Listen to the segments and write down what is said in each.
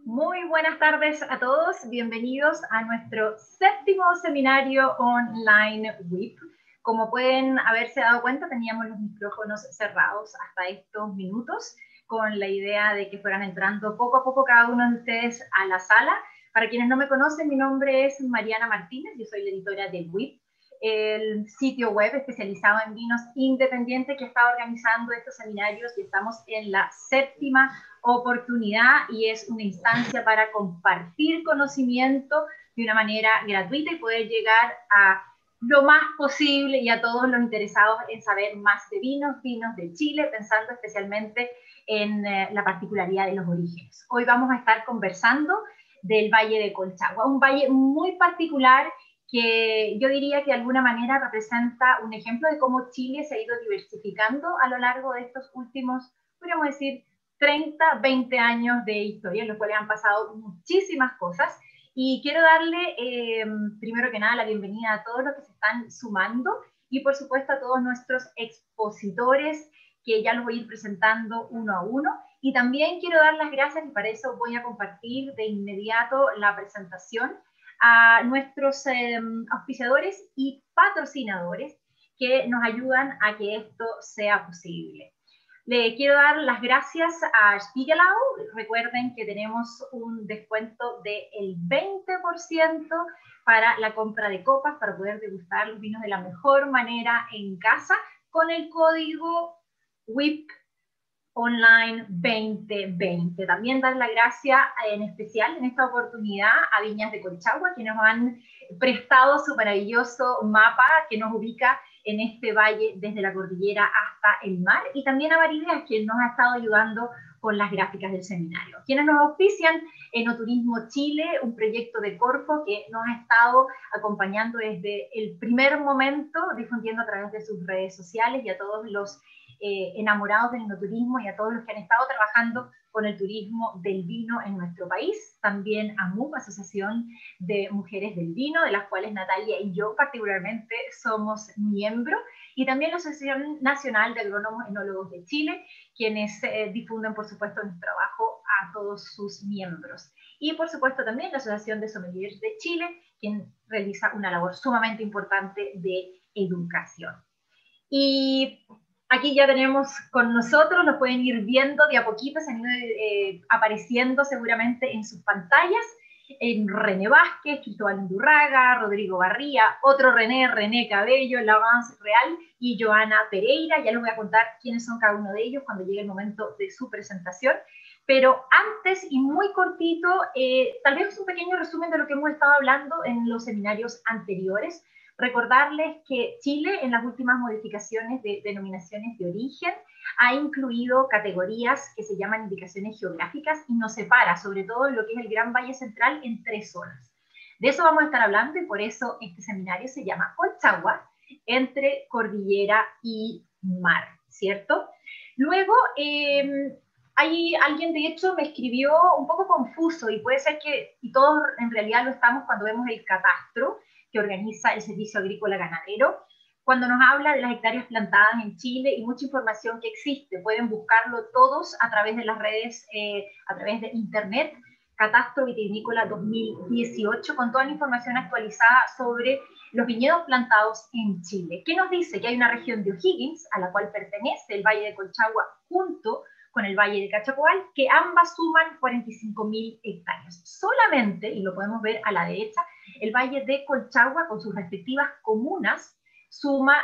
Muy buenas tardes a todos, bienvenidos a nuestro séptimo seminario online WIP. Como pueden haberse dado cuenta, teníamos los micrófonos cerrados hasta estos minutos, con la idea de que fueran entrando poco a poco cada uno de ustedes a la sala. Para quienes no me conocen, mi nombre es Mariana Martínez, yo soy la editora de WIP, el sitio web especializado en vinos independiente que está organizando estos seminarios, y estamos en la séptima oportunidad y es una instancia para compartir conocimiento de una manera gratuita y poder llegar a lo más posible y a todos los interesados en saber más de vinos de Chile, pensando especialmente en la particularidad de los orígenes. Hoy vamos a estar conversando del Valle de Colchagua, un valle muy particular que yo diría que de alguna manera representa un ejemplo de cómo Chile se ha ido diversificando a lo largo de estos últimos, podríamos decir, 30, 20 años de historia, en los cuales han pasado muchísimas cosas. Y quiero darle, primero que nada, la bienvenida a todos los que se están sumando y, por supuesto, a todos nuestros expositores, que ya los voy a ir presentando uno a uno. Y también quiero dar las gracias, y para eso voy a compartir de inmediato la presentación, a nuestros auspiciadores y patrocinadores que nos ayudan a que esto sea posible. Le quiero dar las gracias a Spiegelau. Recuerden que tenemos un descuento del 20% para la compra de copas, para poder degustar los vinos de la mejor manera en casa, con el código WIP Online 2020. También dar la gracia en especial en esta oportunidad a Viñas de Colchagua, que nos han prestado su maravilloso mapa que nos ubica en este valle desde la cordillera hasta el mar, y también a Marideas, quien nos ha estado ayudando con las gráficas del seminario. Quienes nos auspician: Enoturismo Chile, un proyecto de Corfo que nos ha estado acompañando desde el primer momento, difundiendo a través de sus redes sociales, y a todos los enamorados del enoturismo y a todos los que han estado trabajando con el turismo del vino en nuestro país. También AMUP, Asociación de Mujeres del Vino, de las cuales Natalia y yo particularmente somos miembros, y también la Asociación Nacional de Agrónomos Enólogos de Chile, quienes difunden, por supuesto, nuestro trabajo a todos sus miembros. Y, por supuesto, también la Asociación de Sommeliers de Chile, quien realiza una labor sumamente importante de educación. Y aquí ya tenemos con nosotros, los pueden ir viendo de a poquito, se han ido apareciendo seguramente en sus pantallas, en René Vázquez, Cristóbal Undurraga, Rodrigo Barría, otro René, René Cabello, Lavance Real y Joana Pereira. Ya les voy a contar quiénes son cada uno de ellos cuando llegue el momento de su presentación. Pero antes, y muy cortito, tal vez un pequeño resumen de lo que hemos estado hablando en los seminarios anteriores. Recordarles que Chile, en las últimas modificaciones de denominaciones de origen, ha incluido categorías que se llaman indicaciones geográficas y nos separa, sobre todo lo que es el Gran Valle Central, en 3 zonas. De eso vamos a estar hablando, y por eso este seminario se llama Colchagua, entre cordillera y mar, ¿cierto? Luego, hay alguien, de hecho, me escribió un poco confuso, y puede ser que, y todos en realidad lo estamos cuando vemos el catastro que organiza el Servicio Agrícola Ganadero, cuando nos habla de las hectáreas plantadas en Chile y mucha información que existe. Pueden buscarlo todos a través de las redes, a través de internet, Catastro Vitivinícola 2018, con toda la información actualizada sobre los viñedos plantados en Chile. ¿Qué nos dice? Que hay una región de O'Higgins, a la cual pertenece el Valle de Colchagua, junto con el Valle de Cachapoal, que ambas suman 45.000 hectáreas. Solamente, y lo podemos ver a la derecha, el Valle de Colchagua, con sus respectivas comunas, suma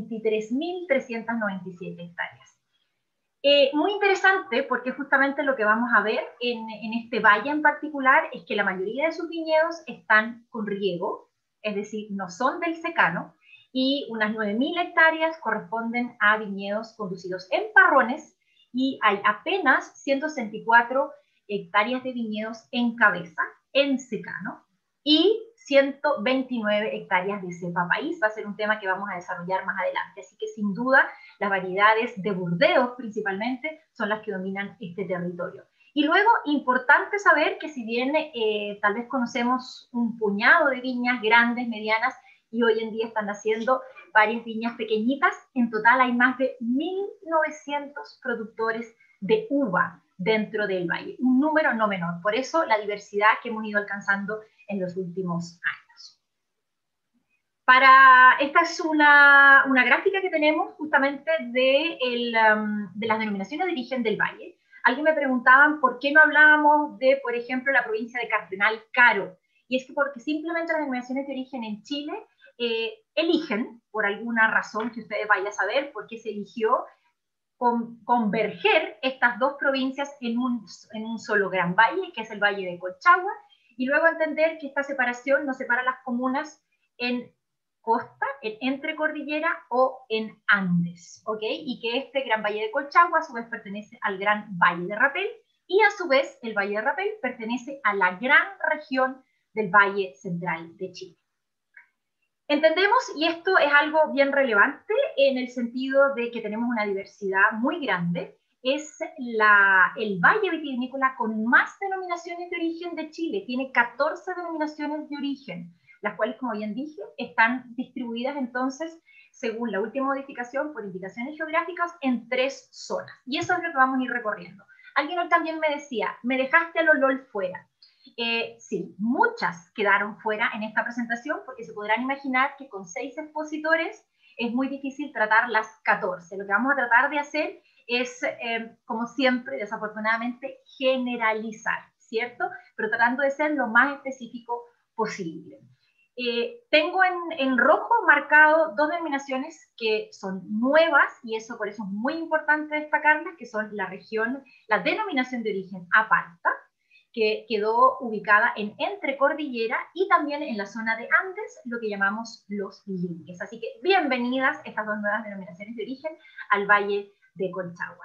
33.397 hectáreas. Muy interesante, porque justamente lo que vamos a ver en este valle en particular es que la mayoría de sus viñedos están con riego, es decir, no son del secano, y unas 9.000 hectáreas corresponden a viñedos conducidos en parrones, y hay apenas 164 hectáreas de viñedos en cabeza, en secano, y 129 hectáreas de cepa país. Va a ser un tema que vamos a desarrollar más adelante. Así que, sin duda, las variedades de Burdeos principalmente son las que dominan este territorio. Y luego, importante saber que si bien tal vez conocemos un puñado de viñas grandes, medianas, y hoy en día están naciendo varias viñas pequeñitas, en total hay más de 1.900 productores de uva dentro del valle, un número no menor. Por eso la diversidad que hemos ido alcanzando en los últimos años. Esta es una gráfica que tenemos justamente de las denominaciones de origen del valle. Alguien me preguntaban por qué no hablábamos de, por ejemplo, la provincia de Cardenal Caro. Y es que porque simplemente las denominaciones de origen en Chile eligen, por alguna razón que ustedes vayan a saber por qué se eligió, converger estas dos provincias en un solo gran valle, que es el Valle de Colchagua, y luego entender que esta separación nos separa las comunas en costa, en entrecordillera o en Andes, ¿ok? Y que este Gran Valle de Colchagua a su vez pertenece al Gran Valle de Rapel, y a su vez el Valle de Rapel pertenece a la gran región del Valle Central de Chile. Entendemos, y esto es algo bien relevante en el sentido de que tenemos una diversidad muy grande, es el valle vitivinícola con más denominaciones de origen de Chile, tiene 14 denominaciones de origen, las cuales, como bien dije, están distribuidas entonces, según la última modificación, por indicaciones geográficas en 3 zonas. Y eso es lo que vamos a ir recorriendo. Alguien hoy también me decía, me dejaste al Olol fuera. Sí, muchas quedaron fuera en esta presentación, porque se podrán imaginar que con 6 expositores es muy difícil tratar las 14. Lo que vamos a tratar de hacer es, como siempre, desafortunadamente, generalizar, ¿cierto? Pero tratando de ser lo más específico posible. Tengo en rojo marcado 2 denominaciones que son nuevas, y eso por eso es muy importante destacarlas, que son la denominación de origen Aparta, que quedó ubicada en Entrecordillera, y también en la zona de Andes, lo que llamamos los lindes. Así que bienvenidas estas 2 nuevas denominaciones de origen al Valle de Colchagua.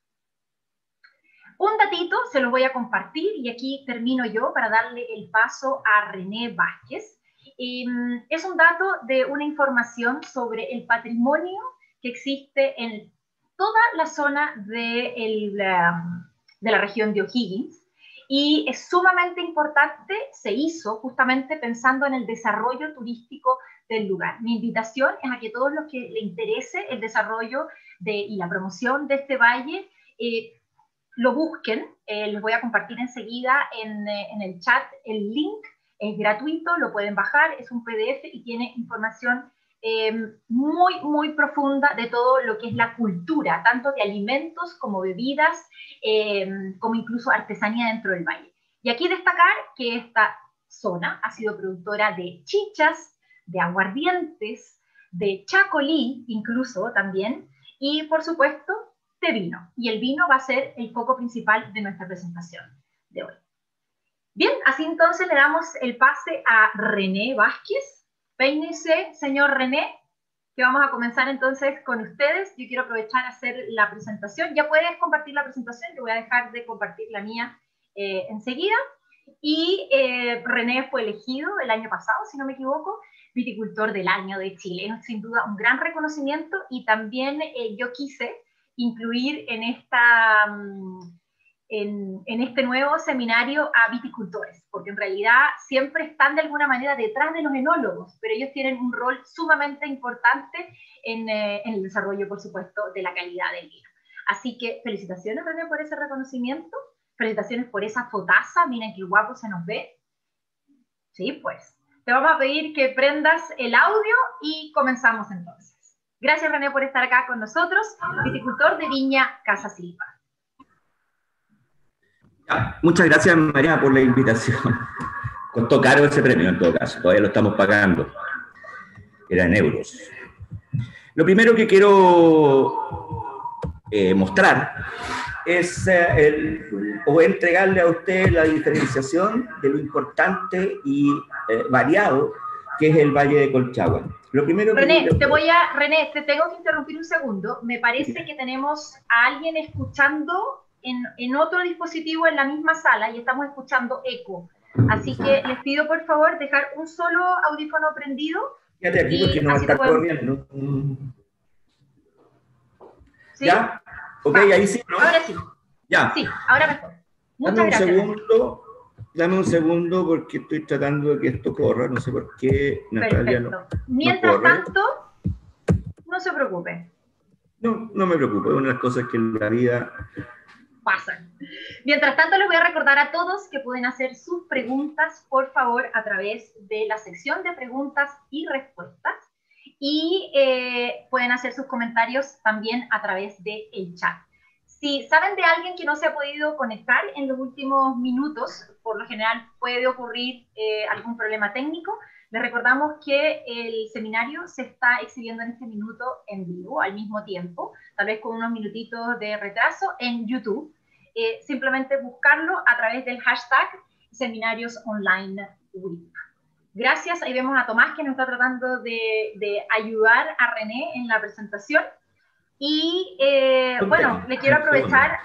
Un datito se los voy a compartir, y aquí termino yo para darle el paso a René Vázquez. Es un dato de una información sobre el patrimonio que existe en toda la zona de la región de O'Higgins, y es sumamente importante, se hizo justamente pensando en el desarrollo turístico del lugar. Mi invitación es a que todos los que les interese el desarrollo y la promoción de este valle, lo busquen. Les voy a compartir enseguida en el chat el link. Es gratuito, lo pueden bajar, es un PDF y tiene información muy, muy profunda de todo lo que es la cultura, tanto de alimentos como bebidas, como incluso artesanía dentro del valle. Y aquí destacar que esta zona ha sido productora de chichas, de aguardientes, de chacolí incluso también, y por supuesto de vino. Y el vino va a ser el foco principal de nuestra presentación de hoy. Bien, así entonces le damos el pase a René Vázquez. Peínese, señor René, que vamos a comenzar entonces con ustedes. Yo quiero aprovechar a hacer la presentación. Ya puedes compartir la presentación, yo voy a dejar de compartir la mía enseguida. Y René fue elegido el año pasado, si no me equivoco, viticultor del año de Chile. Es sin duda un gran reconocimiento, y también yo quise incluir en este nuevo seminario a viticultores, porque en realidad siempre están de alguna manera detrás de los enólogos, pero ellos tienen un rol sumamente importante en el desarrollo, por supuesto, de la calidad del vino. Así que felicitaciones, René, por ese reconocimiento, felicitaciones por esa fotaza, miren qué guapo se nos ve. Sí, pues, te vamos a pedir que prendas el audio y comenzamos entonces. Gracias, René, por estar acá con nosotros, viticultor de Viña Casa Silva. Muchas gracias, María, por la invitación. Costó caro ese premio, en todo caso, todavía lo estamos pagando. Era en euros. Lo primero que quiero mostrar es o entregarle a usted la diferenciación de lo importante y variado que es el Valle de Colchagua. Lo primero René, René, te tengo que interrumpir un segundo. Me parece que tenemos a alguien escuchando en otro dispositivo en la misma sala, y estamos escuchando eco. Así que les pido, por favor, dejar un solo audífono prendido. Fíjate aquí porque no está corriendo. ¿Sí? ¿Ya? Ok, ahí sí, ¿no? Ahora sí. Ya. Sí, ahora mejor. Muchas gracias. Dame un segundo porque estoy tratando de que esto corra. No sé por qué Natalia no. Mientras tanto, no se preocupe. No me preocupo. Es una de las cosas que en la vida pasan. Mientras tanto, les voy a recordar a todos que pueden hacer sus preguntas, por favor, a través de la sección de preguntas y respuestas. Y pueden hacer sus comentarios también a través del chat. Si saben de alguien que no se ha podido conectar en los últimos minutos, por lo general puede ocurrir algún problema técnico, les recordamos que el seminario se está exhibiendo en este minuto en vivo, al mismo tiempo, tal vez con unos minutitos de retraso, en YouTube. Simplemente buscarlo a través del hashtag Seminarios Online WIP. Gracias, ahí vemos a Tomás que nos está tratando de ayudar a René en la presentación. Y bueno, le quiero aprovechar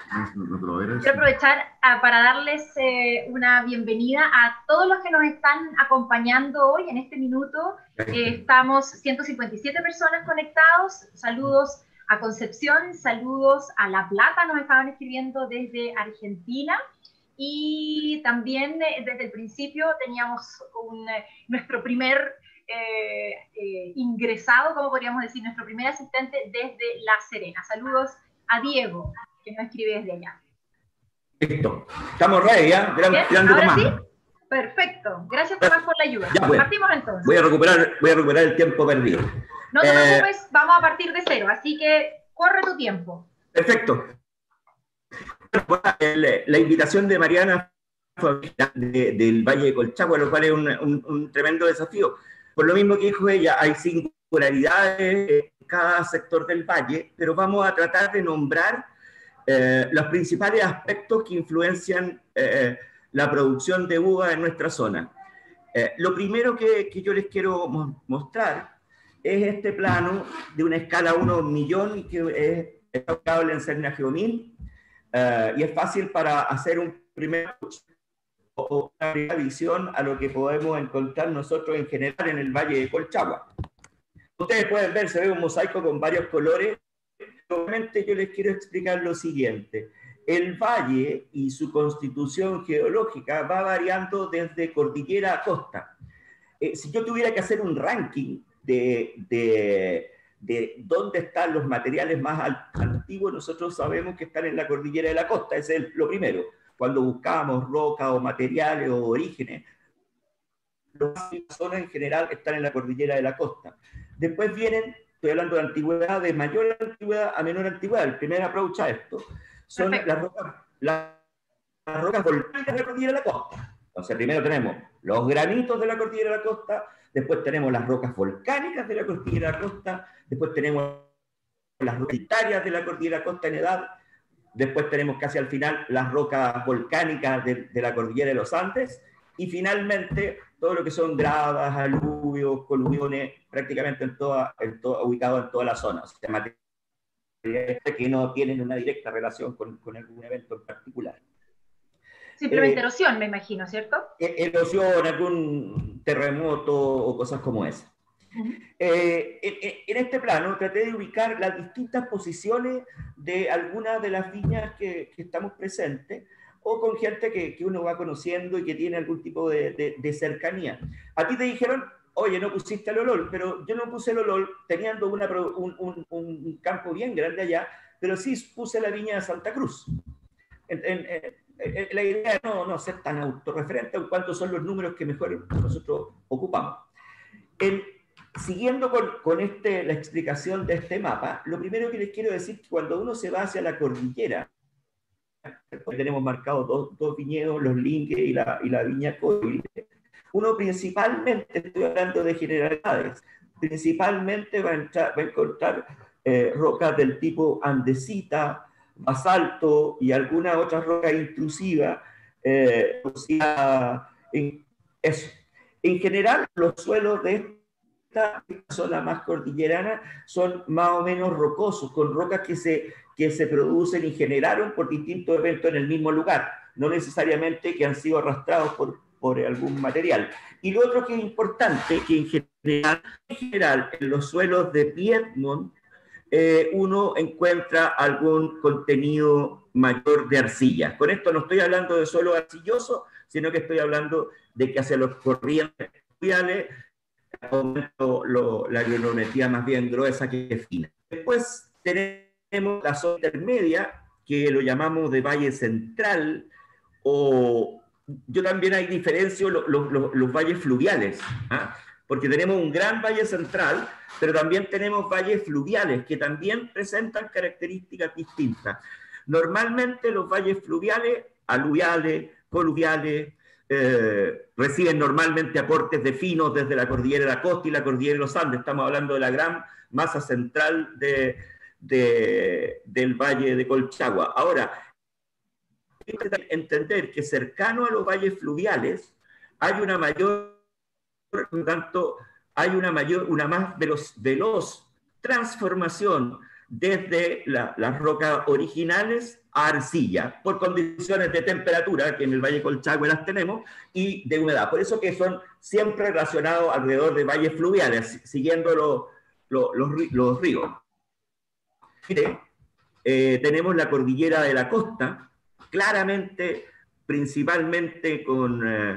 para darles una bienvenida a todos los que nos están acompañando hoy en este minuto. Estamos 157 personas conectados. Saludos a Concepción, saludos a La Plata, nos estaban escribiendo desde Argentina. Y también desde el principio teníamos nuestro primer ingresado, como podríamos decir, nuestro primer asistente desde La Serena. Saludos a Diego, que nos escribe desde allá. Listo. Estamos ready, ¿ya? ¿Ahora sí? Perfecto. Gracias, Tomás, por la ayuda. Ya, pues, partimos entonces. Voy a recuperar el tiempo perdido. No te preocupes, vamos a partir de cero, así que corre tu tiempo. Perfecto. La invitación de Mariana del Valle de Colchagua, lo cual es un tremendo desafío. Por lo mismo que dijo ella, hay singularidades en cada sector del valle, pero vamos a tratar de nombrar los principales aspectos que influencian la producción de uva en nuestra zona. Lo primero que yo les quiero mostrar es este plano de una escala 1:1.000.000 que es aplicable en Cernajeomín, y es fácil para hacer un primer o una primera visión a lo que podemos encontrar nosotros en general en el Valle de Colchagua. Ustedes pueden ver, se ve un mosaico con varios colores. Obviamente yo les quiero explicar lo siguiente. El valle y su constitución geológica va variando desde cordillera a costa. Si yo tuviera que hacer un ranking de dónde están los materiales más antiguos, nosotros sabemos que están en la cordillera de la costa, ese es lo primero. Cuando buscamos rocas o materiales o orígenes, las zonas en general están en la cordillera de la costa. Después vienen, estoy hablando de antigüedad, de mayor antigüedad a menor antigüedad. El primer approach a esto son las rocas volcánicas de la cordillera de la costa. Entonces, primero tenemos los granitos de la cordillera de la costa, después tenemos las rocas volcánicas de la cordillera de la costa, después tenemos las rocas hereditarias de la cordillera de la costa en edad, después tenemos casi al final las rocas volcánicas de la cordillera de los Andes, y finalmente todo lo que son gravas, aluvios, coluviones, prácticamente ubicado en toda la zona. O sea, materiales que no tienen una directa relación con algún evento en particular. Simplemente erosión, me imagino, ¿cierto? Erosión, algún terremoto o cosas como esa. En este plano traté de ubicar las distintas posiciones de algunas de las viñas que estamos presentes, o con gente que uno va conociendo y que tiene algún tipo de cercanía. A ti te dijeron, oye, no pusiste el olor, pero yo no puse el olor teniendo un campo bien grande allá, pero sí puse la viña de Santa Cruz. La idea es no ser tan autorreferente en cuanto son los números que mejor nosotros ocupamos. Siguiendo con la explicación de este mapa, lo primero que les quiero decir es que cuando uno se va hacia la cordillera, tenemos marcados dos viñedos, los Lingue y la viña Coile. Uno principalmente, estoy hablando de generalidades, principalmente va a encontrar rocas del tipo andesita, basalto y alguna otra roca intrusiva. En general, los suelos de esta zona más cordillerana son más o menos rocosos, con rocas que se producen y generaron por distintos eventos en el mismo lugar, no necesariamente que han sido arrastrados por algún material. Y lo otro que es importante, que en general en los suelos de Piedmont uno encuentra algún contenido mayor de arcilla. Con esto no estoy hablando de suelo arcilloso, sino que estoy hablando de que hacia los corrientes fluviales la granulometría más bien gruesa que fina. Después tenemos la zona intermedia, que lo llamamos de valle central, o yo también hay diferencio los valles fluviales, ¿ah? Porque tenemos un gran valle central, pero también tenemos valles fluviales que también presentan características distintas. Normalmente los valles fluviales, aluviales, coluviales, reciben normalmente aportes de finos desde la cordillera de la costa y la cordillera de los Andes. Estamos hablando de la gran masa central del valle de Colchagua. Ahora, hay que entender que cercano a los valles fluviales hay una mayor, por lo tanto, hay una más veloz transformación desde las rocas originales a arcilla, por condiciones de temperatura, que en el Valle Colchagua las tenemos, y de humedad. Por eso que son siempre relacionados alrededor de valles fluviales, siguiendo los ríos. Tenemos la cordillera de la costa, claramente, principalmente con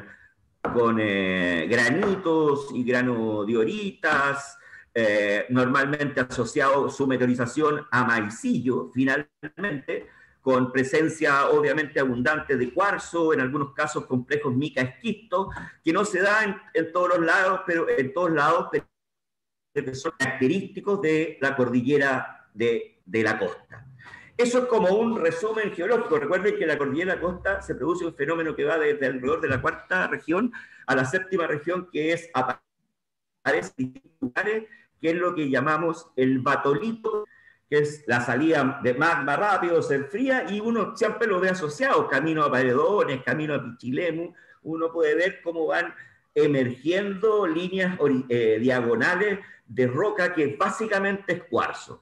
granitos y granodioritas, normalmente asociado su meteorización a maicillo, finalmente, con presencia obviamente abundante de cuarzo, en algunos casos complejos mica-esquisto, que no se da en todos los lados, pero que son característicos de la cordillera de la costa. Eso es como un resumen geológico. Recuerden que en la cordillera de la costa se produce un fenómeno que va desde alrededor de la cuarta región a la séptima región, que es aparece en distintos lugares, que es lo que llamamos el batolito, que es la salida de magma rápido, se enfría, y uno siempre lo ve asociado, camino a Paredones, camino a Pichilemu, uno puede ver cómo van emergiendo líneas diagonales de roca que básicamente es cuarzo.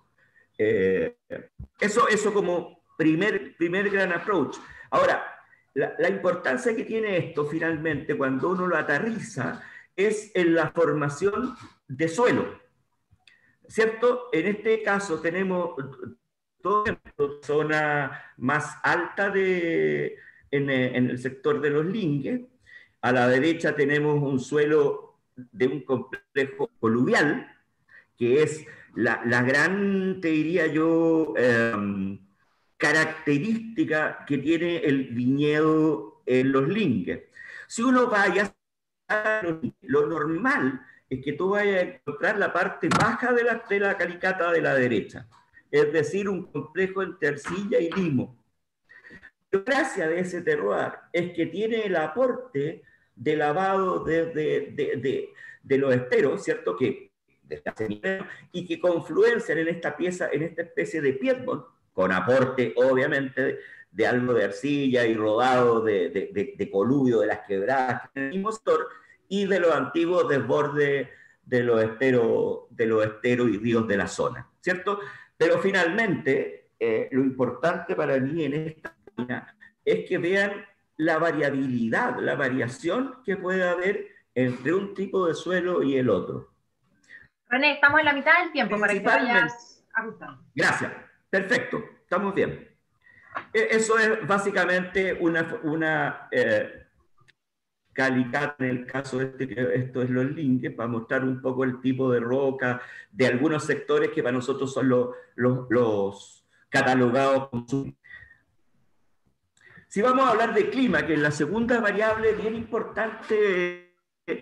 Eso como primer gran approach. Ahora, la importancia que tiene esto finalmente cuando uno lo aterriza es en la formación de suelo, ¿cierto? En este caso tenemos toda la zona más alta en el sector de los lingues. A la derecha tenemos un suelo de un complejo coluvial, que es la gran, te diría yo, característica que tiene el viñedo en los lingues. Si uno vaya a lo normal es que tú vayas a encontrar la parte baja de la calicata de la derecha, es decir, un complejo entre arcilla y limo. La gracia de ese terroir es que tiene el aporte de lavado de los esteros, ¿cierto? Y que confluencian en esta pieza, en esta especie de piedmont, con aporte, obviamente, de algo de arcilla y rodado de coluvio de las quebradas y de los antiguos desbordes de los esteros y ríos de la zona, ¿cierto? Pero finalmente, lo importante para mí en esta página es que vean la variabilidad, la variación que puede haber entre un tipo de suelo y el otro. René, estamos en la mitad del tiempo para que vayas ajustando. Gracias, perfecto, estamos bien. Eso es básicamente una calicata en el caso esto es los lingues, para mostrar un poco el tipo de roca de algunos sectores que para nosotros son los catalogados como. Si vamos a hablar de clima, que es la segunda variable bien importante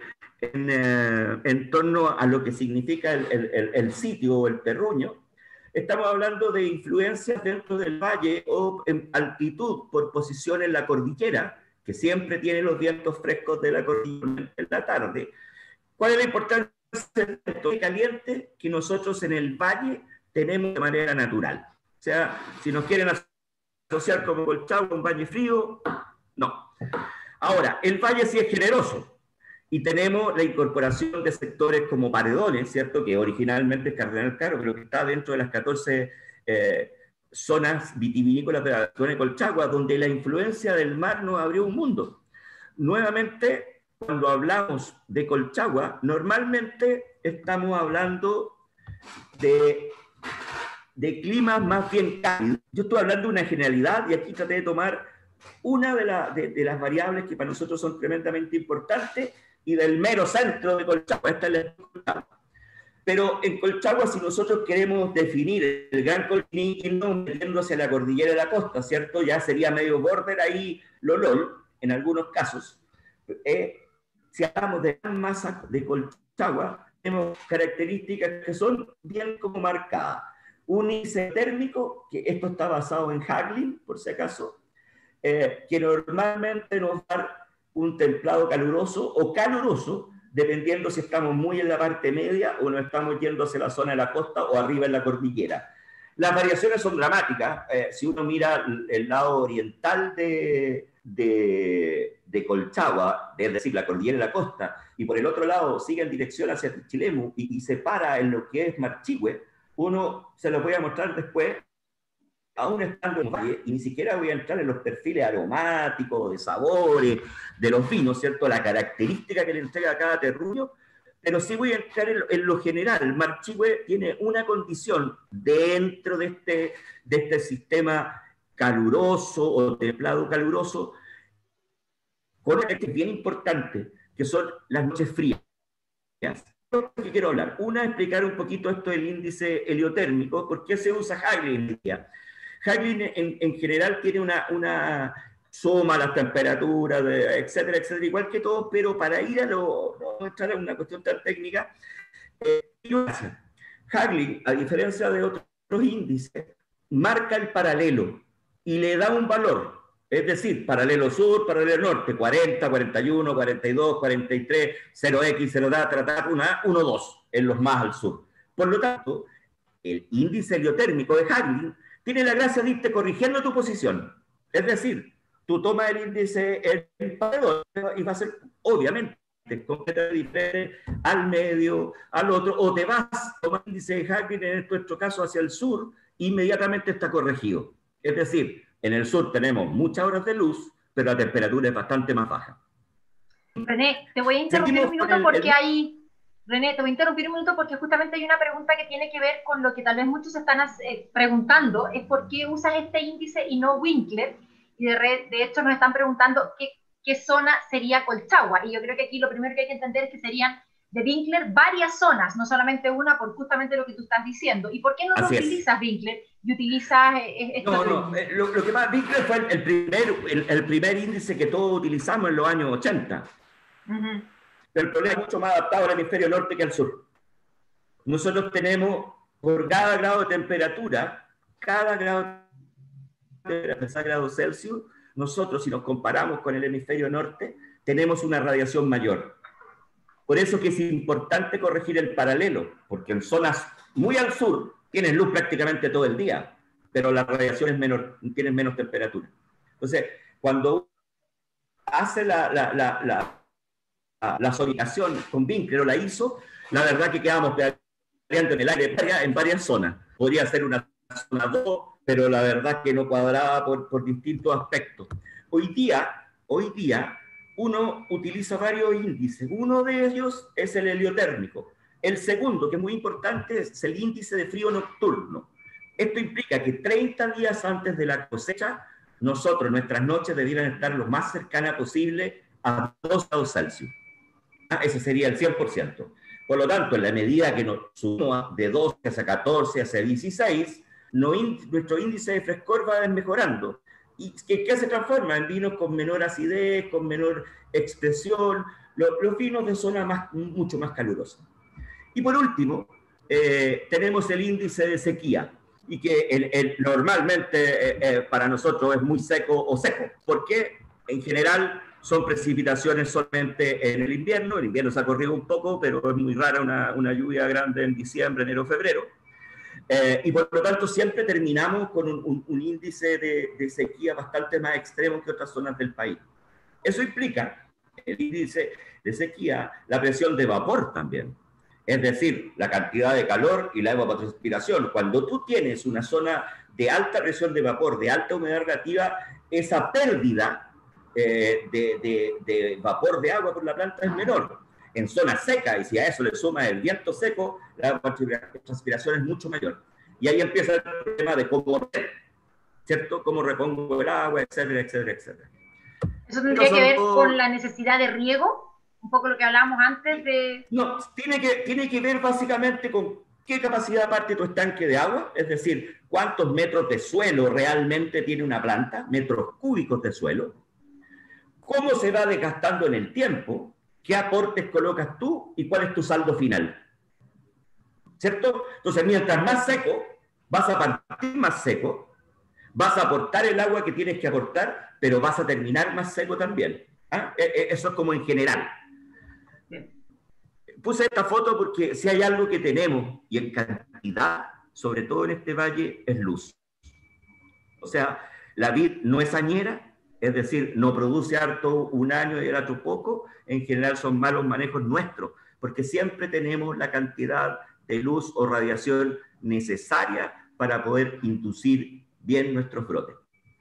en torno a lo que significa el sitio o el terruño, estamos hablando de influencias dentro del valle o en altitud por posición en la cordillera, que siempre tiene los vientos frescos de la cordillera en la tarde. ¿Cuál es la importancia del viento caliente que nosotros en el valle tenemos de manera natural? O sea, si nos quieren asociar como Colchagua, un valle frío, no. Ahora, el valle sí es generoso y tenemos la incorporación de sectores como Paredones, ¿cierto? Que originalmente es Cardenal Caro, pero que está dentro de las 14 zonas vitivinícolas de la zona de Colchagua, donde la influencia del mar nos abrió un mundo. Nuevamente, cuando hablamos de Colchagua, normalmente estamos hablando de climas más bien cálidos. Yo estoy hablando de una generalidad y aquí traté de tomar una de las variables que para nosotros son tremendamente importantes y del mero centro de Colchagua. Esta es la Colchagua. Pero en Colchagua, si nosotros queremos definir el Gran Colquino metiéndose a la cordillera de la costa, ¿cierto? Ya sería medio border ahí, LOL, en algunos casos. Si hablamos de gran masa de Colchagua, tenemos características que son bien como marcadas. Un índice térmico, que esto está basado en Hagelin, por si acaso, que normalmente nos da un templado caluroso o caluroso, dependiendo si estamos muy en la parte media o nos estamos yendo hacia la zona de la costa o arriba en la cordillera. Las variaciones son dramáticas. Si uno mira el lado oriental de Colchagua, es decir, la cordillera de la costa, y por el otro lado sigue en dirección hacia Chilemu y se para en lo que es Marchihue, uno se lo voy a mostrar después, aún estando en el valle, y ni siquiera voy a entrar en los perfiles aromáticos, de sabores, de los vinos, ¿cierto? La característica que le entrega a cada terruño, pero sí voy a entrar en lo general. Marchihue tiene una condición dentro de este sistema caluroso o templado caluroso, con una característica bien importante, que son las noches frías. Que quiero hablar. Una, explicar un poquito esto del índice heliotérmico, por qué se usa Hagelin. Hagelin en general tiene suma las temperaturas, etcétera, etcétera, igual que todos, pero para ir no entrar en una cuestión tan técnica, Hagelin, a diferencia de otros índices, marca el paralelo y le da un valor. Es decir, paralelo sur, paralelo norte, 40, 41, 42, 43, 0x, 0 1, 2, en los más al sur. Por lo tanto, el índice heliotérmico de Hagelin tiene la gracia de irte corrigiendo tu posición. Es decir, tú tomas el índice en paredón y va a ser, obviamente, completamente diferente al medio, al otro, o te vas a tomar el índice de Hagelin, en nuestro caso, hacia el sur, inmediatamente está corregido. Es decir, en el sur tenemos muchas horas de luz, pero la temperatura es bastante más baja. René, te voy a interrumpir un minuto porque René, te voy a interrumpir un minuto porque justamente hay una pregunta que tiene que ver con lo que tal vez muchos están preguntando, es por qué usas este índice y no Winkler, y de hecho nos están preguntando qué zona sería Colchagua, y yo creo que aquí lo primero que hay que entender es que serían de Winkler varias zonas, no solamente una, por justamente lo que tú estás diciendo. ¿Y por qué no lo utilizas Winkler y utilizas esto? Lo que más, Winkler fue el primer índice que todos utilizamos en los años 80. Uh-huh. Pero el problema es mucho más adaptado al hemisferio norte que al sur. Nosotros tenemos, por cada grado de temperatura, grados Celsius, nosotros, si nos comparamos con el hemisferio norte, tenemos una radiación mayor. Por eso que es importante corregir el paralelo, porque en zonas muy al sur tienes luz prácticamente todo el día, pero la radiación es menor, tienes menos temperatura. Entonces, cuando hace la zonificación con Winkler o la ISO, la verdad que quedamos peleando en el aire en varias zonas. Podría ser una zona 2, pero la verdad que no cuadraba por distintos aspectos. Hoy día, uno utiliza varios índices. Uno de ellos es el heliotérmico. El segundo, que es muy importante, es el índice de frío nocturno. Esto implica que 30 días antes de la cosecha, nuestras noches debieran estar lo más cercanas posible a 2 grados Celsius. Ese sería el 100%. Por lo tanto, en la medida que nos subimos de 12 hacia 14, hacia 16, nuestro índice de frescor va mejorando. ¿Y qué se transforma? En vinos con menor acidez, con menor expresión, los vinos de zona mucho más calurosa. Y por último, tenemos el índice de sequía, y que normalmente para nosotros es muy seco o seco, porque en general son precipitaciones solamente en el invierno se ha corrido un poco, pero es muy rara una lluvia grande en diciembre, enero, febrero. Y por lo tanto siempre terminamos con un índice de sequía bastante más extremo que otras zonas del país. Eso implica, el índice de sequía, la presión de vapor también. Es decir, la cantidad de calor y la evapotranspiración. Cuando tú tienes una zona de alta presión de vapor, de alta humedad relativa, esa pérdida de vapor de agua por la planta es menor. En zonas secas, y si a eso le suma el viento seco, la transpiración es mucho mayor. Y ahí empieza el problema de ¿cierto? Cómo repongo el agua, etcétera, etcétera, etcétera. ¿Eso tendría que ver con la necesidad de riego? un poco lo que hablábamos antes de... No, tiene que ver básicamente con qué capacidad parte tu estanque de agua, es decir, cuántos metros de suelo realmente tiene una planta, metros cúbicos de suelo, cómo se va desgastando en el tiempo, qué aportes colocas tú y cuál es tu saldo final. ¿Cierto? Entonces, mientras más seco, vas a partir más seco, vas a aportar el agua que tienes que aportar, pero vas a terminar más seco también. ¿Ah? Eso es como en general. Puse esta foto porque si hay algo que tenemos, y en cantidad, sobre todo en este valle, es luz. O sea, la vid no es añera, es decir, no produce harto un año y el otro poco, en general son malos manejos nuestros, porque siempre tenemos la cantidad de luz o radiación necesaria para poder inducir bien nuestros brotes.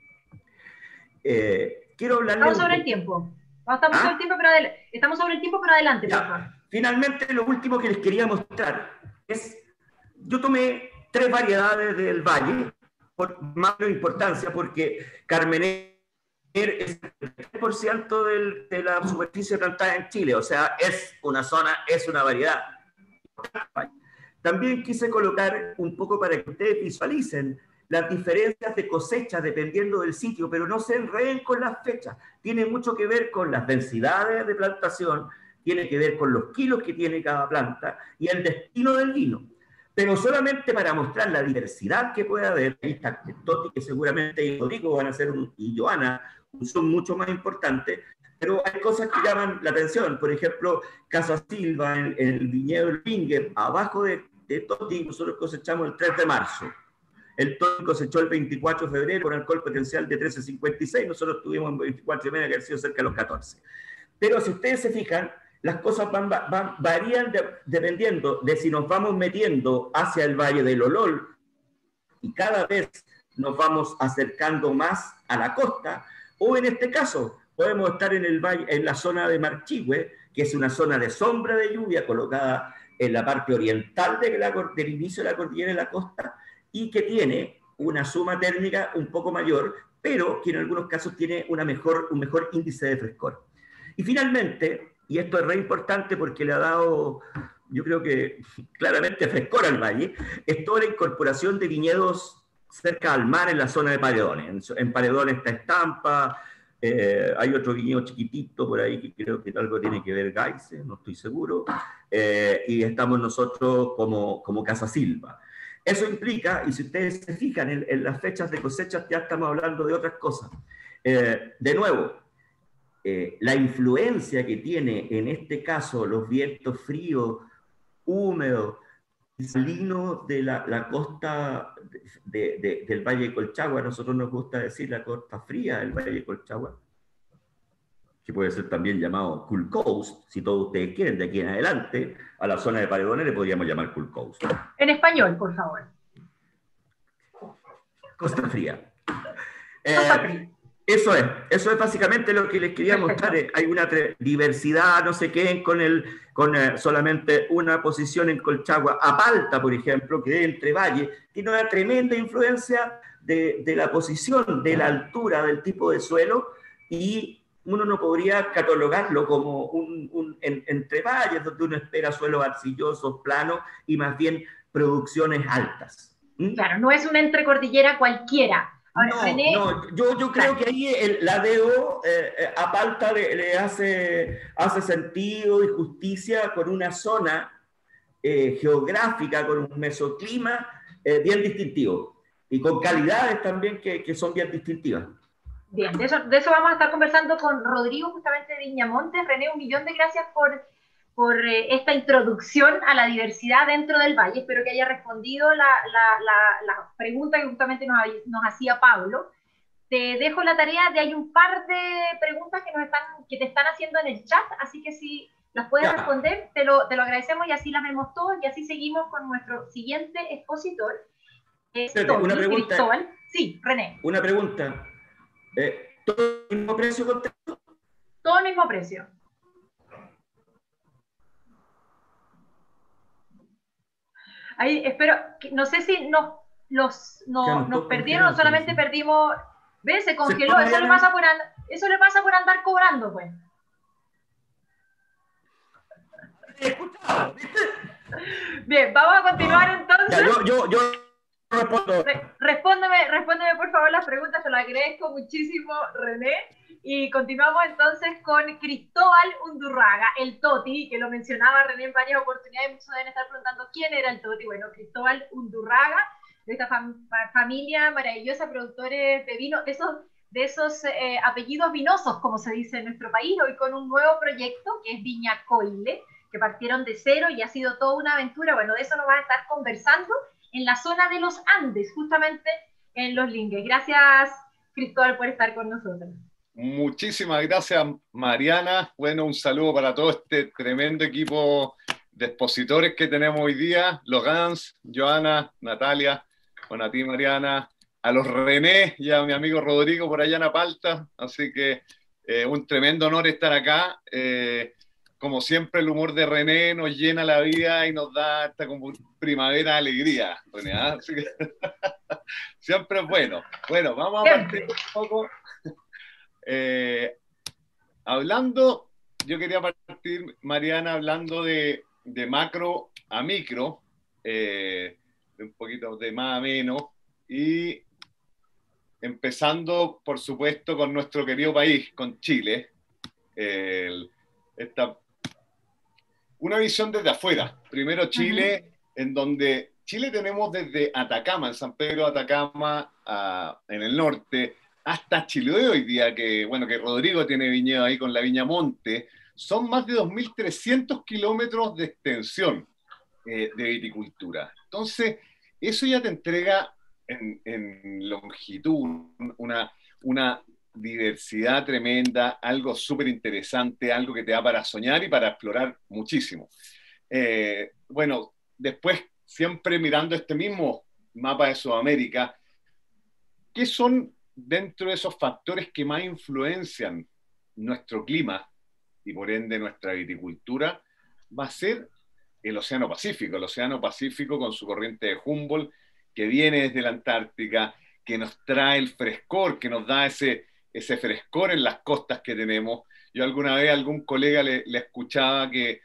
Quiero hablarles... Estamos sobre el tiempo. Estamos sobre el tiempo, pero estamos sobre el tiempo, pero adelante, por favor. Finalmente, lo último que les quería mostrar es, yo tomé 3 variedades del valle, por más de importancia, porque Carmener es el 3% de la superficie plantada en Chile, o sea, es una zona, es una variedad. También quise colocar un poco para que ustedes visualicen las diferencias de cosecha dependiendo del sitio, pero no se enreden con las fechas. Tiene mucho que ver con las densidades de plantación, tiene que ver con los kilos que tiene cada planta y el destino del vino. Pero solamente para mostrar la diversidad que puede haber, ahí está Toti, que seguramente Rodrigo van a ser, y Joana, son mucho más importantes, pero hay cosas que llaman la atención. Por ejemplo, Casa Silva, en el viñedo del Finger, abajo de Toti, nosotros cosechamos el 3 de marzo. El Toti cosechó el 24 de febrero con alcohol potencial de 13,56, nosotros tuvimos 24 y media, que ha sido cerca de los 14. Pero si ustedes se fijan, las cosas varían dependiendo de si nos vamos metiendo hacia el Valle del Olol y cada vez nos vamos acercando más a la costa, o en este caso podemos estar en el valle, en la zona de Marchihue, que es una zona de sombra de lluvia colocada en la parte oriental del inicio de la cordillera de la costa y que tiene una suma térmica un poco mayor, pero que en algunos casos tiene un mejor índice de frescor. Y finalmente, y esto es re importante porque le ha dado, yo creo que claramente frescor al valle, es toda la incorporación de viñedos cerca al mar en la zona de Paredones. En Paredones está Estampa, hay otro viñedo chiquitito por ahí que creo que algo tiene que ver Gaice, no estoy seguro, y estamos nosotros como Casa Silva. Eso implica, y si ustedes se fijan en las fechas de cosechas, ya estamos hablando de otras cosas. De nuevo, la influencia que tiene en este caso los vientos fríos, húmedos, salinos de la costa del Valle de Colchagua, a nosotros nos gusta decir la costa fría del Valle de Colchagua, que puede ser también llamado Cool Coast, si todos ustedes quieren, de aquí en adelante, a la zona de Paredones le podríamos llamar Cool Coast. En español, por favor. Costa fría. Eso es básicamente lo que les quería mostrar. Hay una diversidad, no se queden con solamente una posición en Colchagua. Apalta, por ejemplo, que es entre valles, tiene una tremenda influencia de la posición, de la altura, del tipo de suelo, y uno no podría catalogarlo como entre valles, donde uno espera suelos arcillosos, planos, y más bien producciones altas. Claro, no es una entrecordillera cualquiera. Ahora, no, René, yo creo que ahí la DO a Palta le hace sentido y justicia con una zona geográfica, con un mesoclima bien distintivo y con calidades también que son bien distintivas. Bien, de eso vamos a estar conversando con Rodrigo, justamente de Viñamontes. René, 1.000.000 de gracias por esta introducción a la diversidad dentro del valle. Espero que haya respondido la pregunta que justamente nos hacía Pablo. Te dejo la tarea de hay un par de preguntas que te están haciendo en el chat, así que si las puedes responder, te lo agradecemos y así las vemos todos y así seguimos con nuestro siguiente expositor. Una pregunta. Cristóbal. Sí, René. Una pregunta. ¿Todo el mismo precio, contexto? Todo el mismo precio. Ahí espero, no sé si nos perdieron o solamente perdimos. ¿Ves? Se congeló. Eso le pasa por andar cobrando, pues. escuchado, ¿viste? Bien, vamos a continuar entonces. Ya, yo respondo. Respóndeme por favor las preguntas, te lo agradezco muchísimo, René. Y continuamos entonces con Cristóbal Undurraga, el Toti, que lo mencionaba René en varias oportunidades. Muchos deben estar preguntando quién era el Toti. Bueno, Cristóbal Undurraga, de esta familia maravillosa, productores de vino, de esos apellidos vinosos, como se dice en nuestro país, hoy con un nuevo proyecto que es Viña Coile, que partieron de cero y ha sido toda una aventura. Bueno, de eso nos va a estar conversando en la zona de los Andes, justamente en Los Lindes. Gracias, Cristóbal, por estar con nosotros. Muchísimas gracias, Mariana. Bueno, un saludo para todo este tremendo equipo de expositores que tenemos hoy día. Los Gans, Joana, Natalia, bueno, a ti, Mariana, a los René y a mi amigo Rodrigo por allá en Apalta. Así que un tremendo honor estar acá. Como siempre, el humor de René nos llena la vida y nos da esta como primavera alegría, René. Así que siempre es bueno. Bueno, vamos a partir un poco. Yo quería partir, Mariana, hablando de macro a micro, de un poquito de más a menos, y empezando, por supuesto, con nuestro querido país, con Chile. Una visión desde afuera. Primero Chile, en donde Chile tenemos desde Atacama, en San Pedro de Atacama, en el norte, hasta Chiloé hoy día, que Rodrigo tiene viñedo ahí con la Viña Monte. Son más de 2.300 kilómetros de extensión de viticultura. Entonces, eso ya te entrega en longitud una diversidad tremenda, algo súper interesante, algo que te da para soñar y para explorar muchísimo. Después, siempre mirando este mismo mapa de Sudamérica, ¿qué son dentro de esos factores que más influencian nuestro clima y por ende nuestra viticultura? Va a ser el Océano Pacífico con su corriente de Humboldt, que viene desde la Antártica, que nos trae el frescor, que nos da ese frescor en las costas que tenemos. Yo alguna vez a algún colega le escuchaba que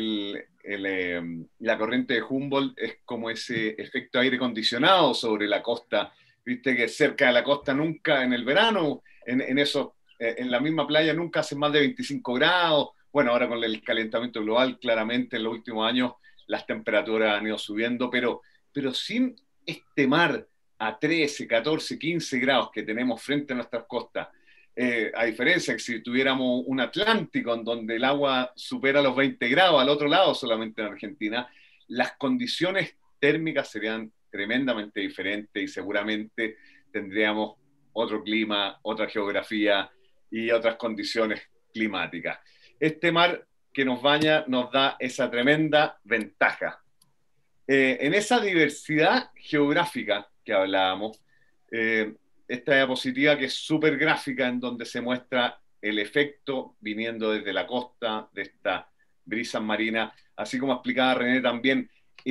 la corriente de Humboldt es como ese efecto aire acondicionado sobre la costa. Viste que cerca de la costa nunca, en el verano, en la misma playa nunca hace más de 25 grados. Bueno, ahora con el calentamiento global, claramente en los últimos años las temperaturas han ido subiendo, pero sin este mar a 13, 14, 15 grados que tenemos frente a nuestras costas, a diferencia que si tuviéramos un Atlántico en donde el agua supera los 20 grados, al otro lado solamente en Argentina, las condiciones térmicas serían tremendamente diferentes y seguramente tendríamos otro clima, otra geografía y otras condiciones climáticas. Este mar que nos baña nos da esa tremenda ventaja. En esa diversidad geográfica que hablábamos, esta diapositiva que es súper gráfica en donde se muestra el efecto viniendo desde la costa de esta brisa marina, así como explicaba René también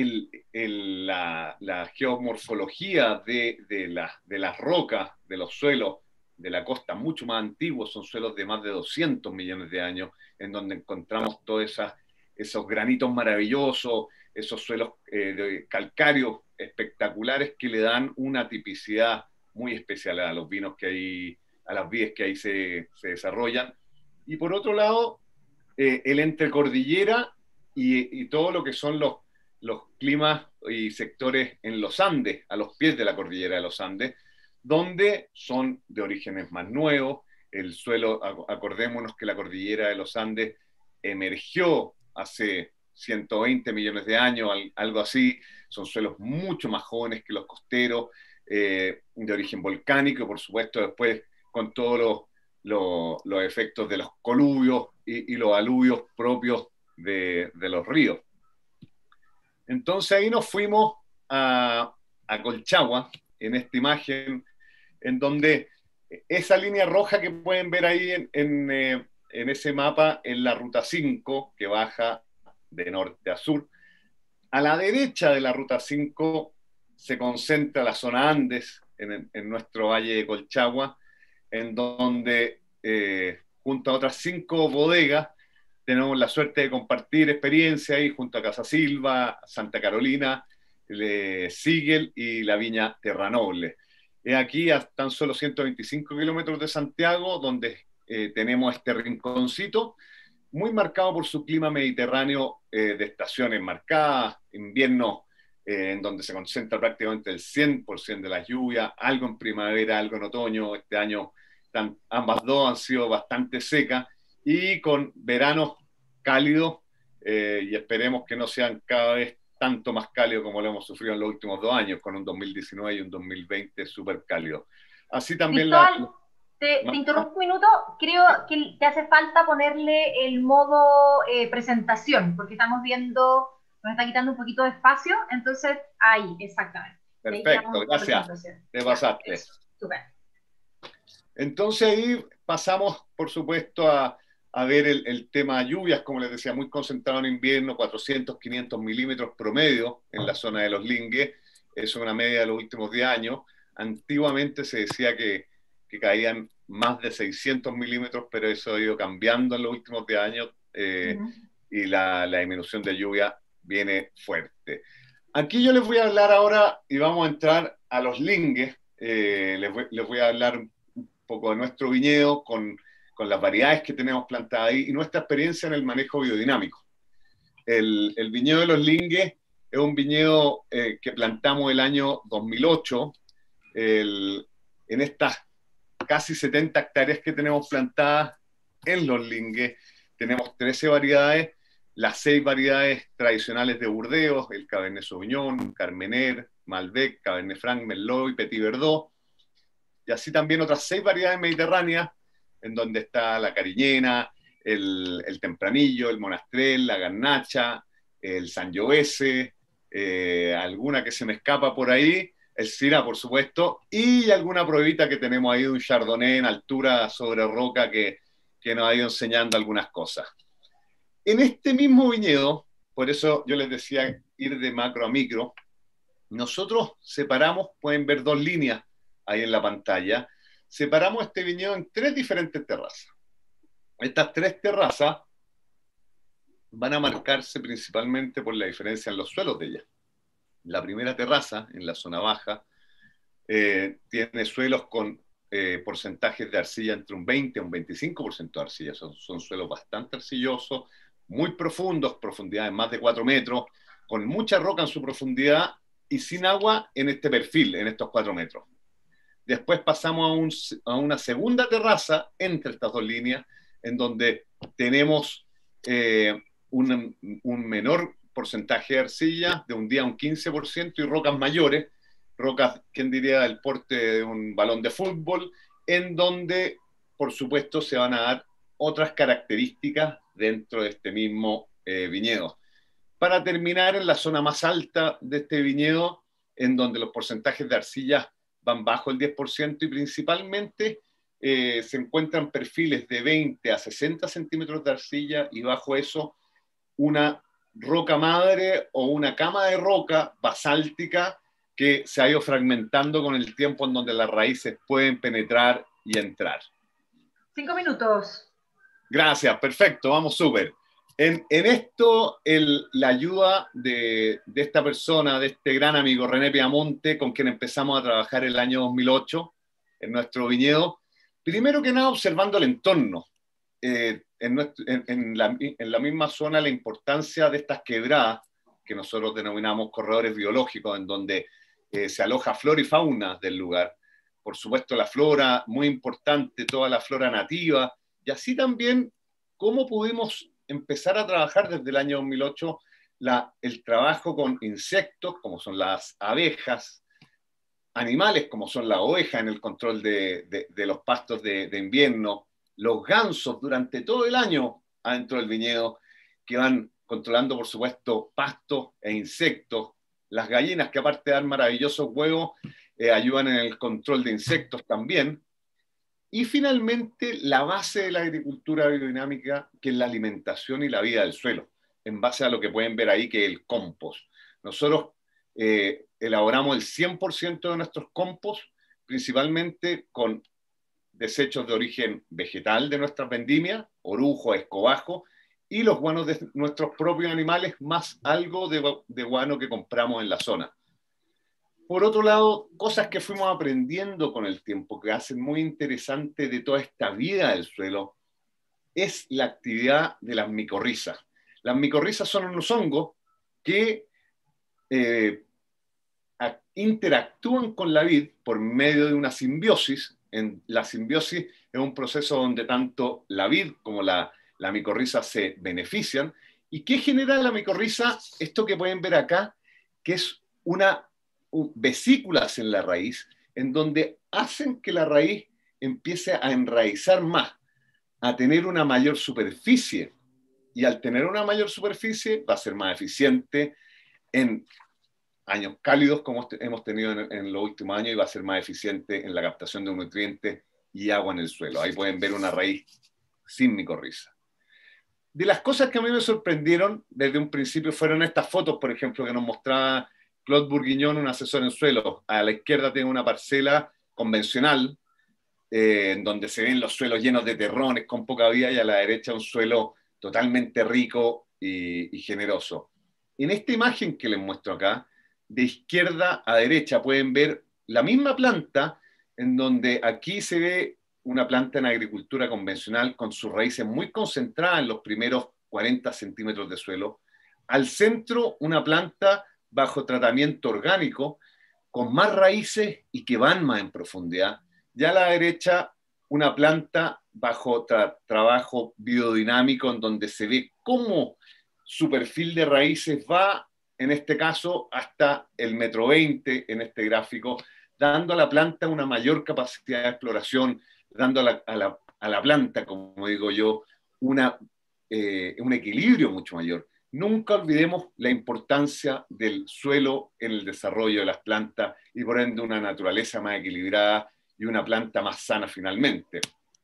la geomorfología de las rocas, de los suelos de la costa, mucho más antiguos, son suelos de más de 200 millones de años, en donde encontramos todos esos granitos maravillosos, esos suelos calcáreos espectaculares que le dan una tipicidad muy especial a los vinos que hay, a las vides que ahí se desarrollan. Y por otro lado, el entrecordillera y todo lo que son los climas y sectores en los Andes, a los pies de la cordillera de los Andes, donde son de orígenes más nuevos. El suelo, acordémonos que la cordillera de los Andes emergió hace 120 millones de años, algo así. Son suelos mucho más jóvenes que los costeros, de origen volcánico, por supuesto, después con todos los efectos de los coluvios y los aluvios propios de los ríos. Entonces ahí nos fuimos a Colchagua, en esta imagen, en donde esa línea roja que pueden ver ahí en ese mapa es la ruta 5, que baja de norte a sur. A la derecha de la ruta 5 se concentra la zona Andes, en nuestro valle de Colchagua, en donde junto a otras 5 bodegas tenemos la suerte de compartir experiencia ahí junto a Casa Silva, Santa Carolina, Sigel y la Viña Terranoble. Aquí a tan solo 125 kilómetros de Santiago, donde tenemos este rinconcito, muy marcado por su clima mediterráneo, de estaciones marcadas, invierno en donde se concentra prácticamente el 100% de las lluvias, algo en primavera, algo en otoño. Este año ambas dos han sido bastante secas, y con veranos cálidos, y esperemos que no sean cada vez tanto más cálidos como lo hemos sufrido en los últimos 2 años, con un 2019 y un 2020 súper cálido. Así también Cristóbal, te interrumpo un minuto, creo que te hace falta ponerle el modo presentación, porque estamos viendo, nos está quitando un poquito de espacio, entonces ahí, exactamente. Perfecto, gracias, te pasaste. Súper. Entonces ahí pasamos, por supuesto, a ver el tema lluvias, como les decía, muy concentrado en invierno, 400, 500 milímetros promedio en la zona de los Lingues. Es una media de los últimos 10 años. Antiguamente se decía que caían más de 600 milímetros, pero eso ha ido cambiando en los últimos 10 años, y la disminución de lluvia viene fuerte. Aquí yo les voy a hablar ahora, y vamos a entrar a los Lingues. Les voy a hablar un poco de nuestro viñedo, con las variedades que tenemos plantadas ahí, y nuestra experiencia en el manejo biodinámico. El viñedo de los Lingues es un viñedo que plantamos el año 2008. En estas casi 70 hectáreas que tenemos plantadas en los Lingues, tenemos 13 variedades, las 6 variedades tradicionales de Burdeos, el Cabernet Sauvignon, Carmener, Malbec, Cabernet Franc, Merlot y Petit Verdot, y así también otras 6 variedades mediterráneas, en donde está la Cariñena, el Tempranillo, el Monastrell, la Garnacha, el Sangiovese, alguna que se me escapa por ahí, el Syrah, por supuesto, y alguna pruebita que tenemos ahí de un Chardonnay en altura sobre roca que nos ha ido enseñando algunas cosas. En este mismo viñedo, por eso yo les decía ir de macro a micro, nosotros separamos, pueden ver 2 líneas ahí en la pantalla, separamos este viñedo en 3 diferentes terrazas. Estas 3 terrazas van a marcarse principalmente por la diferencia en los suelos de ellas. La primera terraza, en la zona baja, tiene suelos con porcentajes de arcilla entre un 20 a un 25% de arcilla. Son suelos bastante arcillosos, muy profundos, profundidades más de 4 metros, con mucha roca en su profundidad y sin agua en este perfil, en estos 4 metros. Después pasamos a una segunda terraza entre estas 2 líneas, en donde tenemos un menor porcentaje de arcilla, de un día un 15%, y rocas mayores, rocas, ¿quién diría?, del porte de un balón de fútbol, en donde, por supuesto, se van a dar otras características dentro de este mismo viñedo. Para terminar en la zona más alta de este viñedo, en donde los porcentajes de arcilla van bajo el 10%, y principalmente se encuentran perfiles de 20 a 60 centímetros de arcilla, y bajo eso una roca madre o una cama de roca basáltica que se ha ido fragmentando con el tiempo, en donde las raíces pueden penetrar y entrar. 5 minutos. Gracias, perfecto, vamos súper. En esto, la ayuda de esta persona, de este gran amigo René Piamonte, con quien empezamos a trabajar el año 2008 en nuestro viñedo, primero que nada observando el entorno. En la misma zona, la importancia de estas quebradas, que nosotros denominamos corredores biológicos, en donde se aloja flora y fauna del lugar. Por supuesto, la flora, muy importante, toda la flora nativa, y así también cómo pudimos empezar a trabajar desde el año 2008 el trabajo con insectos, como son las abejas, animales, como son la oveja, en el control de los pastos de invierno, los gansos durante todo el año adentro del viñedo, que van controlando, por supuesto, pastos e insectos, las gallinas, que aparte de dar maravillosos huevos, ayudan en el control de insectos también. Y finalmente, la base de la agricultura biodinámica, que es la alimentación y la vida del suelo, en base a lo que pueden ver ahí, que es el compost. Nosotros elaboramos el 100% de nuestros compost, principalmente con desechos de origen vegetal de nuestras vendimias, orujo, escobajo, y los guanos de nuestros propios animales, más algo de guano que compramos en la zona. Por otro lado, cosas que fuimos aprendiendo con el tiempo, que hacen muy interesante de toda esta vida del suelo, es la actividad de las micorrizas. Las micorrizas son unos hongos que interactúan con la vid por medio de una simbiosis. La simbiosis es un proceso donde tanto la vid como la micorriza se benefician. ¿Y qué genera la micorriza? Esto que pueden ver acá, que es vesículas en la raíz, en donde hacen que la raíz empiece a enraizar más, a tener una mayor superficie. Y al tener una mayor superficie va a ser más eficiente en años cálidos como hemos tenido en los últimos años, y va a ser más eficiente en la captación de nutrientes y agua en el suelo. Ahí pueden ver una raíz sin micorriza. De las cosas que a mí me sorprendieron desde un principio fueron estas fotos, por ejemplo, que nos mostraba Claude Bourguignon, un asesor en suelo. A la izquierda tiene una parcela convencional, en donde se ven los suelos llenos de terrones con poca vida, y a la derecha un suelo totalmente rico y generoso. En esta imagen que les muestro acá, de izquierda a derecha pueden ver la misma planta, en donde aquí se ve una planta en agricultura convencional con sus raíces muy concentradas en los primeros 40 centímetros de suelo. Al centro, una planta bajo tratamiento orgánico, con más raíces y que van más en profundidad. Ya a la derecha, una planta bajo trabajo biodinámico, en donde se ve cómo su perfil de raíces va, en este caso, hasta el 1,20 m en este gráfico, dando a la planta una mayor capacidad de exploración, dando a la planta, como digo yo, un equilibrio mucho mayor. Nunca olvidemos la importancia del suelo en el desarrollo de las plantas y por ende una naturaleza más equilibrada y una planta más sana finalmente.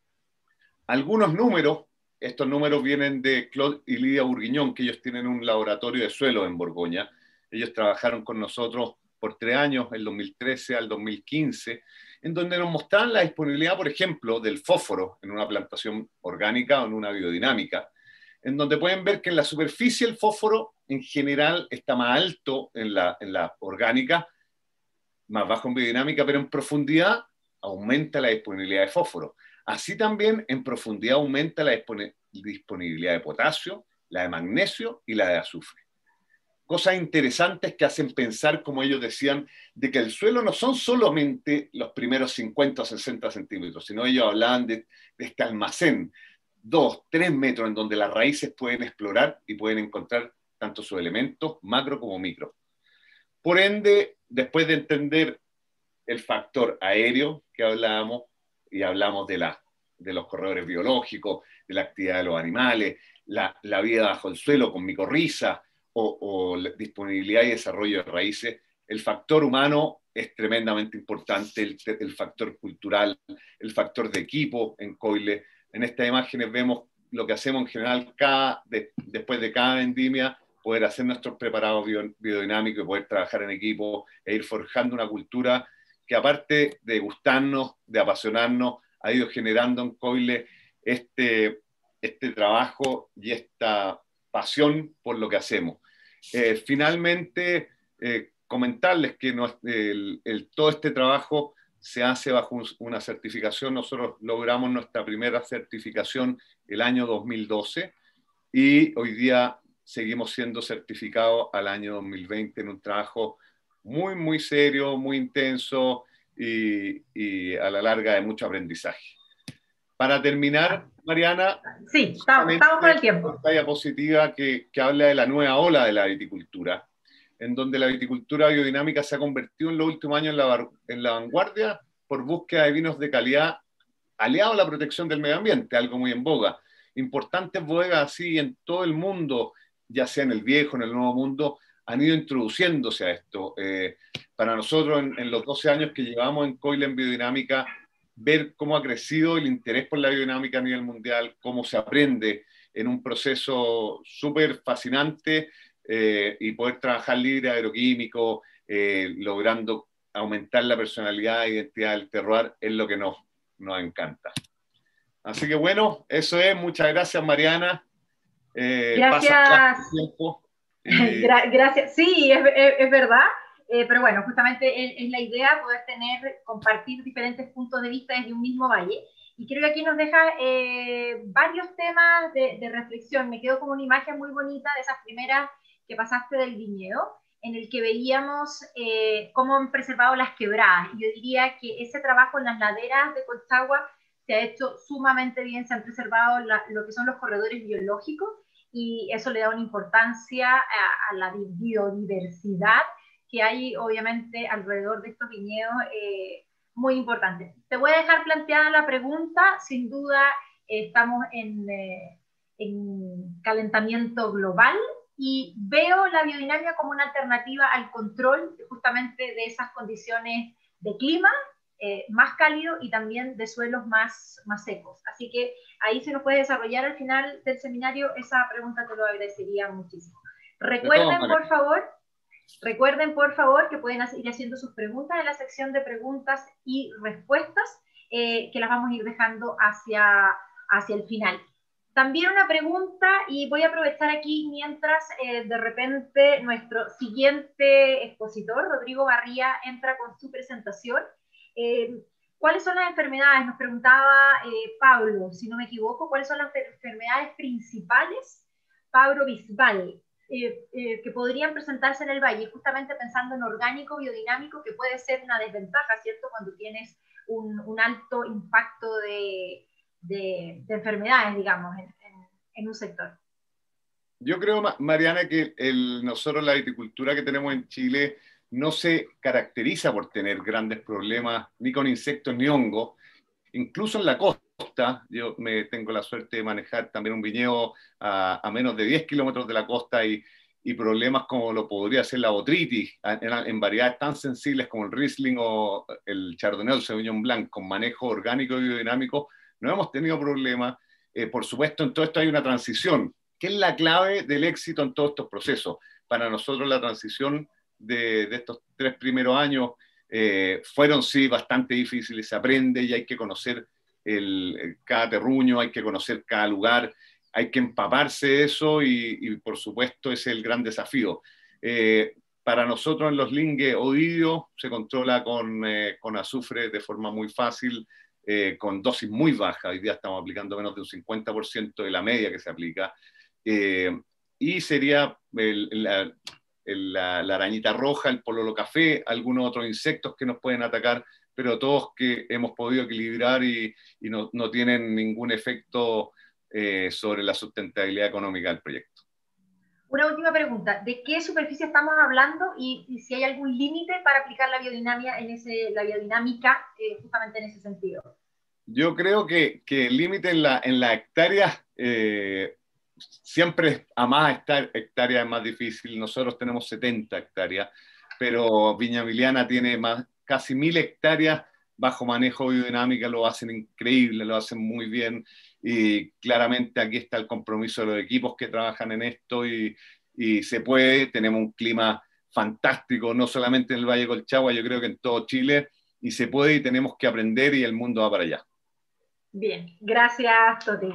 Algunos números, estos números vienen de Claude y Lidia Bourguignon, que ellos tienen un laboratorio de suelo en Borgoña. Ellos trabajaron con nosotros por 3 años, del 2013 al 2015, en donde nos mostraban la disponibilidad, por ejemplo, del fósforo en una plantación orgánica o en una biodinámica, en donde pueden ver que en la superficie el fósforo en general está más alto en la orgánica, más bajo en biodinámica, pero en profundidad aumenta la disponibilidad de fósforo. Así también en profundidad aumenta la disponibilidad de potasio, la de magnesio y la de azufre. Cosas interesantes que hacen pensar, como ellos decían, de que el suelo no son solamente los primeros 50 o 60 centímetros, sino ellos hablaban de este almacén, 2, 3 metros, en donde las raíces pueden explorar y pueden encontrar tanto sus elementos macro como micro. Por ende, después de entender el factor aéreo que hablábamos, y hablamos de los corredores biológicos, de la actividad de los animales, la vida bajo el suelo con micorriza, o la disponibilidad y desarrollo de raíces, el factor humano es tremendamente importante, el factor cultural, el factor de equipo en Coile. En estas imágenes vemos lo que hacemos en general después de cada vendimia, poder hacer nuestros preparados biodinámicos y poder trabajar en equipo e ir forjando una cultura que, aparte de gustarnos, de apasionarnos, ha ido generando en Coile este trabajo y esta pasión por lo que hacemos. Finalmente, comentarles que todo este trabajo se hace bajo una certificación. Nosotros logramos nuestra primera certificación el año 2012 y hoy día seguimos siendo certificados al año 2020 en un trabajo muy, muy serio, muy intenso y a la larga de mucho aprendizaje. Para terminar, Mariana, sí, estamos con el tiempo. Esta diapositiva que habla de la nueva ola de la viticultura, en donde la viticultura biodinámica se ha convertido en los últimos años en la vanguardia por búsqueda de vinos de calidad aliados a la protección del medio ambiente, algo muy en boga. Importantes bodegas así en todo el mundo, ya sea en el viejo, en el nuevo mundo, han ido introduciéndose a esto. Para nosotros, en los 12 años que llevamos en Coile en biodinámica, ver cómo ha crecido el interés por la biodinámica a nivel mundial, cómo se aprende en un proceso súper fascinante, y poder trabajar libre agroquímico, logrando aumentar la personalidad e identidad del terroir, es lo que nos encanta. Así que bueno, eso es. Muchas gracias, Mariana. Gracias. Pasa el tiempo. Gracias. Sí, es verdad. Pero bueno, justamente es la idea poder compartir diferentes puntos de vista desde un mismo valle. Y creo que aquí nos deja varios temas de reflexión. Me quedo como una imagen muy bonita de esas primeras que pasaste del viñedo, en el que veíamos cómo han preservado las quebradas. Y yo diría que ese trabajo en las laderas de Colchagua se ha hecho sumamente bien, se han preservado lo que son los corredores biológicos, y eso le da una importancia a la biodiversidad que hay obviamente alrededor de estos viñedos muy importante. Te voy a dejar planteada la pregunta, sin duda estamos en calentamiento global y veo la biodinámica como una alternativa al control justamente de esas condiciones de clima más cálido y también de suelos más secos. Así que ahí se nos puede desarrollar al final del seminario, esa pregunta te lo agradecería muchísimo. Recuerden, por favor, que pueden ir haciendo sus preguntas en la sección de preguntas y respuestas, que las vamos a ir dejando hacia el final. También una pregunta, y voy a aprovechar aquí mientras de repente nuestro siguiente expositor, Rodrigo Barría, entra con su presentación. ¿Cuáles son las enfermedades? Nos preguntaba Pablo, si no me equivoco, ¿cuáles son las enfermedades principales, Pablo Bisbal, que podrían presentarse en el valle, justamente pensando en orgánico, biodinámico, que puede ser una desventaja, ¿cierto?, cuando tienes un alto impacto de enfermedades, digamos, en un sector. Yo creo, Mariana, que nosotros la viticultura que tenemos en Chile no se caracteriza por tener grandes problemas ni con insectos ni hongos. Incluso en la costa, yo tengo la suerte de manejar también un viñedo a menos de 10 kilómetros de la costa y problemas como lo podría ser la botrytis en variedades tan sensibles como el Riesling o el Chardonnay o el Sauvignon Blanc con manejo orgánico y biodinámico, no hemos tenido problemas. Por supuesto, en todo esto hay una transición. ¿Qué es la clave del éxito en todos estos procesos? Para nosotros la transición de estos 3 primeros años fueron sí bastante difíciles, se aprende y hay que conocer cada terruño, hay que conocer cada lugar, hay que empaparse de eso y por supuesto es el gran desafío. Para nosotros en los lingues Ovidio se controla con azufre de forma muy fácil, con dosis muy baja. Hoy día estamos aplicando menos de un 50% de la media que se aplica. Y sería la arañita roja, el pololo café, algunos otros insectos que nos pueden atacar, pero todos que hemos podido equilibrar y no tienen ningún efecto sobre la sustentabilidad económica del proyecto. Una última pregunta, ¿de qué superficie estamos hablando y si hay algún límite para aplicar la biodinámica justamente en ese sentido? Yo creo que el límite en la hectárea siempre a más hectáreas es más difícil. Nosotros tenemos 70 hectáreas, pero Viña Emiliana tiene casi 1000 hectáreas bajo manejo biodinámica, lo hacen increíble, lo hacen muy bien, y claramente aquí está el compromiso de los equipos que trabajan en esto y se puede. Tenemos un clima fantástico, no solamente en el Valle Colchagua, yo creo que en todo Chile, y se puede y tenemos que aprender y el mundo va para allá. Bien, gracias, Toti.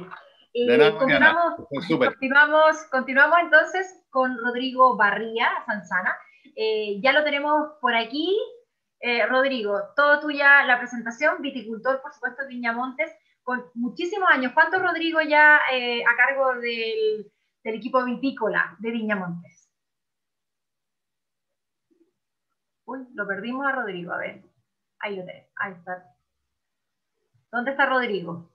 Continuamos entonces con Rodrigo Barría Sanzana. Ya lo tenemos por aquí. Rodrigo, todo tuya la presentación, viticultor, por supuesto, de Viñamontes, con muchísimos años. ¿Cuánto, Rodrigo, ya a cargo del equipo vitícola de Viñamontes? Uy, lo perdimos a Rodrigo, a ver. Ahí lo tenemos, ahí está. ¿Dónde está Rodrigo?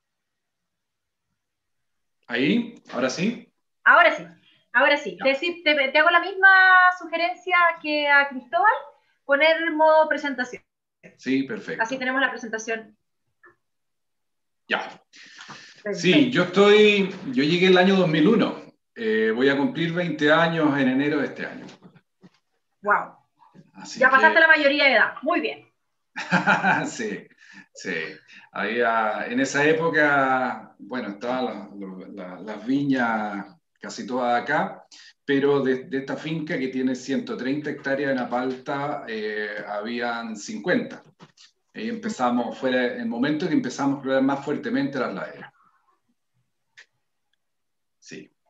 Ahí, ahora sí. Ahora sí, ahora sí. Te hago la misma sugerencia que a Cristóbal, poner modo presentación. Sí, perfecto. Así tenemos la presentación. Ya. Perfecto. Sí, yo llegué el año 2001. Voy a cumplir 20 años en enero de este año. Wow. Ya pasaste la mayoría de edad. Muy bien. Sí. Sí, en esa época, bueno, estaban las viñas casi todas acá, pero de esta finca que tiene 130 hectáreas en Apalta, habían 50. Ahí empezamos, fue el momento que empezamos a explorar más fuertemente las laderas. Sí.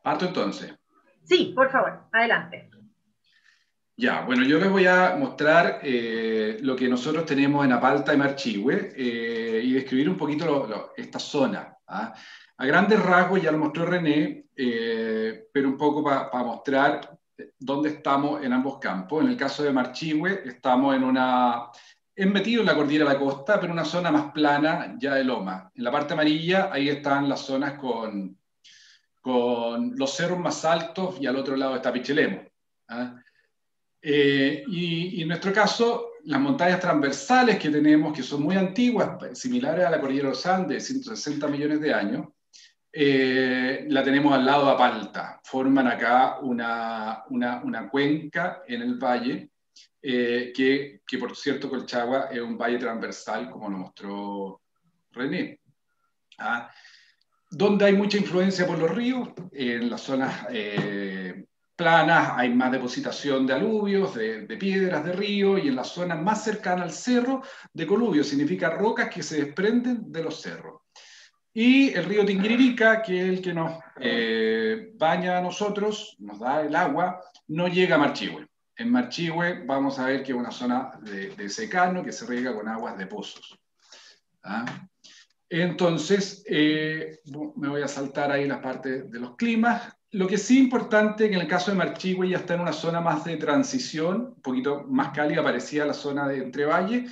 Parto entonces. Sí, por favor, adelante. Ya, bueno, yo les voy a mostrar lo que nosotros tenemos en Apalta y Marchihue y describir un poquito esta zona. ¿Ah? A grandes rasgos ya lo mostró René, pero un poco para mostrar dónde estamos en ambos campos. En el caso de Marchihue estamos metido en la cordillera de la costa, pero en una zona más plana ya de loma. En la parte amarilla ahí están las zonas con los cerros más altos y al otro lado está Pichilemu. ¿Ah? Y en nuestro caso, las montañas transversales que tenemos, que son muy antiguas, similares a la cordillera de los Andes, 160 millones de años, la tenemos al lado de Apalta. Forman acá una cuenca en el valle, que por cierto Colchagua es un valle transversal, como lo mostró René. ¿Ah? Donde hay mucha influencia por los ríos, en las zonas planas hay más depositación de aluvios, de piedras de río, y en las zonas más cercanas al cerro, de coluvios, significa rocas que se desprenden de los cerros. Y el río Tinguiririca, que es el que nos baña a nosotros, nos da el agua, no llega a Marchihue. En Marchihue vamos a ver que es una zona de secano que se riega con aguas de pozos. ¿Ah? Entonces, me voy a saltar ahí la parte de los climas. Lo que sí es importante, que en el caso de Marchihue ya está en una zona más de transición, un poquito más cálida, parecida a la zona de Entrevalle,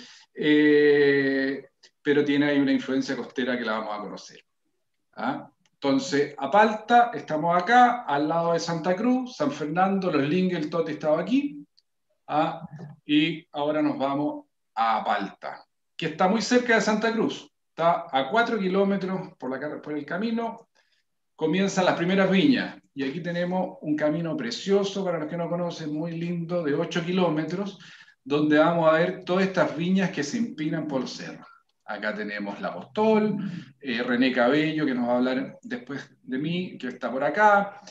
pero tiene ahí una influencia costera que la vamos a conocer. ¿Ah? Entonces, Apalta, estamos acá, al lado de Santa Cruz, San Fernando, Los Lingues, el Tote estaba aquí, ¿ah? Y ahora nos vamos a Apalta, que está muy cerca de Santa Cruz. Está a 4 kilómetros por el camino, comienzan las primeras viñas, y aquí tenemos un camino precioso, para los que no conocen, muy lindo, de 8 kilómetros, donde vamos a ver todas estas viñas que se empinan por los cerros. Acá tenemos La Apostol, René Cabello, que nos va a hablar después de mí, que está por acá.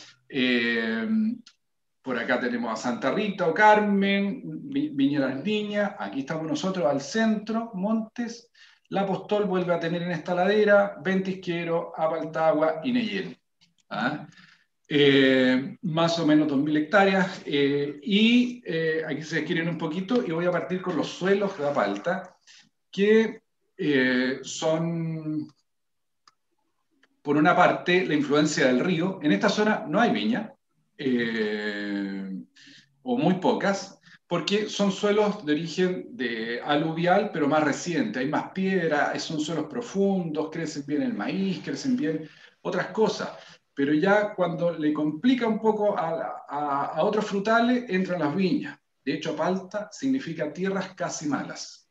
Por acá tenemos a Santa Rita o Carmen, Viña Las Niñas. Aquí estamos nosotros al centro, Montes. La Apostol vuelve a tener en esta ladera Ventisquero, Apaltagua y Neyel. ¿Ah? Más o menos 2.000 hectáreas. Aquí se quieren un poquito y voy a partir con los suelos de Apalta, que son, por una parte, la influencia del río. En esta zona no hay viña, o muy pocas, porque son suelos de origen aluvial, pero más reciente. Hay más piedra, son suelos profundos, crecen bien el maíz, crecen bien otras cosas. Pero ya cuando le complica un poco a otros frutales, entran las viñas. De hecho, Apalta significa tierras casi malas.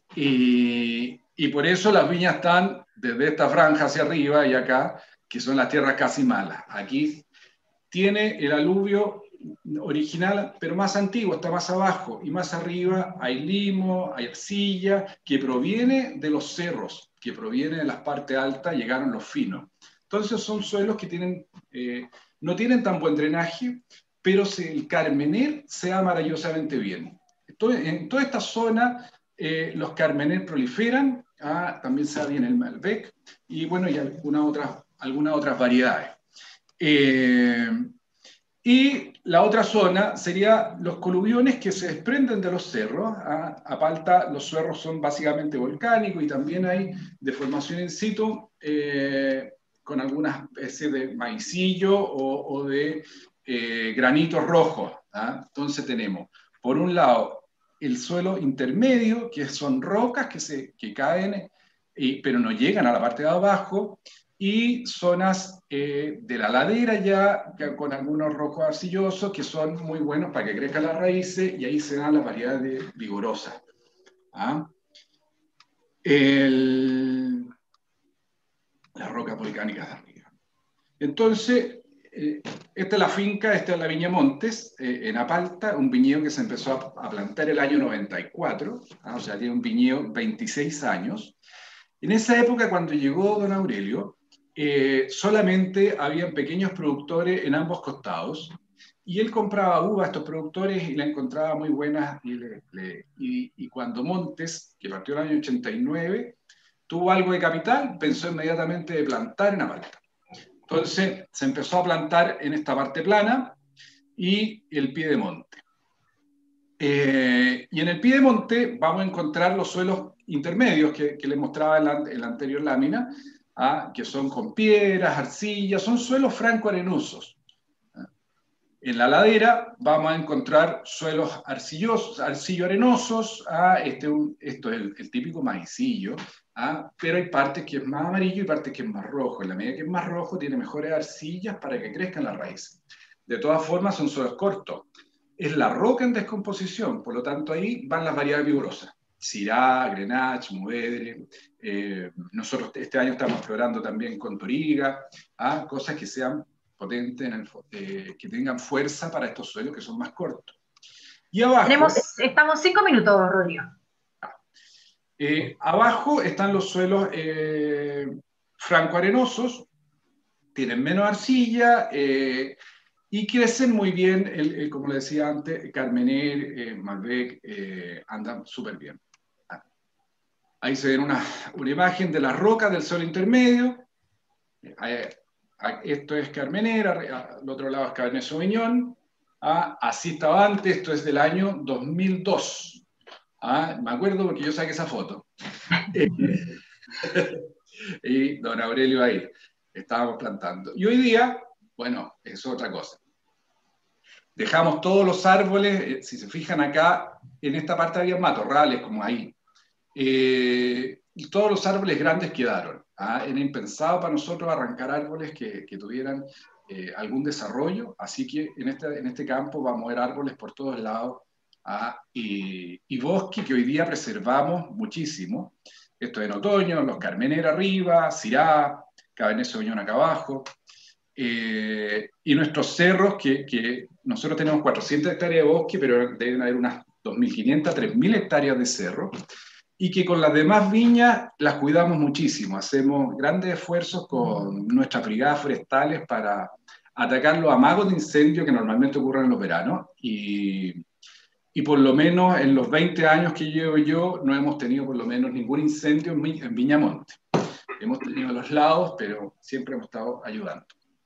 Y por eso las viñas están desde esta franja hacia arriba y acá, que son las tierras casi malas. Aquí tiene el aluvio original, pero más antiguo, está más abajo, y más arriba hay limo, hay arcilla, que proviene de los cerros, que proviene de las partes altas, llegaron los finos. Entonces son suelos que no tienen tan buen drenaje, pero el carmener se da maravillosamente bien. Entonces, en toda esta zona los carmener proliferan, también se da bien el Malbec, y bueno, y algunas otras variedades. Y la otra zona sería los coluviones que se desprenden de los cerros. Apalta, los cerros son básicamente volcánicos y también hay deformación in situ con alguna especie de maicillo o de granitos rojos. Entonces tenemos, por un lado, el suelo intermedio, que son rocas que caen, pero no llegan a la parte de abajo, y zonas de la ladera ya con algunos rojos arcillosos que son muy buenos para que crezcan las raíces, y ahí se dan las variedades vigorosas. Las rocas volcánicas de arriba. Entonces, esta es la finca, esta es la Viña Montes, en Apalta, un viñedo que se empezó a plantar el año 94, o sea, tiene un viñedo 26 años. En esa época, cuando llegó don Aurelio, solamente habían pequeños productores en ambos costados, y él compraba uva a estos productores y la encontraba muy buenas, y cuando Montes, que partió en el año 89, tuvo algo de capital, pensó inmediatamente de plantar en Apalta. Entonces se empezó a plantar en esta parte plana y el piedemonte. Y en el piedemonte vamos a encontrar los suelos intermedios que les mostraba en la anterior lámina, que son con piedras, arcillas, son suelos franco-arenosos. En la ladera vamos a encontrar suelos arcillosos, arcillo-arenosos, esto es el típico maicillo, pero hay partes que es más amarillo y partes que es más rojo. En la medida que es más rojo tiene mejores arcillas para que crezcan las raíces. De todas formas son suelos cortos. Es la roca en descomposición, por lo tanto ahí van las variedades vigorosas. Syrah, Grenache, Mourvedre. Nosotros este año estamos explorando también con Toriga, cosas que sean potentes, que tengan fuerza para estos suelos que son más cortos. Y abajo... Estamos 5 minutos, Rodrigo. Abajo están los suelos franco-arenosos, tienen menos arcilla, y crecen muy bien, como le decía antes, Carmener, Malbec, andan súper bien. Ahí se ve una imagen de las rocas del suelo intermedio. Esto es Carmener, al otro lado es Cabernet Sauvignon. Así estaba antes, esto es del año 2002. Me acuerdo porque yo saqué esa foto. Y don Aurelio ahí, estábamos plantando. Y hoy día, bueno, es otra cosa. Dejamos todos los árboles, si se fijan acá, en esta parte había matorrales, como ahí. Y todos los árboles grandes quedaron. Era impensado para nosotros arrancar árboles que tuvieran algún desarrollo, así que en este campo vamos a ver árboles por todos lados, y bosque que hoy día preservamos muchísimo. Esto en otoño, los Carmener arriba, Syrah, Cabernet Sauvignon acá abajo. Y nuestros cerros, que nosotros tenemos 400 hectáreas de bosque, pero deben haber unas 2.500, 3.000 hectáreas de cerro, y que con las demás viñas las cuidamos muchísimo. Hacemos grandes esfuerzos con nuestras brigadas forestales para atacar los amagos de incendio que normalmente ocurren en los veranos, y por lo menos en los 20 años que llevo yo no hemos tenido por lo menos ningún incendio en Viñamonte. Hemos tenido los lados, pero siempre hemos estado ayudando.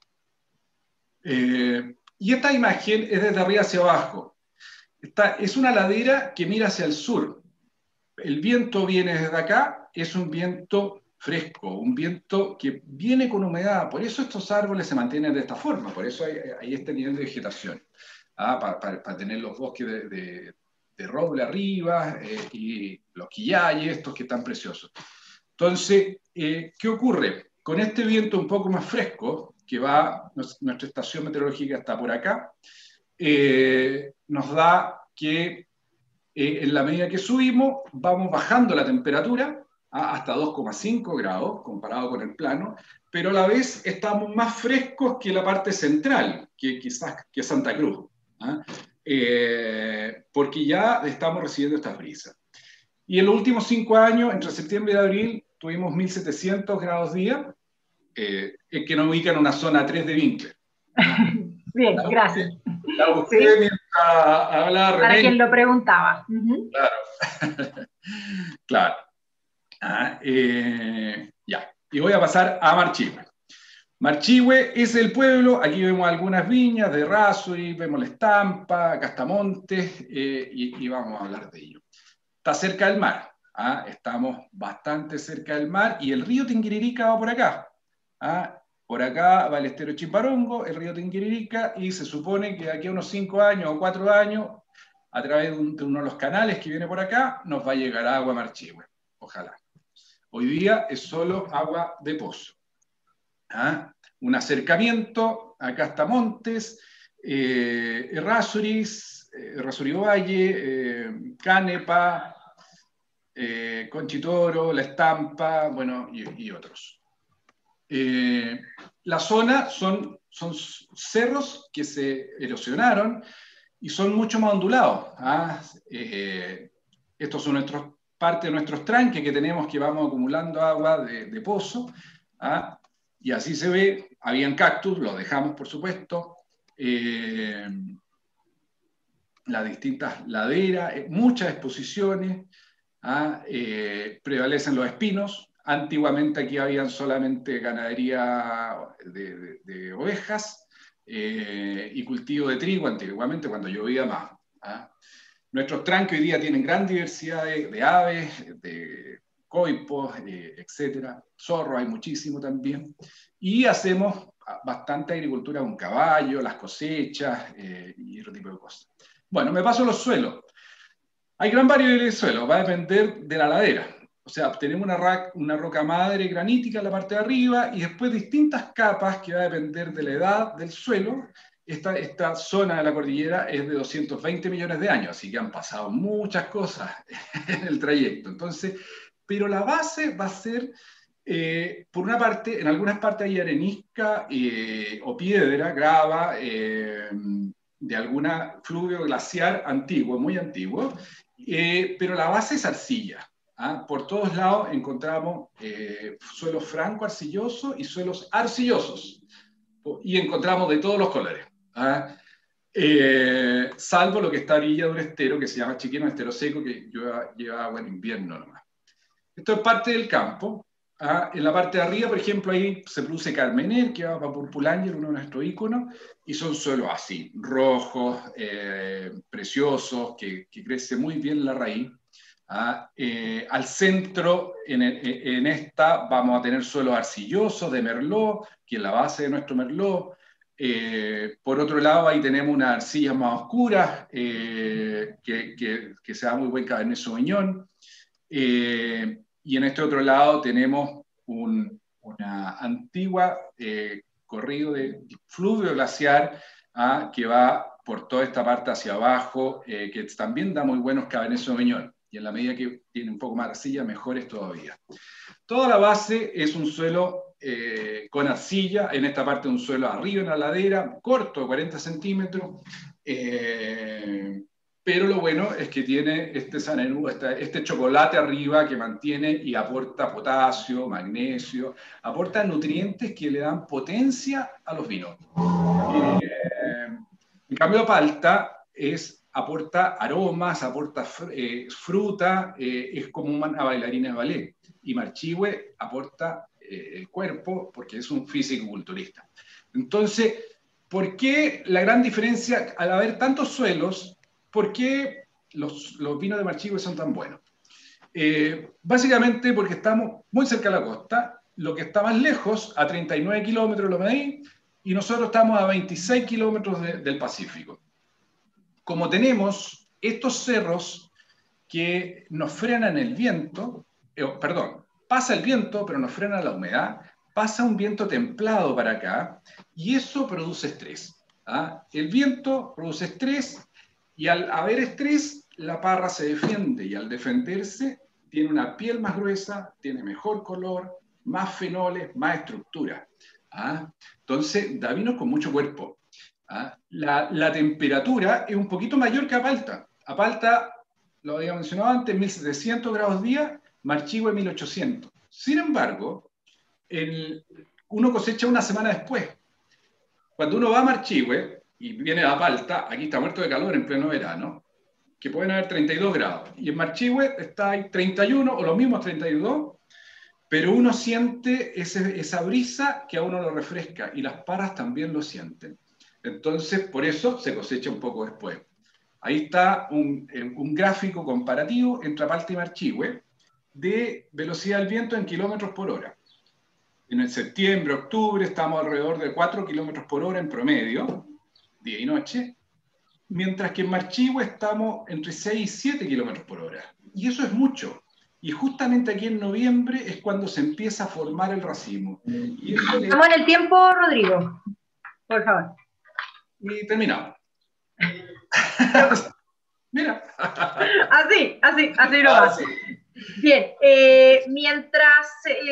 Y esta imagen es desde arriba hacia abajo. Es una ladera que mira hacia el sur. El viento viene desde acá, es un viento fresco, un viento que viene con humedad. Por eso estos árboles se mantienen de esta forma, por eso hay este nivel de vegetación. Para tener los bosques de roble arriba, y los quillayes, estos que están preciosos. Entonces, ¿qué ocurre? Con este viento un poco más fresco, que va, nuestra estación meteorológica está por acá, nos da que en la medida que subimos, vamos bajando la temperatura hasta 2,5 grados, comparado con el plano, pero a la vez estamos más frescos que la parte central, que quizás que Santa Cruz, porque ya estamos recibiendo estas brisas. Y en los últimos 5 años, entre septiembre y abril, tuvimos 1.700 grados día, que nos ubica en una zona 3 de Vincler. Bien, gracias. La busqué mientras hablaba. Para quien lo preguntaba. Claro. Claro. Ya. Y voy a pasar a Marchihue. Marchihue es el pueblo, aquí vemos algunas viñas de Errázuriz, vemos la Estampa, Castamontes, y vamos a hablar de ello. Está cerca del mar, estamos bastante cerca del mar, y el río Tinguiririca va por acá. Por acá va el estero Chimbarongo, el río Tinguiririca, y se supone que de aquí a unos 5 años o 4 años, a través de uno de los canales que viene por acá, nos va a llegar agua a Marchihue. Ojalá. Hoy día es solo agua de pozo. Un acercamiento, acá está Montes, Errázuriz, Errázuriz Valle, Canepa, Conchitoro, La Estampa, bueno, y otros. La zona son cerros que se erosionaron y son mucho más ondulados. Estos son parte de nuestros tranques que tenemos, que vamos acumulando agua de pozo, y así se ve. Habían cactus, los dejamos por supuesto, las distintas laderas, muchas exposiciones, prevalecen los espinos, Antiguamente aquí habían solamente ganadería de ovejas y cultivo de trigo, antiguamente cuando llovía más. ¿Ah? Nuestros tranques hoy día tienen gran diversidad de aves, de coipos, etcétera. Zorros hay muchísimo también. Y hacemos bastante agricultura con caballo, las cosechas y otro tipo de cosas. Bueno, me paso a los suelos. Hay gran variedad de suelos, va a depender de la ladera. O sea, tenemos una roca madre granítica en la parte de arriba y después distintas capas que va a depender de la edad del suelo. Esta zona de la cordillera es de 220 millones de años, así que han pasado muchas cosas en el trayecto. Entonces, pero la base va a ser, por una parte, en algunas partes hay arenisca o piedra, grava, de alguna fluvio glaciar antiguo, muy antiguo, pero la base es arcilla. ¿Ah? Por todos lados encontramos suelos franco-arcillosos y suelos arcillosos. Y encontramos de todos los colores. ¿Ah? Salvo lo que está a orilla de un estero que se llama Chiqueno, estero seco, que lleva agua en invierno nomás. Esto es parte del campo. ¿Ah? En la parte de arriba, por ejemplo, ahí se produce Carmener, que va para Purpulanger, uno de nuestros íconos, y son suelos así, rojos, preciosos, que crece muy bien la raíz. ¿Ah? Al centro, en esta, vamos a tener suelos arcillosos de Merlot, que es la base de nuestro Merlot. Por otro lado, ahí tenemos unas arcillas más oscuras, que se da muy buen Cabernet Sauvignon. Y en este otro lado tenemos una antigua corrido de fluvio glaciar que va por toda esta parte hacia abajo, que también da muy buenos Cabernet Sauvignon. Y en la medida que tiene un poco más de arcilla, mejores todavía. Toda la base es un suelo con arcilla, en esta parte un suelo arriba en la ladera, corto, de 40 centímetros, pero lo bueno es que tiene este chocolate arriba que mantiene y aporta potasio, magnesio, aporta nutrientes que le dan potencia a los vinos. En cambio, palta aporta aromas, aporta fruta, es como una bailarina de ballet. Y Marchihue aporta el cuerpo porque es un físico-culturista. Entonces, ¿por qué la gran diferencia al haber tantos suelos? ¿Por qué los vinos de Marchihue son tan buenos? Básicamente porque estamos muy cerca de la costa, lo que está más lejos, a 39 kilómetros lo medí, y nosotros estamos a 26 kilómetros del Pacífico. Como tenemos estos cerros que nos frenan el viento, pasa el viento, pero nos frena la humedad, pasa un viento templado para acá, y eso produce estrés. ¿Ah? El viento produce estrés, y al haber estrés, la parra se defiende, y al defenderse, tiene una piel más gruesa, tiene mejor color, más fenoles, más estructura. ¿Ah? Entonces, da vinos con mucho cuerpo. ¿Ah? La temperatura es un poquito mayor que a palta. A palta, lo había mencionado antes, 1700 grados día, Marchihue 1800. Sin embargo, uno cosecha una semana después. Cuando uno va a Marchihue y viene a palta, aquí está muerto de calor en pleno verano, que pueden haber 32 grados. Y en Marchihue está ahí 31 o los mismos 32, pero uno siente esa brisa que a uno lo refresca y las parras también lo sienten. Entonces, por eso se cosecha un poco después. Ahí está un gráfico comparativo entre palta y Marchihue de velocidad del viento en kilómetros por hora. En el septiembre, octubre, estamos alrededor de 4 kilómetros por hora en promedio, día y noche, mientras que en Marchihue estamos entre 6 y 7 kilómetros por hora. Y eso es mucho. Y justamente aquí en noviembre es cuando se empieza a formar el racimo. Estamos en el tiempo, Rodrigo. Por favor. Y terminamos. Mira. Así no va. Bien, mientras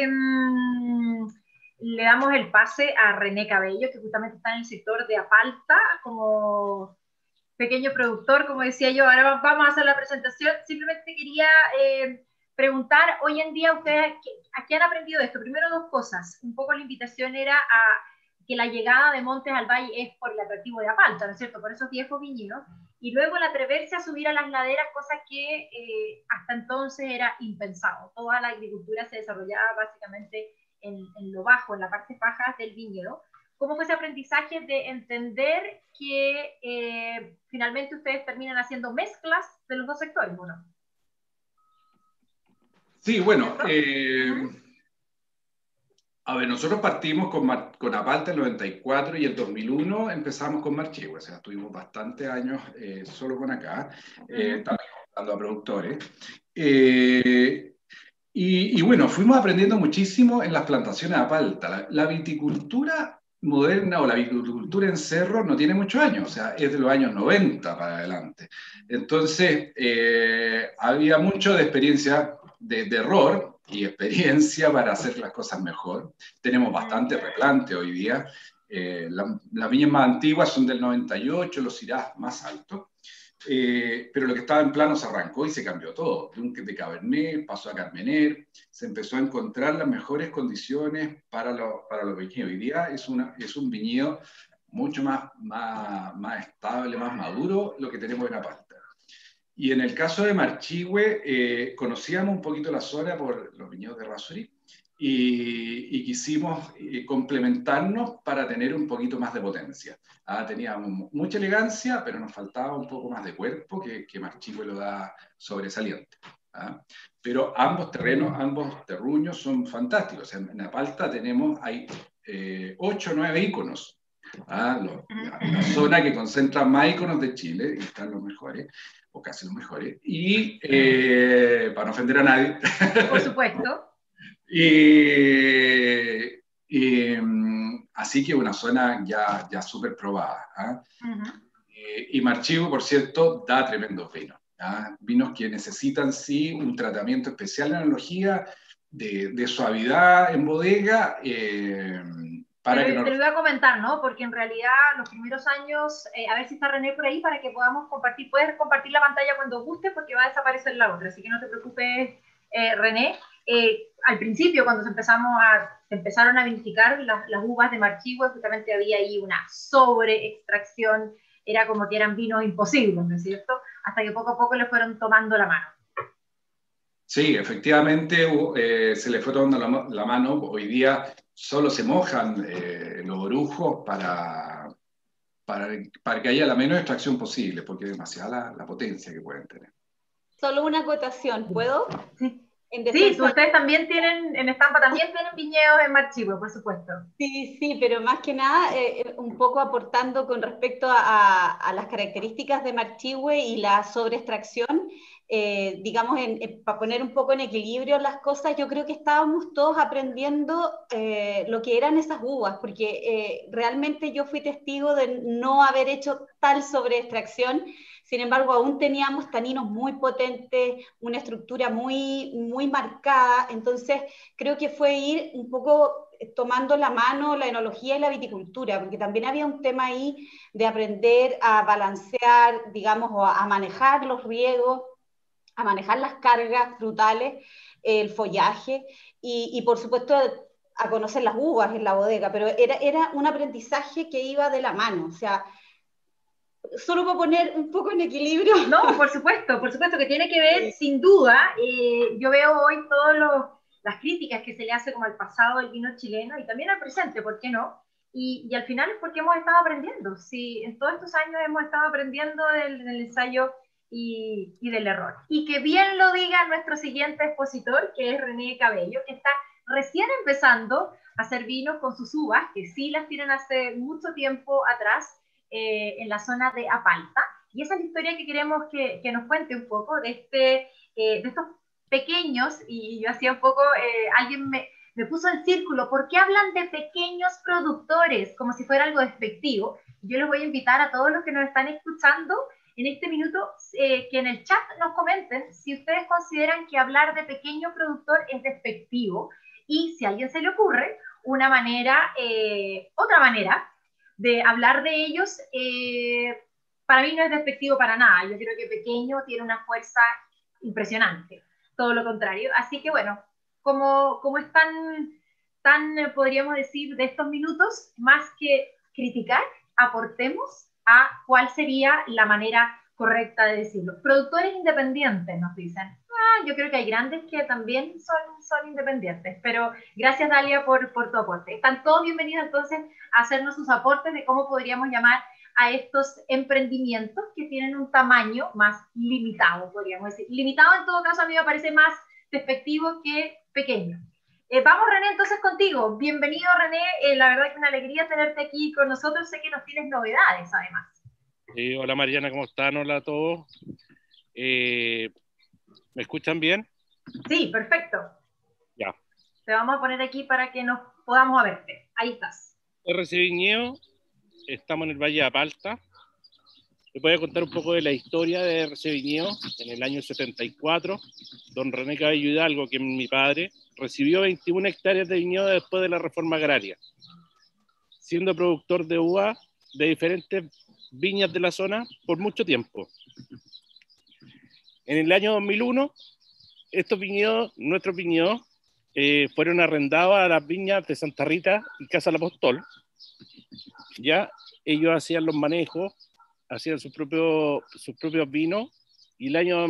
le damos el pase a René Cabello, que justamente está en el sector de Apalta, como pequeño productor, como decía yo. Ahora vamos a hacer la presentación. Simplemente quería preguntar, hoy en día, ¿ustedes a qué han aprendido de esto? Primero, dos cosas. Un poco la invitación era a que la llegada de Montes al Valle es por el atractivo de Apalta, ¿no es cierto? Por esos viejos viñedos. y luego el atreverse a subir a las laderas, cosa que hasta entonces era impensado. Toda la agricultura se desarrollaba básicamente en lo bajo, en la parte baja del viñedo. ¿Cómo fue ese aprendizaje de entender que finalmente ustedes terminan haciendo mezclas de los dos sectores? Bueno. Sí, bueno, a ver, nosotros partimos con Apalta en el 94 y el 2001 empezamos con Marchihue, o sea, estuvimos bastantes años solo con acá, también dando a productores. Y bueno, fuimos aprendiendo muchísimo en las plantaciones de Apalta. La viticultura moderna o la viticultura en cerro no tiene muchos años, o sea, es de los años 90 para adelante. Entonces, había mucho de experiencia, de error y experiencia para hacer las cosas mejor. Tenemos bastante replante hoy día. Las viñas más antiguas son del 98, los Syrah más altos. Pero lo que estaba en plano se arrancó y se cambió todo. De Cabernet pasó a Carmener, se empezó a encontrar las mejores condiciones para los viñedos. Hoy día es un viñedo mucho más estable, más maduro, lo que tenemos en Apalta. Y en el caso de Marchihue, conocíamos un poquito la zona por los viñedos de Errázuriz y quisimos complementarnos para tener un poquito más de potencia. Teníamos mucha elegancia, pero nos faltaba un poco más de cuerpo que Marchihue lo da sobresaliente. Pero ambos terruños son fantásticos. En Apalta hay 8 o 9 íconos. La zona que concentra más íconos de Chile, y están los mejores, o casi los mejores, y para no ofender a nadie. Por supuesto. Así que una zona ya súper probada. Y Marchihue, por cierto, da tremendos vinos. Vinos que necesitan, sí, un tratamiento especial en enología, de suavidad en bodega, te lo iba a comentar, ¿no? Porque en realidad los primeros años, a ver si está René por ahí para que podamos compartir. Puedes compartir la pantalla cuando guste porque va a desaparecer la otra, así que no te preocupes, René. Al principio, cuando se empezaron a vinificar las uvas de Marchihue, justamente había ahí una sobreextracción, era como que eran vinos imposibles, ¿no es cierto? Hasta que poco a poco le fueron tomando la mano. Sí, efectivamente se le fue tomando la mano. Hoy día solo se mojan los orujos para que haya la menor extracción posible, porque es demasiada la potencia que pueden tener. Solo una acotación, ¿puedo? Sí. Sí, ustedes también tienen, en Estampa también tienen viñedos en Marchihue, por supuesto. Sí, pero más que nada, un poco aportando con respecto a las características de Marchihue y la sobreextracción, digamos, para poner un poco en equilibrio las cosas, yo creo que estábamos todos aprendiendo lo que eran esas uvas, porque realmente yo fui testigo de no haber hecho tal sobreextracción. Sin embargo, aún teníamos taninos muy potentes, una estructura muy marcada, entonces creo que fue ir un poco tomando la mano la enología y la viticultura, porque también había un tema ahí de aprender a balancear, digamos, o a manejar los riegos, a manejar las cargas frutales, el follaje, y por supuesto a conocer las uvas en la bodega, pero era un aprendizaje que iba de la mano, o sea, solo para poner un poco en equilibrio. No, por supuesto que tiene que ver, sin duda. Yo veo hoy todas las críticas que se le hace como al pasado del vino chileno y también al presente, ¿por qué no? Y al final es porque hemos estado aprendiendo. Sí, en todos estos años hemos estado aprendiendo del ensayo y del error. Y que bien lo diga nuestro siguiente expositor, que es René Cabello, que está recién empezando a hacer vinos con sus uvas, que sí las tienen hace mucho tiempo atrás, en la zona de Apalta, y esa es la historia que queremos que nos cuente un poco de estos pequeños, y yo hacía un poco, alguien me puso en círculo, ¿por qué hablan de pequeños productores? Como si fuera algo despectivo. Yo les voy a invitar a todos los que nos están escuchando en este minuto, que en el chat nos comenten si ustedes consideran que hablar de pequeño productor es despectivo, y si a alguien se le ocurre otra manera de hablar de ellos, para mí no es despectivo para nada. Yo creo que pequeño tiene una fuerza impresionante, todo lo contrario. Así que bueno, como es tan, podríamos decir, de estos minutos, más que criticar, aportemos a cuál sería la manera correcta de decirlo. Productores independientes nos dicen. Yo creo que hay grandes que también son independientes, pero gracias Dalia por tu aporte. Están todos bienvenidos entonces a hacernos sus aportes de cómo podríamos llamar a estos emprendimientos que tienen un tamaño más limitado, podríamos decir. Limitado en todo caso a mí me parece más despectivo que pequeño. Vamos René entonces contigo. Bienvenido René, la verdad que es una alegría tenerte aquí con nosotros, sé que nos tienes novedades además. Hola Mariana, ¿cómo están? Hola a todos. ¿Me escuchan bien? Sí, perfecto. Ya. Te vamos a poner aquí para que nos podamos verte. Ahí estás. RC Viñedo, estamos en el Valle de Apalta. Les voy a contar un poco de la historia de RC Viñedo. En el año 74, don René Cabello Hidalgo, que es mi padre, recibió 21 hectáreas de viñedo después de la reforma agraria, siendo productor de uva de diferentes viñas de la zona por mucho tiempo. En el año 2001, estos viñedos, nuestros viñedos, fueron arrendados a las viñas de Santa Rita y Casa del Apóstol. Ya ellos hacían los manejos, hacían sus propios vinos, y el año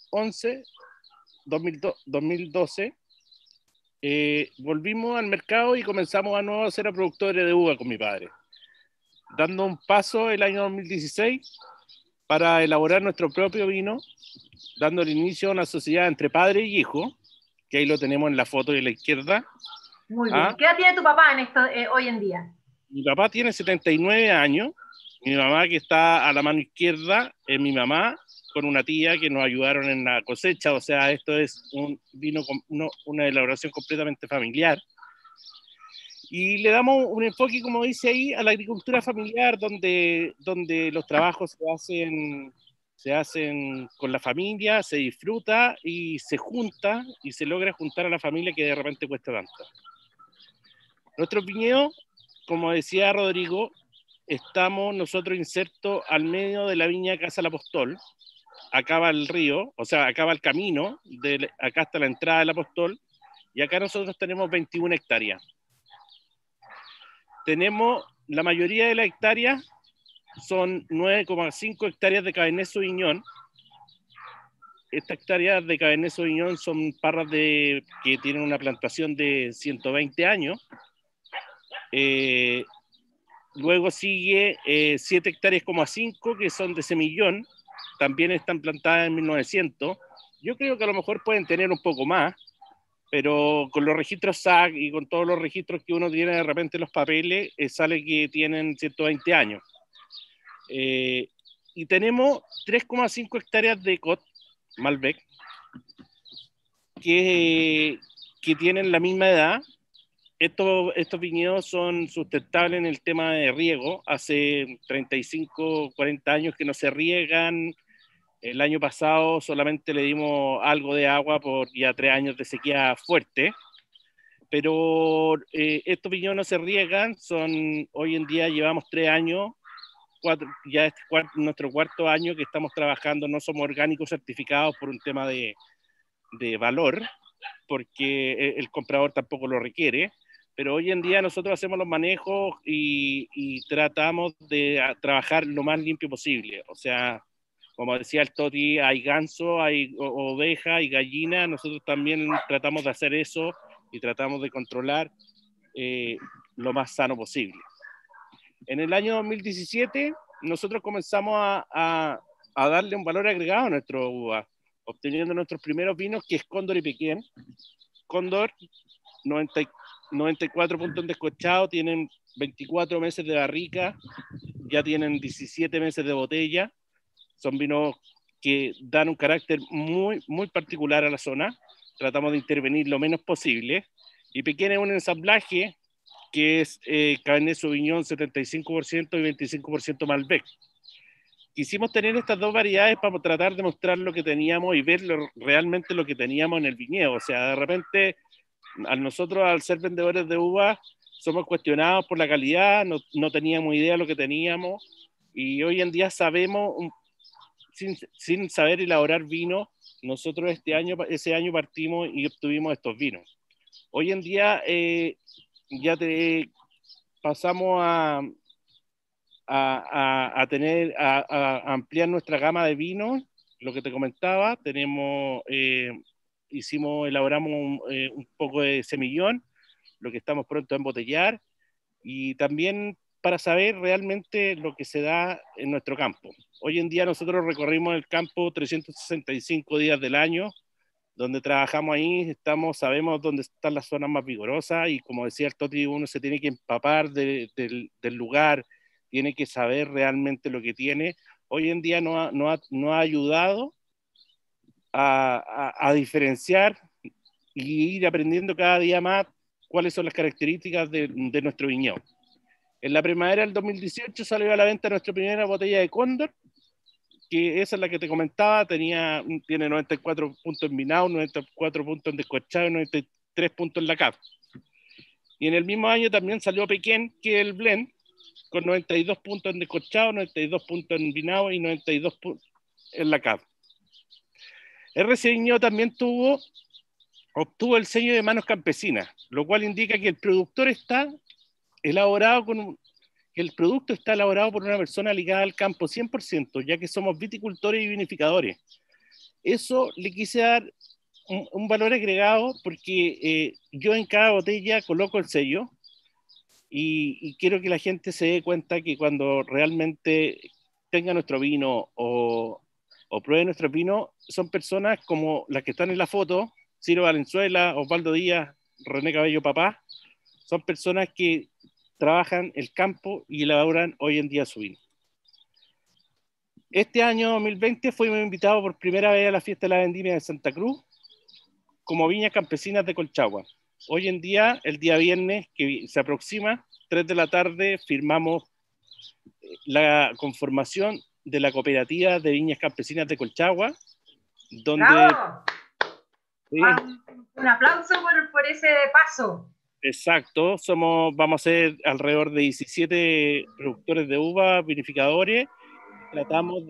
2012, volvimos al mercado y comenzamos a nuevo a ser productores de uva con mi padre, dando un paso el año 2016 para elaborar nuestro propio vino, dando el inicio a una sociedad entre padre y hijo, que ahí lo tenemos en la foto de la izquierda. Muy bien. ¿Qué edad tiene tu papá hoy en día? Mi papá tiene 79 años, mi mamá, que está a la mano izquierda, es mi mamá, con una tía que nos ayudaron en la cosecha. O sea, esto es un vino, una elaboración completamente familiar. Y le damos un enfoque, como dice ahí, a la agricultura familiar, donde los trabajos se hacen con la familia, se disfruta y se junta y se logra juntar a la familia que de repente cuesta tanto. Nuestros viñedos, como decía Rodrigo, estamos nosotros insertos al medio de la viña Casa del Apóstol. Acaba el río, o sea, acaba el camino, acá hasta la entrada del Apóstol, y acá nosotros tenemos 21 hectáreas. Tenemos, la mayoría de las hectáreas son 9,5 hectáreas de Cabernet Sauvignon. Estas hectáreas de Cabernet Sauvignon son parras que tienen una plantación de 120 años. Luego sigue 7 hectáreas, que son de semillón, también están plantadas en 1900. Yo creo que a lo mejor pueden tener un poco más, pero con los registros SAC y con todos los registros que uno tiene de repente en los papeles, sale que tienen 120 años. Y tenemos 3,5 hectáreas de Cot Malbec que tienen la misma edad. Estos viñedos son sustentables en el tema de riego. Hace 35, 40 años que no se riegan. El año pasado solamente le dimos algo de agua por ya 3 años de sequía fuerte. Pero estos viñedos no se riegan. Hoy en día llevamos 3 años, ya es nuestro cuarto año que estamos trabajando. No somos orgánicos certificados por un tema de valor, porque el comprador tampoco lo requiere. Pero hoy en día nosotros hacemos los manejos y tratamos de trabajar lo más limpio posible. O sea, como decía el Toti, hay ganso, hay oveja, hay gallina. Nosotros también tratamos de hacer eso y tratamos de controlar lo más sano posible. En el año 2017 nosotros comenzamos a darle un valor agregado a nuestro uva, obteniendo nuestros primeros vinos, que es Cóndor y Pequén. Cóndor, 94 puntos descorchados, tienen 24 meses de barrica, ya tienen 17 meses de botella. Son vinos que dan un carácter muy, muy particular a la zona. Tratamos de intervenir lo menos posible. Y Pequén es un ensamblaje que es Cabernet Sauvignon 75% y 25% Malbec. Quisimos tener estas dos variedades para tratar de mostrar lo que teníamos y ver realmente lo que teníamos en el viñedo. O sea, de repente, nosotros al ser vendedores de uva, somos cuestionados por la calidad, no teníamos idea de lo que teníamos, y hoy en día sabemos, sin saber elaborar vino, nosotros ese año partimos y obtuvimos estos vinos. Hoy en día ya pasamos a ampliar nuestra gama de vinos, lo que te comentaba, elaboramos un poco de semillón, lo que estamos pronto a embotellar, y también para saber realmente lo que se da en nuestro campo. Hoy en día nosotros recorrimos el campo 365 días del año, donde trabajamos ahí, sabemos dónde están las zonas más vigorosas, y como decía el Toti, uno se tiene que empapar del lugar, tiene que saber realmente lo que tiene. Hoy en día no ha ayudado a diferenciar y ir aprendiendo cada día más cuáles son las características de nuestro viñedo. En la primavera del 2018 salió a la venta nuestra primera botella de Cóndor, que esa es la que te comentaba, tiene 94 puntos en vinado, 94 puntos en descorchado y 93 puntos en la cava. Y en el mismo año también salió Pequén, que es el blend, con 92 puntos en descorchado, 92 puntos en vinado y 92 puntos en la cava. RC Viñedo también obtuvo el sello de Manos Campesinas, lo cual indica que el producto está elaborado por una persona ligada al campo 100%, ya que somos viticultores y vinificadores. Eso le quise dar un valor agregado porque yo en cada botella coloco el sello y quiero que la gente se dé cuenta que cuando realmente tenga nuestro vino o pruebe nuestro vino, son personas como las que están en la foto, Ciro Valenzuela, Osvaldo Díaz, René Cabello Papá, son personas que trabajan el campo y elaboran hoy en día su vino. Este año 2020 fuimos invitados por primera vez a la fiesta de la vendimia de Santa Cruz como Viñas Campesinas de Colchagua. Hoy en día, el día viernes que se aproxima, 3 de la tarde, firmamos la conformación de la cooperativa de Viñas Campesinas de Colchagua, donde... ¡Bravo! Sí. Un aplauso por ese paso. Exacto, vamos a ser alrededor de 17 productores de uva, vinificadores. Tratamos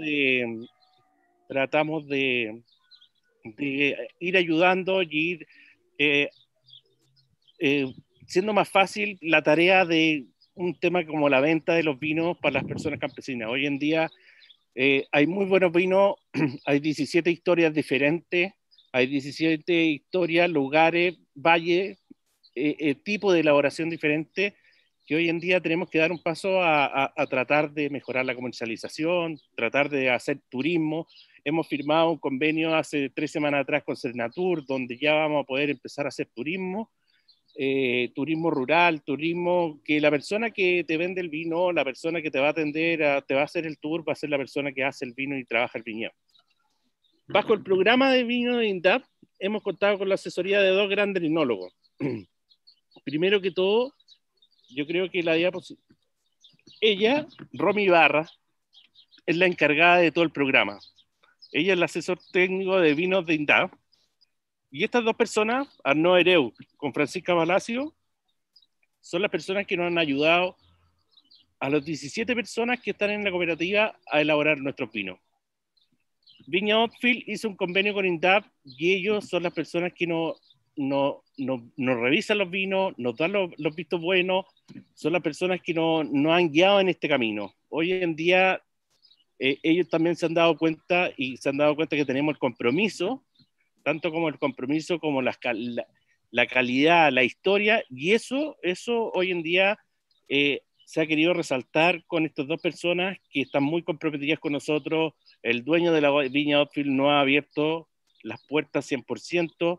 de ir ayudando y ir siendo más fácil la tarea de un tema como la venta de los vinos para las personas campesinas. Hoy en día hay muy buenos vinos, hay 17 historias diferentes, hay 17 historias, lugares, valles, tipo de elaboración diferente, que hoy en día tenemos que dar un paso a tratar de mejorar la comercialización, tratar de hacer turismo. Hemos firmado un convenio hace 3 semanas atrás con Cernatur, donde ya vamos a poder empezar a hacer turismo, turismo rural, turismo que la persona que te vende el vino, la persona que te va a atender, te va a hacer el tour, va a ser la persona que hace el vino y trabaja el viñedo. Bajo el programa de vino de INDAP, hemos contado con la asesoría de 2 grandes enólogos. Primero que todo, yo creo que la diapositiva, ella, Romy Ibarra, es la encargada de todo el programa. Ella es la asesor técnico de vinos de INDAP. Y estas 2 personas, Arnaud Hereu con Francisca Palacio, son las personas que nos han ayudado a las 17 personas que están en la cooperativa a elaborar nuestros vinos. Viña Outfield hizo un convenio con INDAP y ellos son las personas que nos revisan los vinos, nos dan los vistos buenos, son las personas que nos han guiado en este camino. Hoy en día ellos también se han dado cuenta que tenemos el compromiso, tanto como el compromiso como la calidad, la historia, y eso hoy en día se ha querido resaltar con estas 2 personas que están muy comprometidas con nosotros. El dueño de la Viña Outfield nos ha abierto las puertas 100%.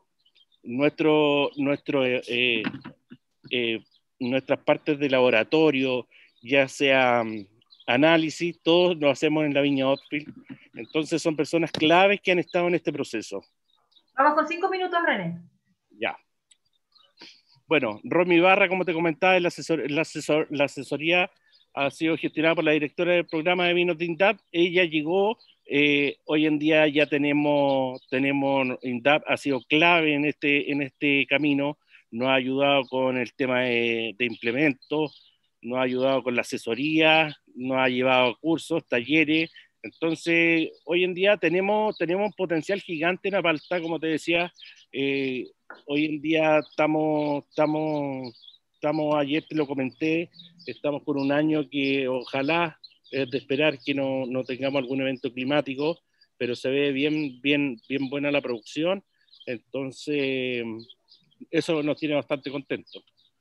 Nuestras partes de laboratorio, ya sea análisis, todos lo hacemos en la Viña Outfield. Entonces son personas claves que han estado en este proceso. Vamos con 5 minutos, René. Ya. Bueno, Romy Ibarra, como te comentaba, la asesoría ha sido gestionada por la directora del programa de vinos de INDAP. Ella llegó, hoy en día ya tenemos INDAP ha sido clave en este camino, nos ha ayudado con el tema de implementos, nos ha ayudado con la asesoría, nos ha llevado cursos, talleres. Entonces, hoy en día tenemos un potencial gigante en Apaltá, como te decía. Hoy en día estamos estamos, ayer te lo comenté, estamos por un año que ojalá es de esperar que no tengamos algún evento climático, pero se ve bien buena la producción, entonces eso nos tiene bastante contentos.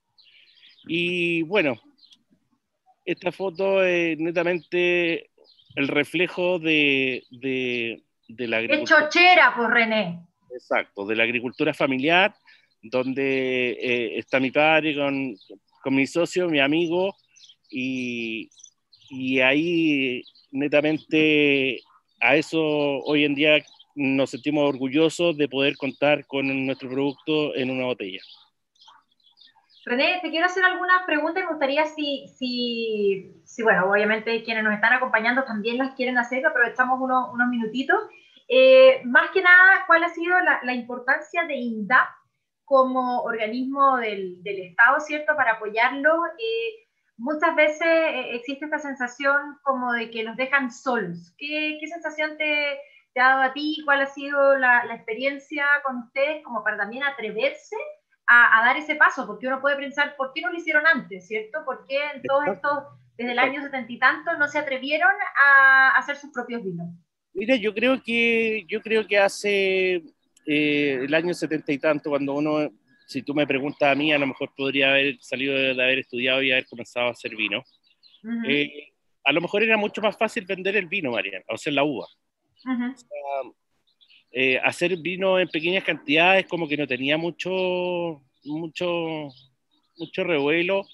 Y bueno, esta foto es netamente el reflejo de la agricultura. ¡Qué chochera, pues, René! Exacto, de la agricultura familiar, donde está mi padre con mi socio, mi amigo, y ahí netamente a eso hoy en día nos sentimos orgullosos de poder contar con nuestro producto en una botella. René, te quiero hacer algunas preguntas y me gustaría si bueno, obviamente quienes nos están acompañando también las quieren hacer, aprovechamos unos minutitos. Más que nada, ¿cuál ha sido la importancia de INDAP como organismo del Estado, ¿cierto?, para apoyarlo? Muchas veces existe esta sensación como de que los dejan solos. ¿Qué sensación te ha dado a ti? ¿Cuál ha sido la experiencia con ustedes como para también atreverse a dar ese paso? Porque uno puede pensar, ¿por qué no lo hicieron antes, cierto? ¿Por qué en todos estos, desde el año 70 y tanto, no se atrevieron a hacer sus propios vinos? Mira, yo creo que hace el año 70 y tanto, cuando uno, si tú me preguntas a mí, a lo mejor podría haber salido de haber estudiado y haber comenzado a hacer vino. A lo mejor era mucho más fácil vender el vino, Mariana, o sea, la uva. O sea, hacer vino en pequeñas cantidades como que no tenía mucho revuelo,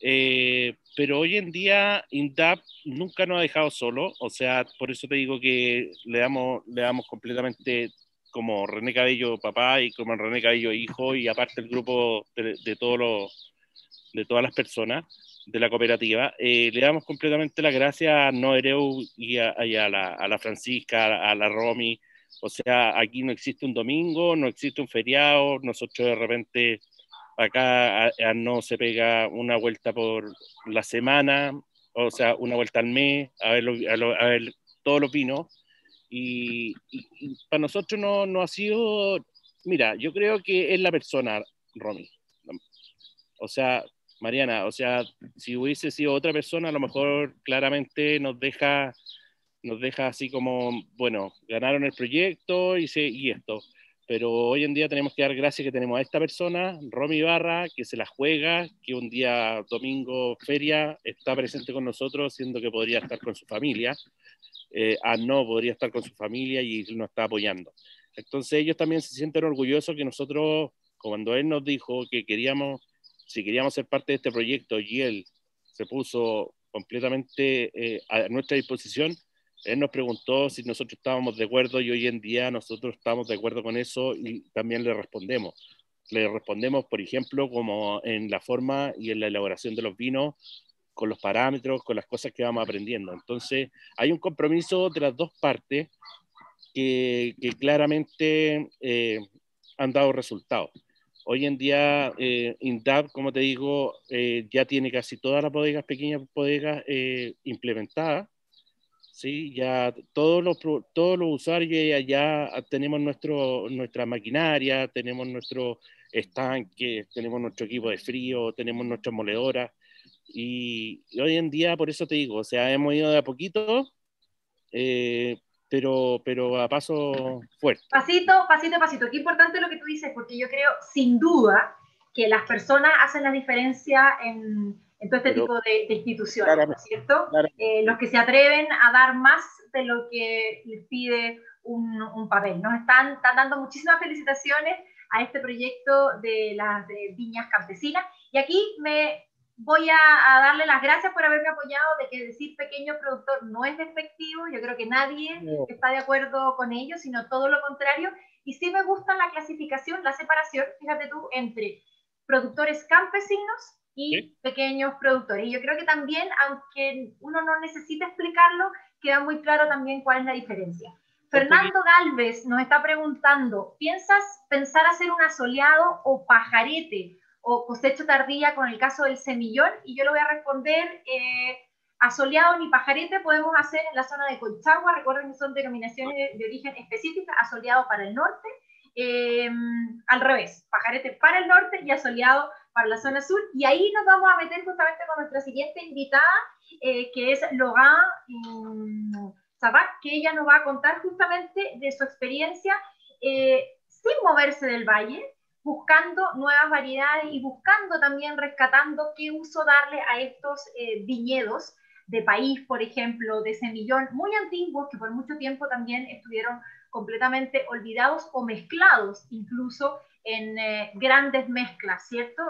pero hoy en día INDAP nunca nos ha dejado solo, o sea, por eso te digo que le damos completamente como René Cabello papá y como René Cabello hijo, y aparte el grupo de todas las personas de la cooperativa, le damos completamente las gracias a Noereu y a la Francisca, a la Romy. O sea, aquí no existe un domingo, no existe un feriado, nosotros de repente acá no se pega una vuelta por la semana, o sea, una vuelta al mes, a ver todos los vinos, y para nosotros no ha sido, mira, yo creo que es la persona, Romy. O sea, Mariana, o sea, si hubiese sido otra persona, a lo mejor claramente nos deja así como, bueno, ganaron el proyecto y esto. Pero hoy en día tenemos que dar gracias que tenemos a esta persona, Romy Ibarra, que se la juega, que un día domingo, feria, está presente con nosotros, siendo que podría estar con su familia. No podría estar con su familia y nos está apoyando. Entonces ellos también se sienten orgullosos que nosotros, cuando él nos dijo que si queríamos ser parte de este proyecto y él se puso completamente a nuestra disposición, él nos preguntó si nosotros estábamos de acuerdo y hoy en día nosotros estamos de acuerdo con eso y también le respondemos. Le respondemos, por ejemplo, como en la forma y en la elaboración de los vinos, con los parámetros, con las cosas que vamos aprendiendo. Entonces, hay un compromiso de las dos partes que claramente han dado resultados. Hoy en día, INDAP, como te digo, ya tiene casi todas las bodegas, pequeñas bodegas implementadas. Sí, ya todos los usuarios ya tenemos nuestra maquinaria, tenemos nuestro estanque, tenemos nuestro equipo de frío, tenemos nuestras moledoras. Y hoy en día, por eso te digo, o sea, hemos ido de a poquito, pero a paso fuerte. Pasito, pasito, pasito. Qué importante lo que tú dices, porque yo creo, sin duda, que las personas hacen la diferencia en todo este tipo de instituciones, ¿no es cierto? Los que se atreven a dar más de lo que les pide un papel. Nos están dando muchísimas felicitaciones a este proyecto de las viñas campesinas. Y aquí me voy a darle las gracias por haberme apoyado, de que decir pequeño productor no es despectivo. Yo creo que nadie está de acuerdo con ello, sino todo lo contrario. Y sí me gusta la clasificación, la separación, fíjate tú, entre productores campesinos y pequeños productores. Y yo creo que también, aunque uno no necesita explicarlo, queda muy claro también cuál es la diferencia. Fernando Galvez nos está preguntando, ¿piensas pensar hacer un asoleado o pajarete o cosecha tardía con el caso del semillón? Y yo le voy a responder, asoleado ni pajarete podemos hacer en la zona de Colchagua. Recuerden que son denominaciones de origen específicas, asoleado para el norte, al revés, pajarete para el norte y asoleado para la zona sur. Y ahí nos vamos a meter justamente con nuestra siguiente invitada, que es Laurent Sabac, que ella nos va a contar justamente de su experiencia sin moverse del valle, buscando nuevas variedades y buscando también, rescatando qué uso darle a estos viñedos de país, por ejemplo, de semillón, muy antiguos, que por mucho tiempo también estuvieron completamente olvidados o mezclados, incluso en grandes mezclas, ¿cierto?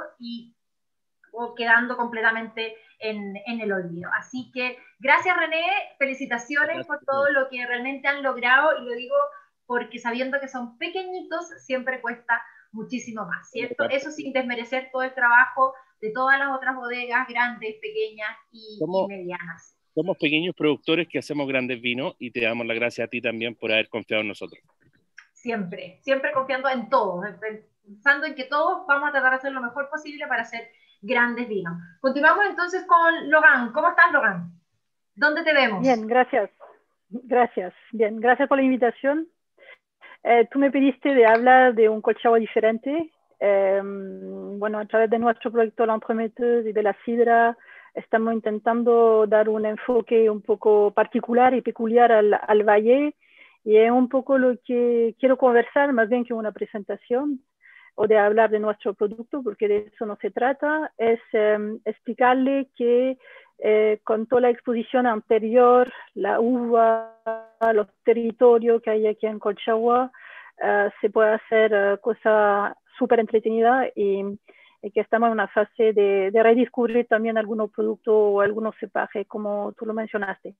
O quedando completamente en el olvido. Así que gracias, René, felicitaciones por todo lo que realmente han logrado, y lo digo porque sabiendo que son pequeñitos, siempre cuesta muchísimo más, ¿cierto? Eso sin desmerecer todo el trabajo de todas las otras bodegas, grandes, pequeñas y medianas. Somos pequeños productores que hacemos grandes vinos, y te damos las gracias a ti también por haber confiado en nosotros. Siempre confiando en todos, pensando en que todos vamos a tratar de hacer lo mejor posible para hacer grandes vinos. Continuamos entonces con Logan. ¿Cómo estás, Logan? ¿Dónde te vemos? Bien, gracias. Gracias. Bien, gracias por la invitación. Tú me pediste de hablar de un Colchagua diferente. Bueno, a través de nuestro proyecto La Entremetteuse y de la sidra, estamos intentando dar un enfoque un poco particular y peculiar al valle, y es un poco lo que quiero conversar, más bien que una presentación o de hablar de nuestro producto, porque de eso no se trata, es explicarle que con toda la exposición anterior, la uva, los territorios que hay aquí en Colchagua, se puede hacer cosas súper entretenidas, y que estamos en una fase de redescubrir también algunos productos o algunos cepajes, como tú lo mencionaste.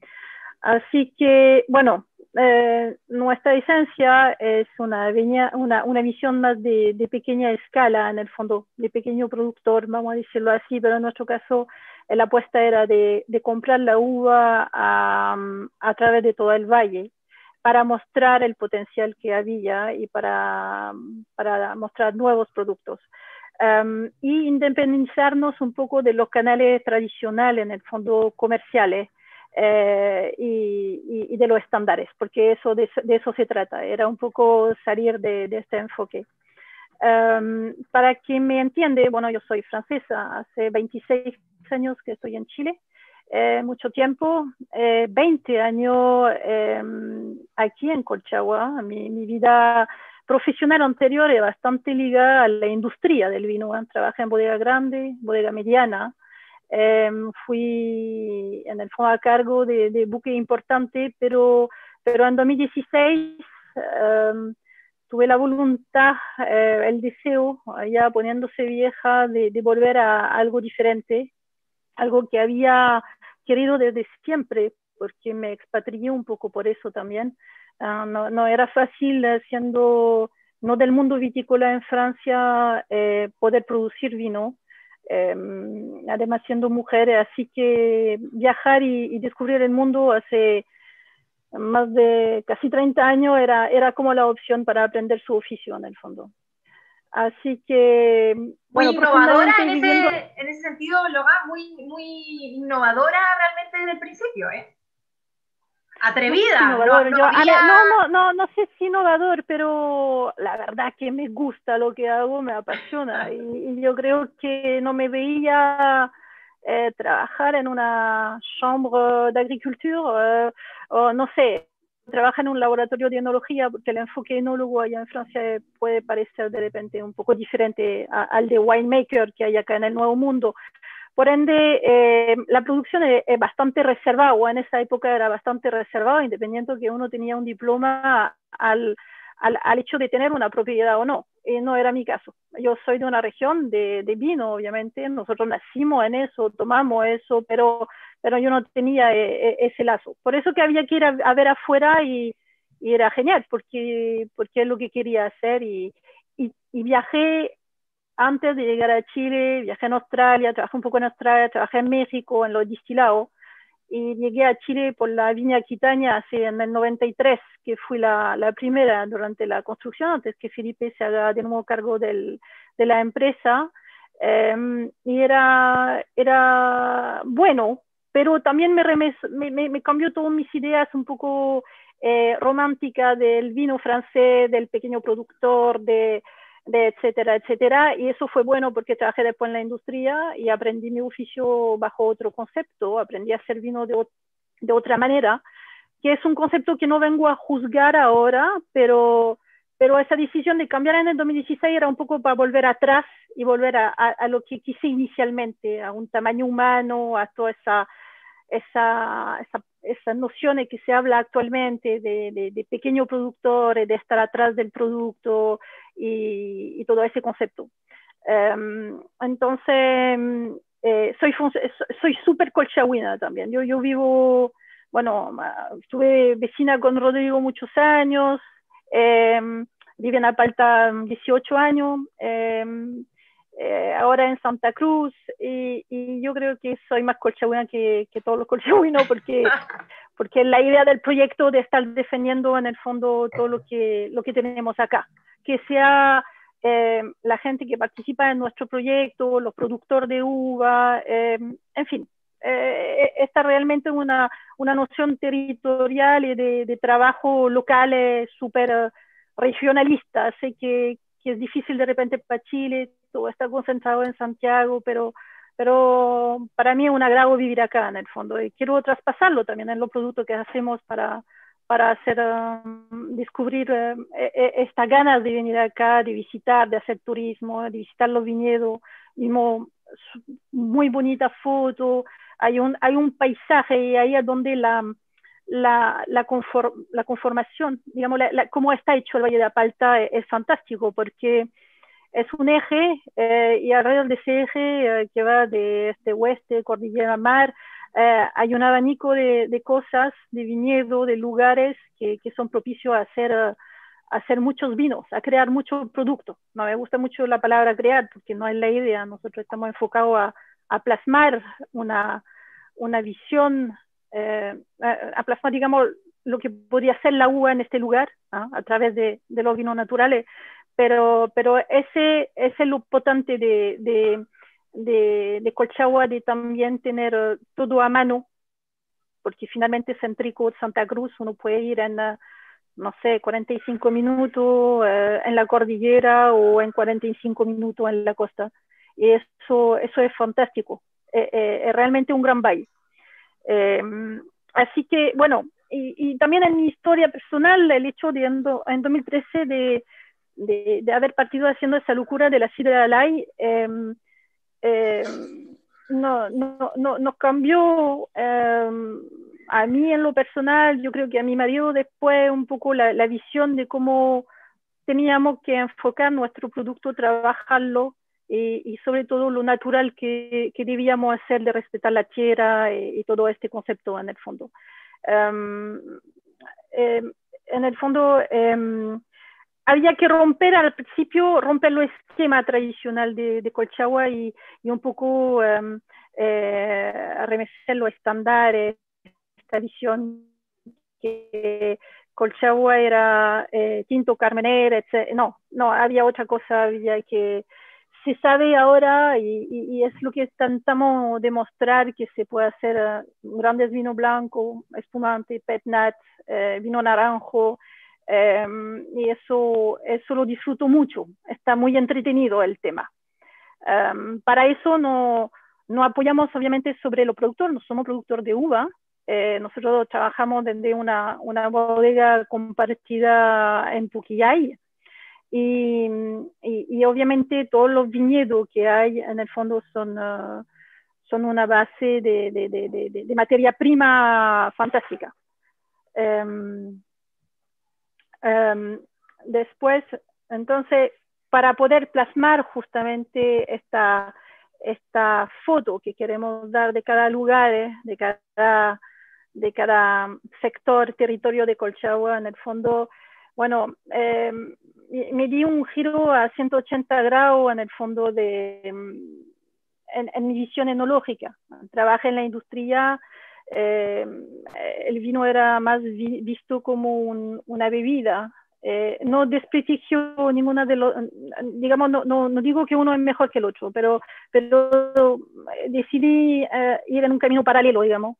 Así que, bueno, nuestra esencia es una visión más de pequeña escala, en el fondo, de pequeño productor, vamos a decirlo así, pero en nuestro caso la apuesta era de comprar la uva a través de todo el valle, para mostrar el potencial que había y para mostrar nuevos productos. Y independizarnos un poco de los canales tradicionales, en el fondo comerciales, y de los estándares, porque de eso se trata, era un poco salir de este enfoque. Para quien me entiende, bueno, yo soy francesa, hace 26 años que estoy en Chile, mucho tiempo, 20 años aquí en Colchagua. Mi vida profesional anterior es bastante ligada a la industria del vino. Trabajé en bodega grande, bodega mediana. Fui en el fondo a cargo de buque importante, pero en 2016 tuve la voluntad, el deseo, ya poniéndose vieja, de volver a algo diferente, algo que había querido desde siempre, porque me expatrié un poco por eso también. No era fácil, siendo no del mundo vitícola en Francia, poder producir vino, además siendo mujer, así que viajar y descubrir el mundo hace más de casi 30 años era como la opción para aprender su oficio, en el fondo. Así que, bueno, muy innovadora en ese sentido, Logan, muy innovadora realmente desde el principio, ¿eh? Atrevida. Innovador. No sé si innovador, pero la verdad que me gusta lo que hago, me apasiona, y yo creo que no me veía trabajar en una chambre d'agriculture, o no sé, trabaja en un laboratorio de enología, porque el enfoque enólogo allá en Francia puede parecer de repente un poco diferente al de winemaker que hay acá en el Nuevo Mundo. Por ende, la producción es bastante reservada, o en esa época era bastante reservada, independiente de que uno tenía un diploma al hecho de tener una propiedad o no. No era mi caso. Yo soy de una región de vino, obviamente. Nosotros nacimos en eso, tomamos eso, pero yo no tenía ese lazo. Por eso que había que ir a ver afuera, y era genial, porque es lo que quería hacer. Y viajé. Antes de llegar a Chile, viajé en Australia, trabajé un poco en Australia, trabajé en México, en los destilados, y llegué a Chile por la Viña Aquitania en el 93, que fui la primera durante la construcción, antes que Felipe se haga de nuevo cargo de la empresa, y era bueno, pero también me cambió todas mis ideas un poco románticas del vino francés, del pequeño productor, de etcétera, etcétera, y eso fue bueno porque trabajé después en la industria y aprendí mi oficio bajo otro concepto, aprendí a hacer vino de otra manera, que es un concepto que no vengo a juzgar ahora, pero esa decisión de cambiar en el 2016 era un poco para volver atrás y volver a lo que quise inicialmente, a un tamaño humano, a toda esas nociones que se habla actualmente de pequeño productor, de estar atrás del producto y todo ese concepto. Entonces, soy súper colchagüina también. Yo vivo, bueno, estuve vecina con Rodrigo muchos años, viví en Apalta 18 años, ahora en Santa Cruz, y yo creo que soy más colchagüina que todos los colchagüinos, porque la idea del proyecto de estar defendiendo en el fondo todo lo que tenemos acá, que sea la gente que participa en nuestro proyecto, los productores de uva, en fin, está realmente una noción territorial y de trabajo local súper regionalista. Sé que es difícil de repente para Chile, todo está concentrado en Santiago, pero para mí es un agrado vivir acá en el fondo, y quiero traspasarlo también en los productos que hacemos para hacer descubrir estas ganas de venir acá, de visitar, de hacer turismo, de visitar los viñedos. Vimos muy bonita foto, hay un paisaje ahí donde la conformación, digamos, cómo está hecho el Valle de Apalta es fantástico, porque es un eje, y alrededor de ese eje que va de este oeste, cordillera mar, hay un abanico de cosas, de viñedo, de lugares que son propicios a hacer muchos vinos, a crear mucho producto. No me gusta mucho la palabra crear, porque no es la idea. Nosotros estamos enfocados a plasmar una visión, a plasmar, digamos, lo que podría ser la uva en este lugar, a través de los vinos naturales. Pero ese es lo potente de Colchagua, de también tener todo a mano, porque finalmente Centrico, Santa Cruz, uno puede ir en, no sé, 45 minutos en la cordillera o en 45 minutos en la costa. Y eso es fantástico, es realmente un gran valle. Así que, bueno, y también en mi historia personal, el hecho de en 2013 de haber partido haciendo esa locura de la sidra Alay, nos cambió a mí en lo personal. Yo creo que a mi marido después un poco la visión de cómo teníamos que enfocar nuestro producto, trabajarlo, y sobre todo lo natural que debíamos hacer, de respetar la tierra y todo este concepto en el fondo. En el fondo, había que romper al principio, romper el esquema tradicional de Colchagua y un poco arremecer los estándares, esta visión que Colchagua era tinto carmener, etc. No, había otra cosa, había que... Se sabe ahora, y es lo que intentamos demostrar, que se puede hacer grandes vino blanco, espumante, pet nat, vino naranjo, y eso lo disfruto mucho. Está muy entretenido el tema. Para eso no apoyamos obviamente sobre los productores, no somos productores de uva. Nosotros trabajamos desde una bodega compartida en Puquillay, y obviamente todos los viñedos que hay en el fondo son una base de materia prima fantástica. Después, entonces, para poder plasmar justamente esta foto que queremos dar de cada lugar, de cada sector, territorio de Colchagua, en el fondo, bueno, me di un giro a 180 grados en el fondo en mi visión enológica. Trabajé en la industria. El vino era más visto como una bebida. No desprestigio ninguna de los, digamos, no digo que uno es mejor que el otro, pero decidí ir en un camino paralelo, digamos.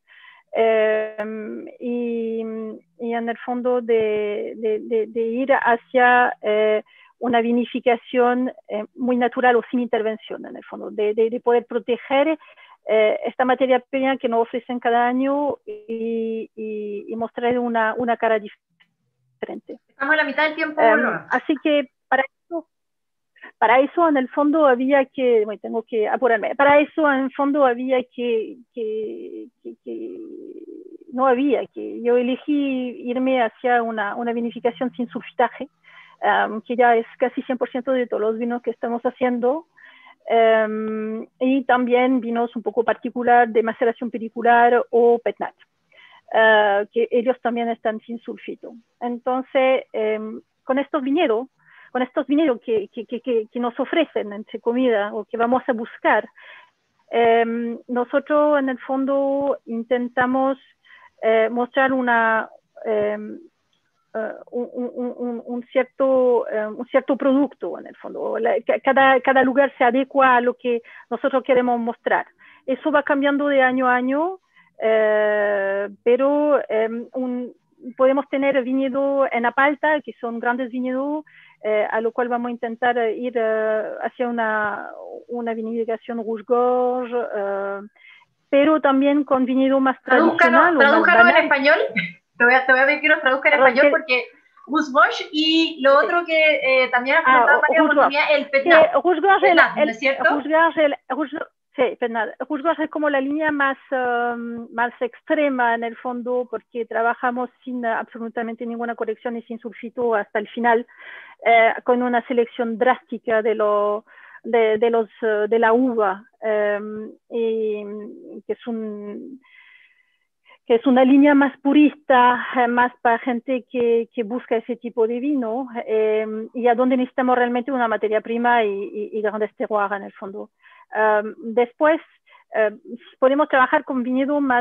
Y en el fondo de ir hacia una vinificación muy natural o sin intervención, en el fondo, de poder proteger esta materia prima que nos ofrecen cada año y mostrar una cara diferente. Estamos a la mitad del tiempo. Así que para eso en el fondo había que, bueno, tengo que apurarme, para eso en el fondo había yo elegí irme hacia una vinificación sin sulfitaje, que ya es casi 100% de todos los vinos que estamos haciendo, y también vinos un poco particular de maceración pericular o petnat, que ellos también están sin sulfito. Entonces, con estos viñedos que nos ofrecen, entre comillas, o que vamos a buscar, nosotros en el fondo intentamos mostrar un cierto producto, en el fondo. Cada lugar se adecua a lo que nosotros queremos mostrar. Eso va cambiando de año a año, pero podemos tener viñedos en Apalta, que son grandes viñedos, a lo cual vamos a intentar ir hacia una vinificación Rouge-Gorge, pero también con viñedo más tradicional. Tradújalo en español. Te voy a pedir que nos traduzca en español porque Rouge-Gorge y lo otro que también has comentado varias oportunidades, el petnat. Rouge-Gorge, ¿no es cierto? Sí, petnat. Rouge-Gorge es como la línea más extrema en el fondo, porque trabajamos sin absolutamente ninguna corrección y sin sulfito hasta el final, con una selección drástica de la uva, y que es una línea más purista, más para gente que busca ese tipo de vino, y a donde necesitamos realmente una materia prima y grandes terroirs en el fondo. Después podemos trabajar con viñedo más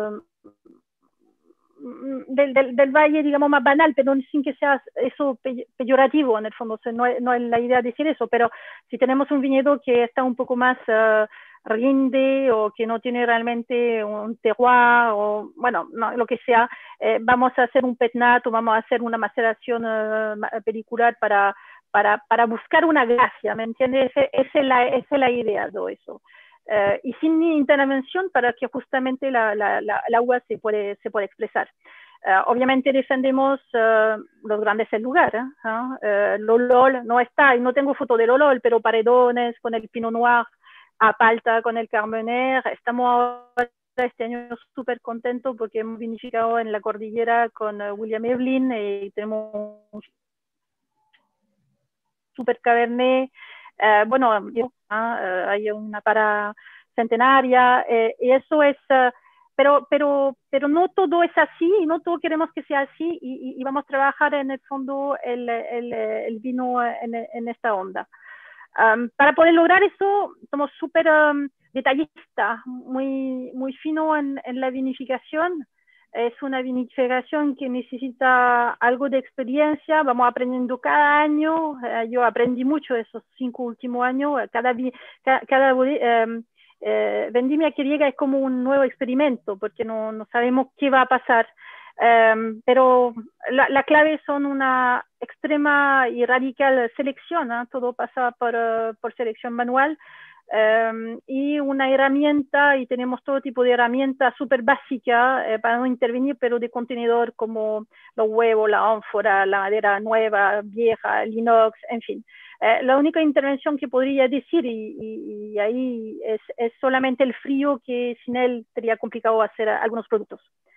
del valle, digamos, más banal, pero sin que sea eso peyorativo en el fondo. O sea, no es la idea de decir eso, pero si tenemos un viñedo que está un poco más rinde o que no tiene realmente un terroir o, bueno, no, lo que sea, vamos a hacer un petnat o vamos a hacer una maceración pericular para buscar una gracia, ¿me entiendes? Esa es la idea de eso. Y sin intervención para que justamente la uva se puede expresar. Obviamente defendemos los grandes del lugar, Lolol no está, y no tengo foto de Lolol, pero Paredones con el Pinot Noir, Apalta con el Carmener, estamos ahora este año súper contentos porque hemos vinificado en la cordillera con William Evelyn y tenemos un super Cabernet. Bueno, hay una para centenaria, y eso es, pero no todo es así, y no todo queremos que sea así, y vamos a trabajar en el fondo el vino en esta onda. Para poder lograr eso, somos súper detallistas, muy fino en la vinificación. Es una vinificación que necesita algo de experiencia, vamos aprendiendo cada año. Yo aprendí mucho esos 5 últimos años. Cada vendimia que llega es como un nuevo experimento, porque no sabemos qué va a pasar. Pero la clave son una extrema y radical selección, todo pasa por selección manual. Y una herramienta, y tenemos todo tipo de herramientas súper básicas para no intervenir, pero de contenedor como los huevos, la ánfora, la madera nueva, vieja, el inox, en fin. La única intervención que podría decir, y ahí es solamente el frío, que sin él sería complicado hacer algunos productos.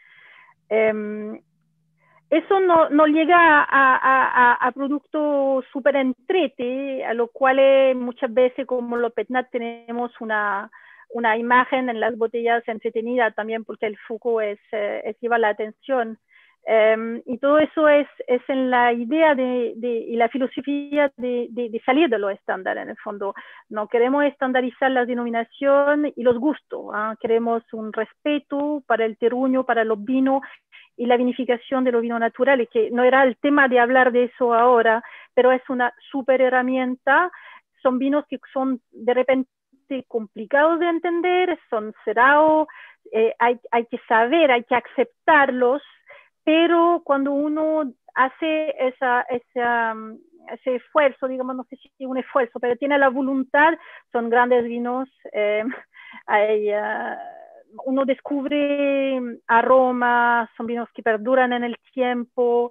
Eso no llega a productos súper entrete, a lo cual muchas veces, como los petnat, tenemos una imagen en las botellas entretenida también, porque el foco lleva la atención. Y todo eso es en la idea y la filosofía de salir de lo estándar, en el fondo. No queremos estandarizar la denominación y los gustos, queremos un respeto para el terruño, para los vinos, y la vinificación de los vinos naturales, que no era el tema de hablar de eso ahora, pero es una súper herramienta. Son vinos que son de repente complicados de entender, son cerrados, hay que saber, hay que aceptarlos, pero cuando uno hace ese esfuerzo, digamos, no sé si es un esfuerzo, pero tiene la voluntad, son grandes vinos, hay, uno descubre aromas, son vinos que perduran en el tiempo,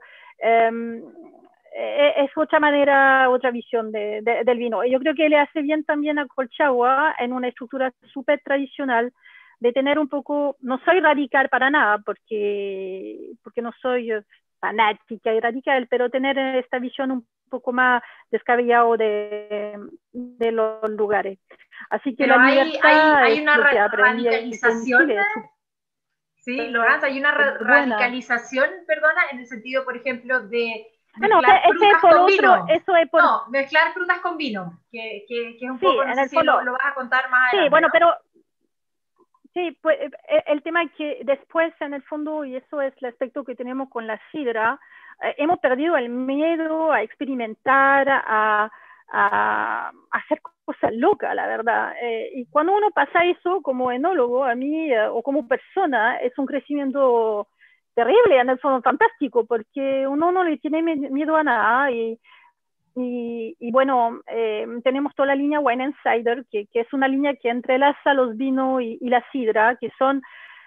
es otra manera, otra visión del vino. Y yo creo que le hace bien también a Colchagua en una estructura súper tradicional, de tener un poco, no soy radical para nada, porque no soy fanática y radical, pero tener esta visión un poco más descabellado de los lugares. Así que pero la hay una radicalización. Sí, Lorenza, hay una radicalización, perdona, en el sentido, por ejemplo, de mezclar frutas con vino. No, mezclar frutas con vino, que es un poco, no sé si lo vas a contar más adelante. Sí, bueno, ¿no? pero sí, pues el tema es que después, en el fondo, y eso es el aspecto que tenemos con la sidra, hemos perdido el miedo a experimentar, a hacer cosas locas, la verdad. Y cuando uno pasa eso como enólogo, a mí, o como persona, es un crecimiento terrible, en el fondo fantástico, porque uno no le tiene miedo a nada. Y bueno, tenemos toda la línea Wine Insider, que es una línea que entrelaza los vinos y la sidra, que son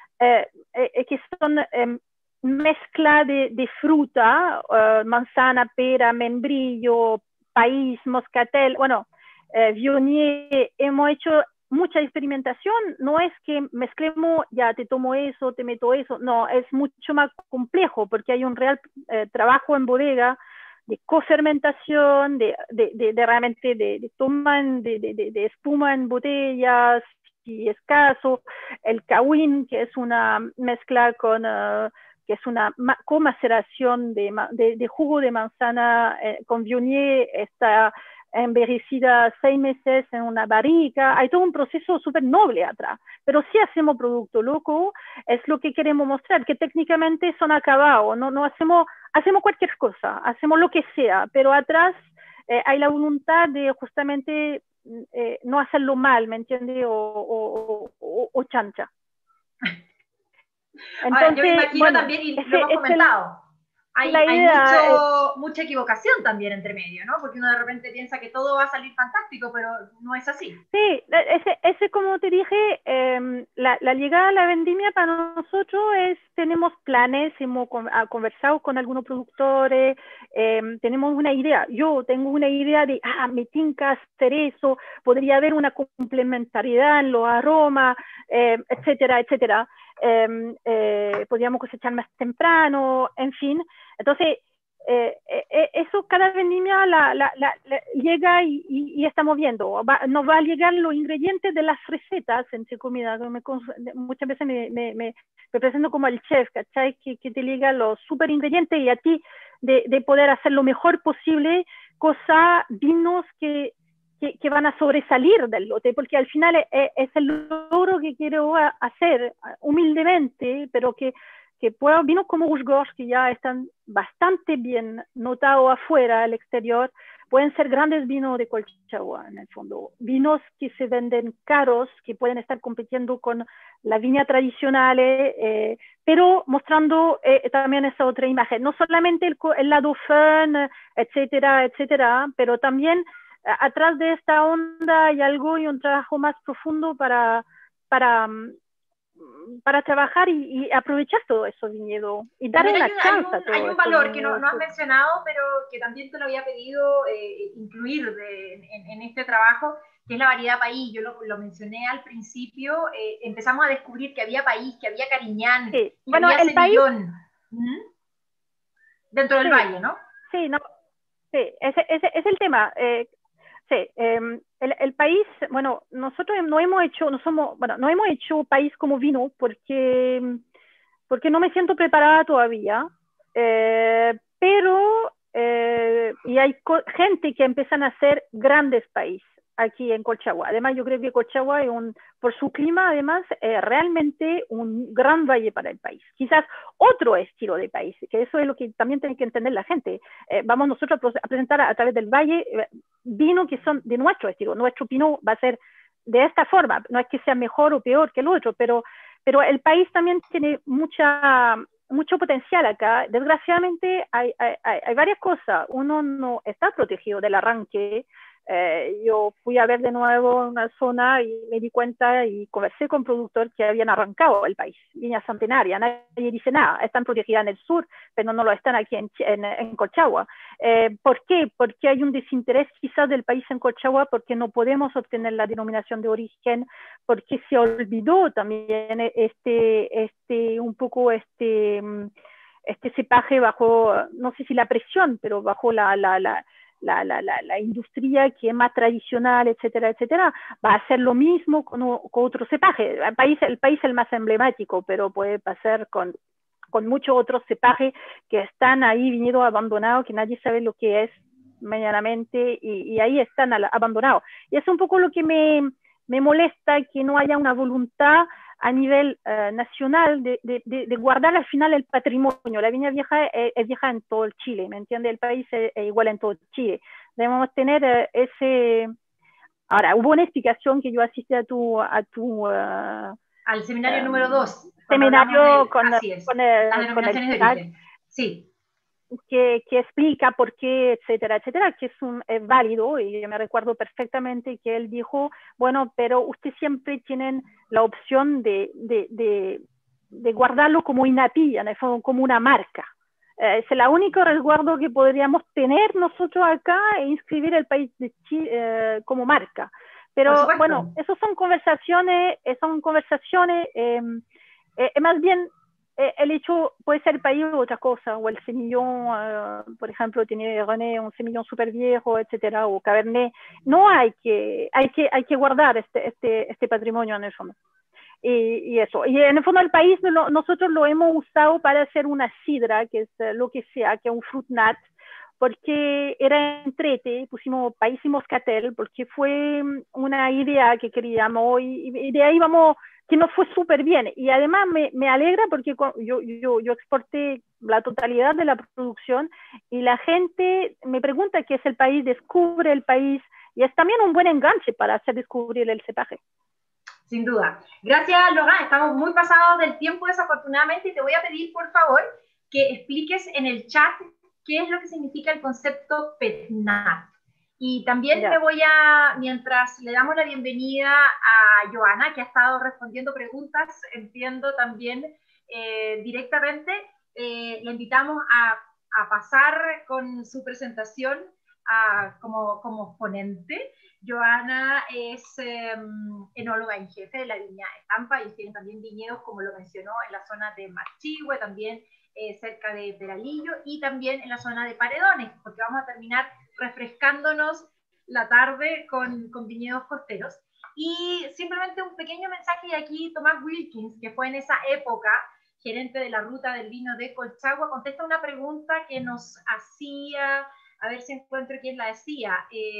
mezcla de fruta, manzana, pera, membrillo, país, moscatel, bueno, Viognier. Hemos hecho mucha experimentación, no es que mezclemos, ya te tomo eso, te meto eso, no, es mucho más complejo, porque hay un real trabajo en bodega, de cofermentación, de realmente de toma de espuma en botellas, si es caso, el Cawin, que es una mezcla con, que es una comaceración de jugo de manzana con Viognier, está envejecida 6 meses en una barrica. Hay todo un proceso súper noble atrás, pero si hacemos producto loco, es lo que queremos mostrar, que técnicamente son acabados, no hacemos cualquier cosa, hacemos lo que sea, pero atrás hay la voluntad de justamente no hacerlo mal, ¿me entiendes? O chancha. Entonces, ahora, yo me imagino bueno, también, y lo hemos comentado, hay mucha equivocación también entre medio, ¿no? Porque uno de repente piensa que todo va a salir fantástico, pero no es así. Sí, ese como te dije, la llegada a la vendimia para nosotros tenemos planes, hemos conversado con algunos productores, tenemos una idea. Yo tengo una idea de, me tinca hacer eso, podría haber una complementariedad en los aromas, etcétera, etcétera. Podríamos cosechar más temprano, en fin. Entonces, eso cada vendimia llega y estamos viendo. Nos va a llegar los ingredientes de las recetas, entre comillas. Muchas veces me presento como el chef, ¿cachai? Que te llega los super ingredientes y a ti de poder hacer lo mejor posible, vinos que van a sobresalir del lote, porque al final es el logro que quiero hacer humildemente, pero que puedo, vinos como Rouge-Gorge, que ya están bastante bien notados afuera, al exterior, pueden ser grandes vinos de Colchagua, en el fondo. Vinos que se venden caros, que pueden estar compitiendo con la viña tradicional, pero mostrando también esa otra imagen. No solamente el lado fun, etcétera, etcétera, pero también atrás de esta onda hay algo y un trabajo más profundo para trabajar y aprovechar todo eso viñedo y darle una chance a todo. Hay un valor que no has mencionado, pero que también te lo había pedido incluir en este trabajo, que es la variedad país. Yo lo mencioné al principio, empezamos a descubrir que había país, que había Cariñán, sí. que había Semillón, dentro del valle, ¿no? Sí, no, sí, ese es el tema. Sí, el país, bueno, nosotros no hemos hecho país como vino porque no me siento preparada todavía, pero y hay gente que empiezan a hacer grandes países aquí en Colchagua. Además, yo creo que Colchagua es por su clima, además, realmente un gran valle para el país. Quizás otro estilo de país, que eso es lo que también tiene que entender la gente. Vamos nosotros a presentar a través del valle vinos que son de nuestro estilo. Nuestro pinot va a ser de esta forma. No es que sea mejor o peor que el otro, pero el país también tiene mucha mucho potencial acá. Desgraciadamente hay varias cosas. Uno no está protegido del arranque. Yo fui a ver de nuevo una zona y me di cuenta y conversé con productores que habían arrancado el país. Viña Centenaria, nadie dice nada. Están protegidas en el sur, pero no lo están aquí en Colchagua. ¿Por qué? Porque hay un desinterés quizás del país en Colchagua, porque no podemos obtener la denominación de origen, porque se olvidó también un poco este cepaje bajo, no sé si la presión, pero bajo la industria que es más tradicional, etcétera, etcétera. Va a hacer lo mismo con otro cepaje. El país es el más emblemático, pero puede pasar con muchos otros cepajes que están ahí, viñedos abandonados, que nadie sabe lo que es medianamente, y ahí están abandonados. Y es un poco lo que me molesta, que no haya una voluntad a nivel nacional de guardar al final el patrimonio. La viña vieja es vieja en todo el Chile, ¿me entiende? El país es igual en todo el Chile. Debemos tener ese... Ahora, hubo una explicación que yo asistí al seminario número 2. Seminario con las denominaciones de origen. Sí. Que explica por qué, etcétera, etcétera, que es válido, y yo me recuerdo perfectamente que él dijo, bueno, pero ustedes siempre tienen la opción de guardarlo como INAPI, en el fondo, como una marca. Es el único resguardo que podríamos tener nosotros acá, e inscribir el país de Chile como marca. Pero bueno, esas son conversaciones, más bien, el hecho puede ser el país o otra cosa, o el semillón, por ejemplo, tiene René un semillón súper viejo, etcétera, o Cabernet. No hay que guardar este patrimonio en el fondo. Y eso. Y en el fondo el país nosotros lo hemos usado para hacer una sidra, que es lo que sea, que es un fruit nut, porque era entrete, pusimos país y moscatel, porque fue una idea que queríamos, y de ahí vamos, que nos fue súper bien. Y además me alegra porque yo exporté la totalidad de la producción, y la gente me pregunta qué es el país, descubre el país, y es también un buen enganche para hacer descubrir el cepaje. Sin duda. Gracias, Logan. Estamos muy pasados del tiempo, desafortunadamente, y te voy a pedir, por favor, que expliques en el chat qué es lo que significa el concepto PETNAT. Y también mientras le damos la bienvenida a Joana, que ha estado respondiendo preguntas, entiendo también directamente, le invitamos a pasar con su presentación como ponente. Joana es enóloga en jefe de la viña Estampa, y tiene también viñedos, como lo mencionó, en la zona de Marchihue, también cerca de Peralillo, y también en la zona de Paredones, porque vamos a terminar refrescándonos la tarde con viñedos costeros. Y simplemente un pequeño mensaje de aquí, Tomás Wilkins, que fue en esa época gerente de la ruta del vino de Colchagua, contesta una pregunta que nos hacía, a ver si encuentro quién la decía,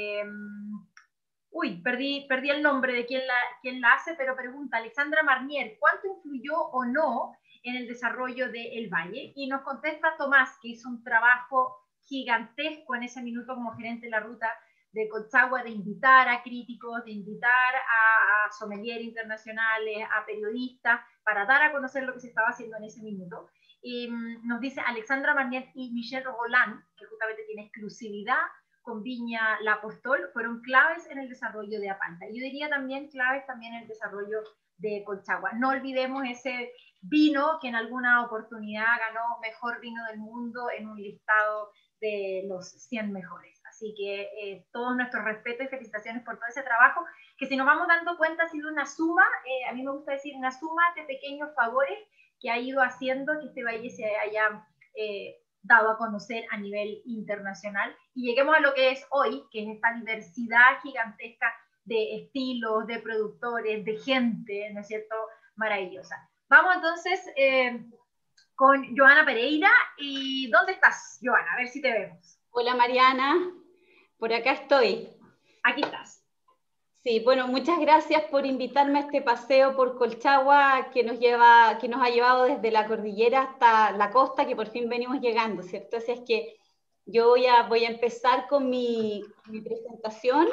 perdí el nombre de quién la hace, pero pregunta Alexandra Marnier, ¿cuánto influyó o no en el desarrollo de El Valle? Y nos contesta Tomás, que hizo un trabajo gigantesco en ese minuto como gerente de la ruta de Colchagua, de invitar a críticos, de invitar a sommeliers internacionales, a periodistas, para dar a conocer lo que se estaba haciendo en ese minuto. Y nos dice Alexandra Marnier y Michel Roland, que justamente tiene exclusividad con Viña La Apostol, fueron claves en el desarrollo de Apalta. Yo diría también claves también en el desarrollo de Colchagua. No olvidemos ese vino que en alguna oportunidad ganó mejor vino del mundo en un listado de los 100 mejores. Así que todo nuestro respeto y felicitaciones por todo ese trabajo, que si nos vamos dando cuenta ha sido una suma, a mí me gusta decir una suma de pequeños favores que ha ido haciendo que este valle se haya dado a conocer a nivel internacional, y lleguemos a lo que es hoy, que es esta diversidad gigantesca de estilos, de productores, de gente, ¿no es cierto?, maravillosa. Vamos entonces con Joana Pereira. ¿Y dónde estás, Joana? A ver si te vemos. Hola, Mariana, por acá estoy. Aquí estás. Sí, bueno, muchas gracias por invitarme a este paseo por Colchagua que nos ha llevado desde la cordillera hasta la costa, que por fin venimos llegando, ¿cierto? Así es que yo voy a empezar con mi presentación,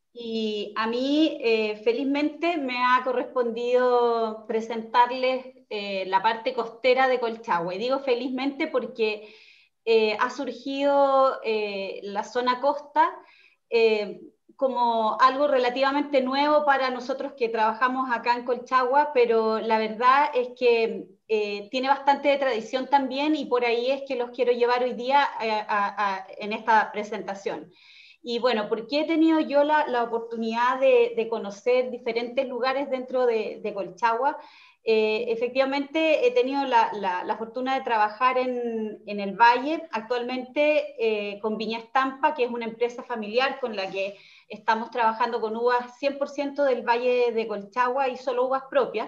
y a mí felizmente me ha correspondido presentarles la parte costera de Colchagua. Y digo felizmente porque ha surgido la zona costa como algo relativamente nuevo para nosotros que trabajamos acá en Colchagua, pero la verdad es que tiene bastante de tradición también, y por ahí es que los quiero llevar hoy día en esta presentación. Y bueno, ¿por qué he tenido yo la oportunidad de conocer diferentes lugares dentro de Colchagua? Efectivamente he tenido la fortuna de trabajar en el Valle, actualmente con Viña Estampa, que es una empresa familiar con la que estamos trabajando con uvas 100% del Valle de Colchagua y solo uvas propias.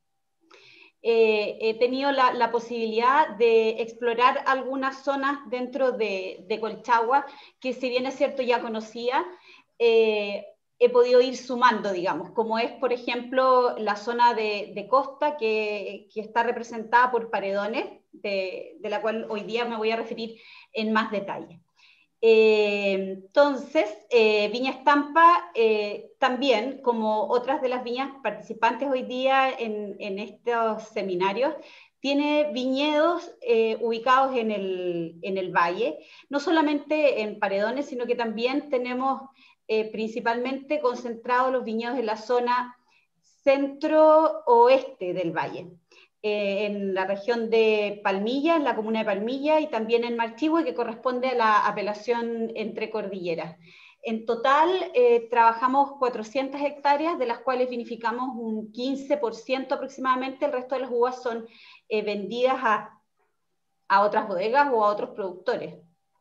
He tenido la posibilidad de explorar algunas zonas dentro de Colchagua, que si bien es cierto ya conocía, he podido ir sumando, digamos, como es, por ejemplo, la zona de costa que está representada por Paredones, de la cual hoy día me voy a referir en más detalle. Entonces, Viña Estampa también, como otras de las viñas participantes hoy día en estos seminarios, tiene viñedos ubicados en el valle, no solamente en Paredones, sino que también tenemos principalmente concentrados los viñedos en la zona centro-oeste del valle. En la región de Palmilla, en la comuna de Palmilla, y también en Marchihue, que corresponde a la apelación entre cordilleras. En total trabajamos 400 hectáreas, de las cuales vinificamos un 15% aproximadamente. El resto de las uvas son vendidas a otras bodegas o a otros productores.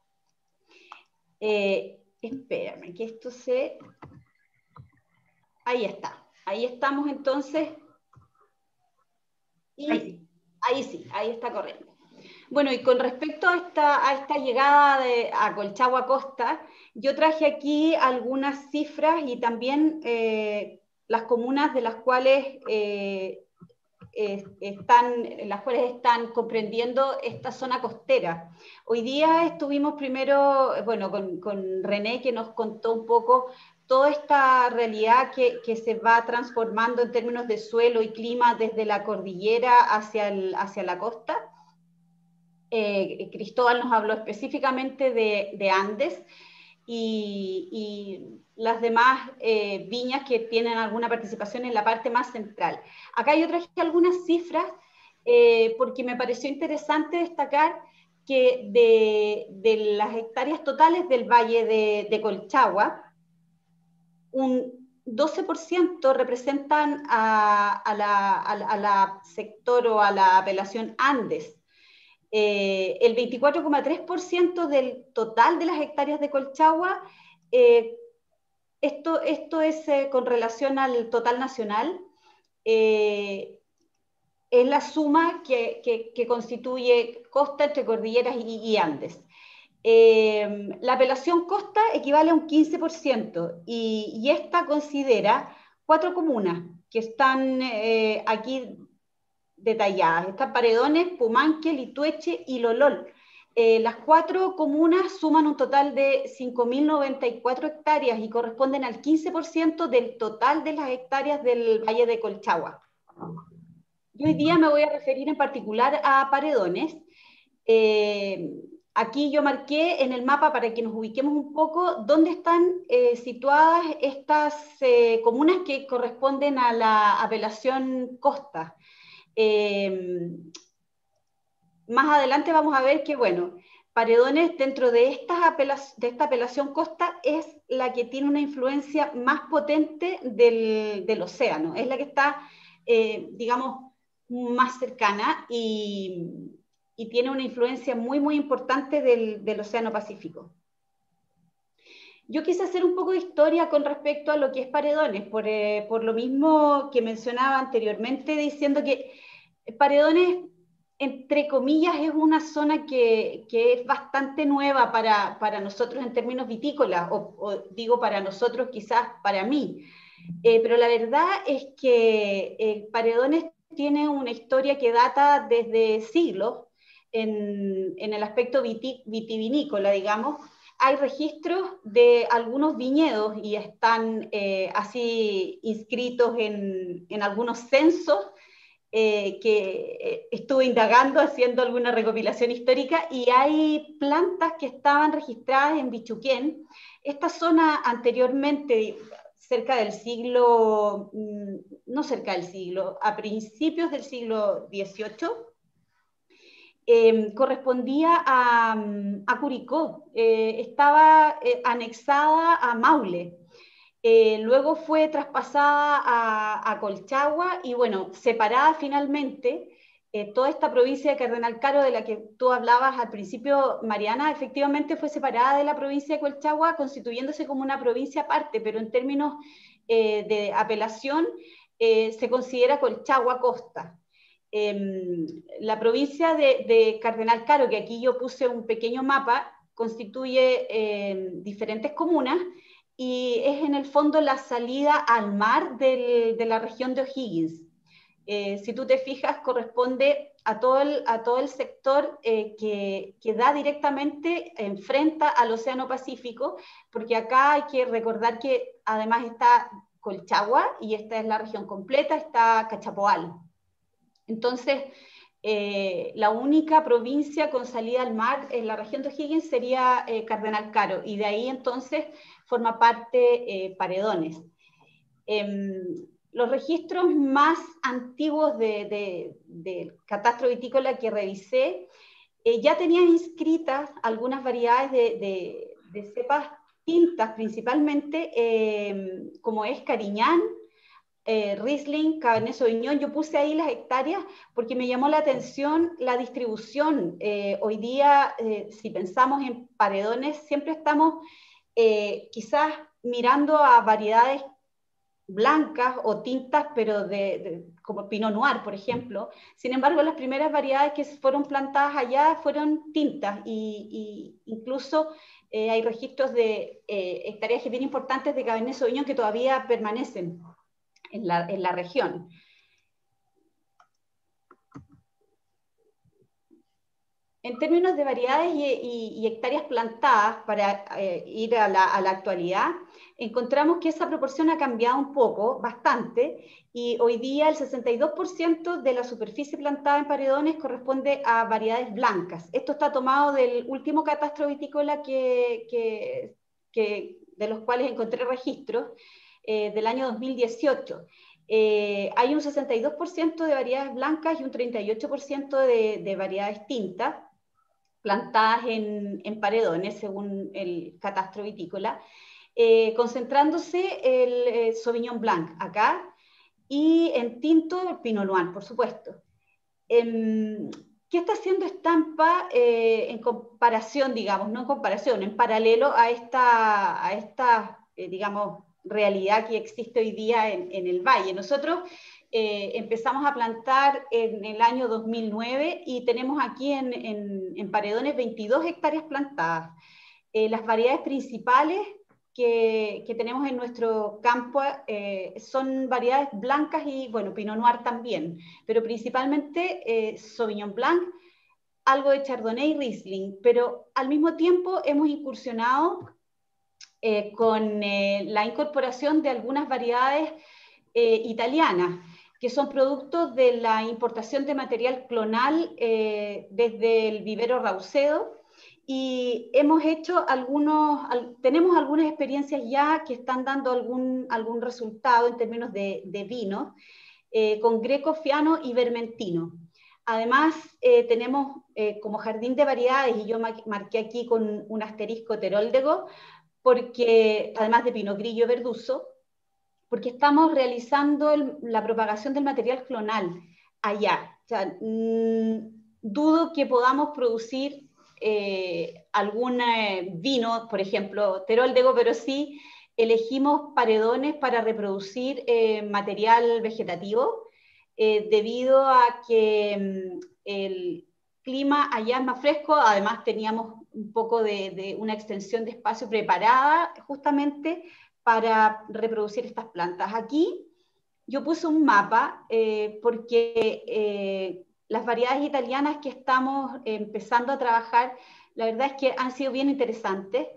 Espérame, que esto se... Ahí está. Ahí estamos entonces... Y ahí sí, ahí está corriendo. Bueno, y con respecto a esta llegada a Colchagua Costa, yo traje aquí algunas cifras y también las comunas de las cuales están comprendiendo esta zona costera. Hoy día estuvimos primero, bueno, con René, que nos contó un poco toda esta realidad que se va transformando en términos de suelo y clima desde la cordillera hacia la costa. Cristóbal nos habló específicamente de Andes y las demás viñas que tienen alguna participación en la parte más central. Acá yo traje algunas cifras porque me pareció interesante destacar que de las hectáreas totales del Valle de Colchagua, un 12% representan a la sector o a la apelación Andes. El 24,3% del total de las hectáreas de Colchagua, esto es con relación al total nacional, es la suma que constituye costa entre cordilleras y Andes. La apelación costa equivale a un 15% y esta considera 4 comunas que están aquí detalladas. Están Paredones, Pumanque, Litueche y Lolol. Las 4 comunas suman un total de 5.094 hectáreas y corresponden al 15% del total de las hectáreas del Valle de Colchagua. Yo hoy día me voy a referir en particular a Paredones. Aquí yo marqué en el mapa, para que nos ubiquemos un poco, dónde están situadas estas comunas que corresponden a la apelación costa. Más adelante vamos a ver que, bueno, Paredones, dentro de esta apelación costa, es la que tiene una influencia más potente del océano, es la que está, digamos, más cercana y tiene una influencia muy, muy importante del Océano Pacífico. Yo quise hacer un poco de historia con respecto a lo que es Paredones, por lo mismo que mencionaba anteriormente, diciendo que Paredones, entre comillas, es una zona que es bastante nueva para nosotros en términos vitícolas, o digo para nosotros, quizás para mí. Pero la verdad es que Paredones tiene una historia que data desde siglos en el aspecto vitivinícola, digamos. Hay registros de algunos viñedos y están así inscritos en algunos censos que estuve indagando, haciendo alguna recopilación histórica, y hay plantas que estaban registradas en Bichuquén. Esta zona anteriormente, cerca del siglo, no cerca del siglo, a principios del siglo XVIII, correspondía a Curicó, estaba anexada a Maule. Luego fue traspasada a Colchagua y bueno, separada finalmente, toda esta provincia de Cardenal Caro de la que tú hablabas al principio, Mariana, efectivamente fue separada de la provincia de Colchagua, constituyéndose como una provincia aparte, pero en términos de apelación se considera Colchagua Costa. La provincia de Cardenal Caro, que aquí yo puse un pequeño mapa, constituye diferentes comunas, y es en el fondo la salida al mar de la región de O'Higgins. Si tú te fijas, corresponde a todo el sector que da directamente, enfrenta al Océano Pacífico, porque acá hay que recordar que además está Colchagua, y esta es la región completa, está Cachapoal. Entonces, la única provincia con salida al mar en la región de O'Higgins sería Cardenal Caro, y de ahí entonces forma parte Paredones. Los registros más antiguos del catastro vitícola que revisé ya tenían inscritas algunas variedades de cepas tintas, principalmente como es Cariñán, Riesling, Cabernet Sauvignon. Yo puse ahí las hectáreas porque me llamó la atención la distribución. Hoy día, si pensamos en paredones, siempre estamos quizás mirando a variedades blancas o tintas, pero como Pinot Noir, por ejemplo. Sin embargo, las primeras variedades que fueron plantadas allá fueron tintas, y incluso hay registros de hectáreas bien importantes de Cabernet Sauvignon que todavía permanecen en la región. En términos de variedades y hectáreas plantadas, para ir a la actualidad, encontramos que esa proporción ha cambiado un poco, bastante, y hoy día el 62% de la superficie plantada en paredones corresponde a variedades blancas. Esto está tomado del último catastro vitícola de los cuales encontré registros, del año 2018. Hay un 62% de variedades blancas y un 38% de variedades tintas plantadas en paredones, según el catastro vitícola, concentrándose el Sauvignon Blanc acá, y en tinto el Pinot Noir, por supuesto. ¿Qué está haciendo Estampa en comparación, digamos, no en comparación, en paralelo a esta digamos, realidad que existe hoy día en el Valle? Nosotros empezamos a plantar en el año 2009 y tenemos aquí en Paredones 22 hectáreas plantadas. Las variedades principales que tenemos en nuestro campo son variedades blancas y, bueno, Pinot Noir también, pero principalmente Sauvignon Blanc, algo de Chardonnay y Riesling, pero al mismo tiempo hemos incursionado con la incorporación de algunas variedades italianas, que son productos de la importación de material clonal desde el vivero Raucedo, y hemos hecho tenemos algunas experiencias ya que están dando algún resultado en términos de vino, con Greco, Fiano y Vermentino. Además, tenemos como jardín de variedades, y yo marqué aquí con un asterisco Teroldego, porque además de Pinot Grillo Verduso, porque estamos realizando la propagación del material clonal allá. O sea, dudo que podamos producir algún vino, por ejemplo, Teroldego, pero sí elegimos paredones para reproducir material vegetativo, debido a que el clima allá es más fresco. Además teníamos un poco de una extensión de espacio preparada justamente para reproducir estas plantas. Aquí yo puse un mapa porque las variedades italianas que estamos empezando a trabajar, la verdad es que han sido bien interesantes.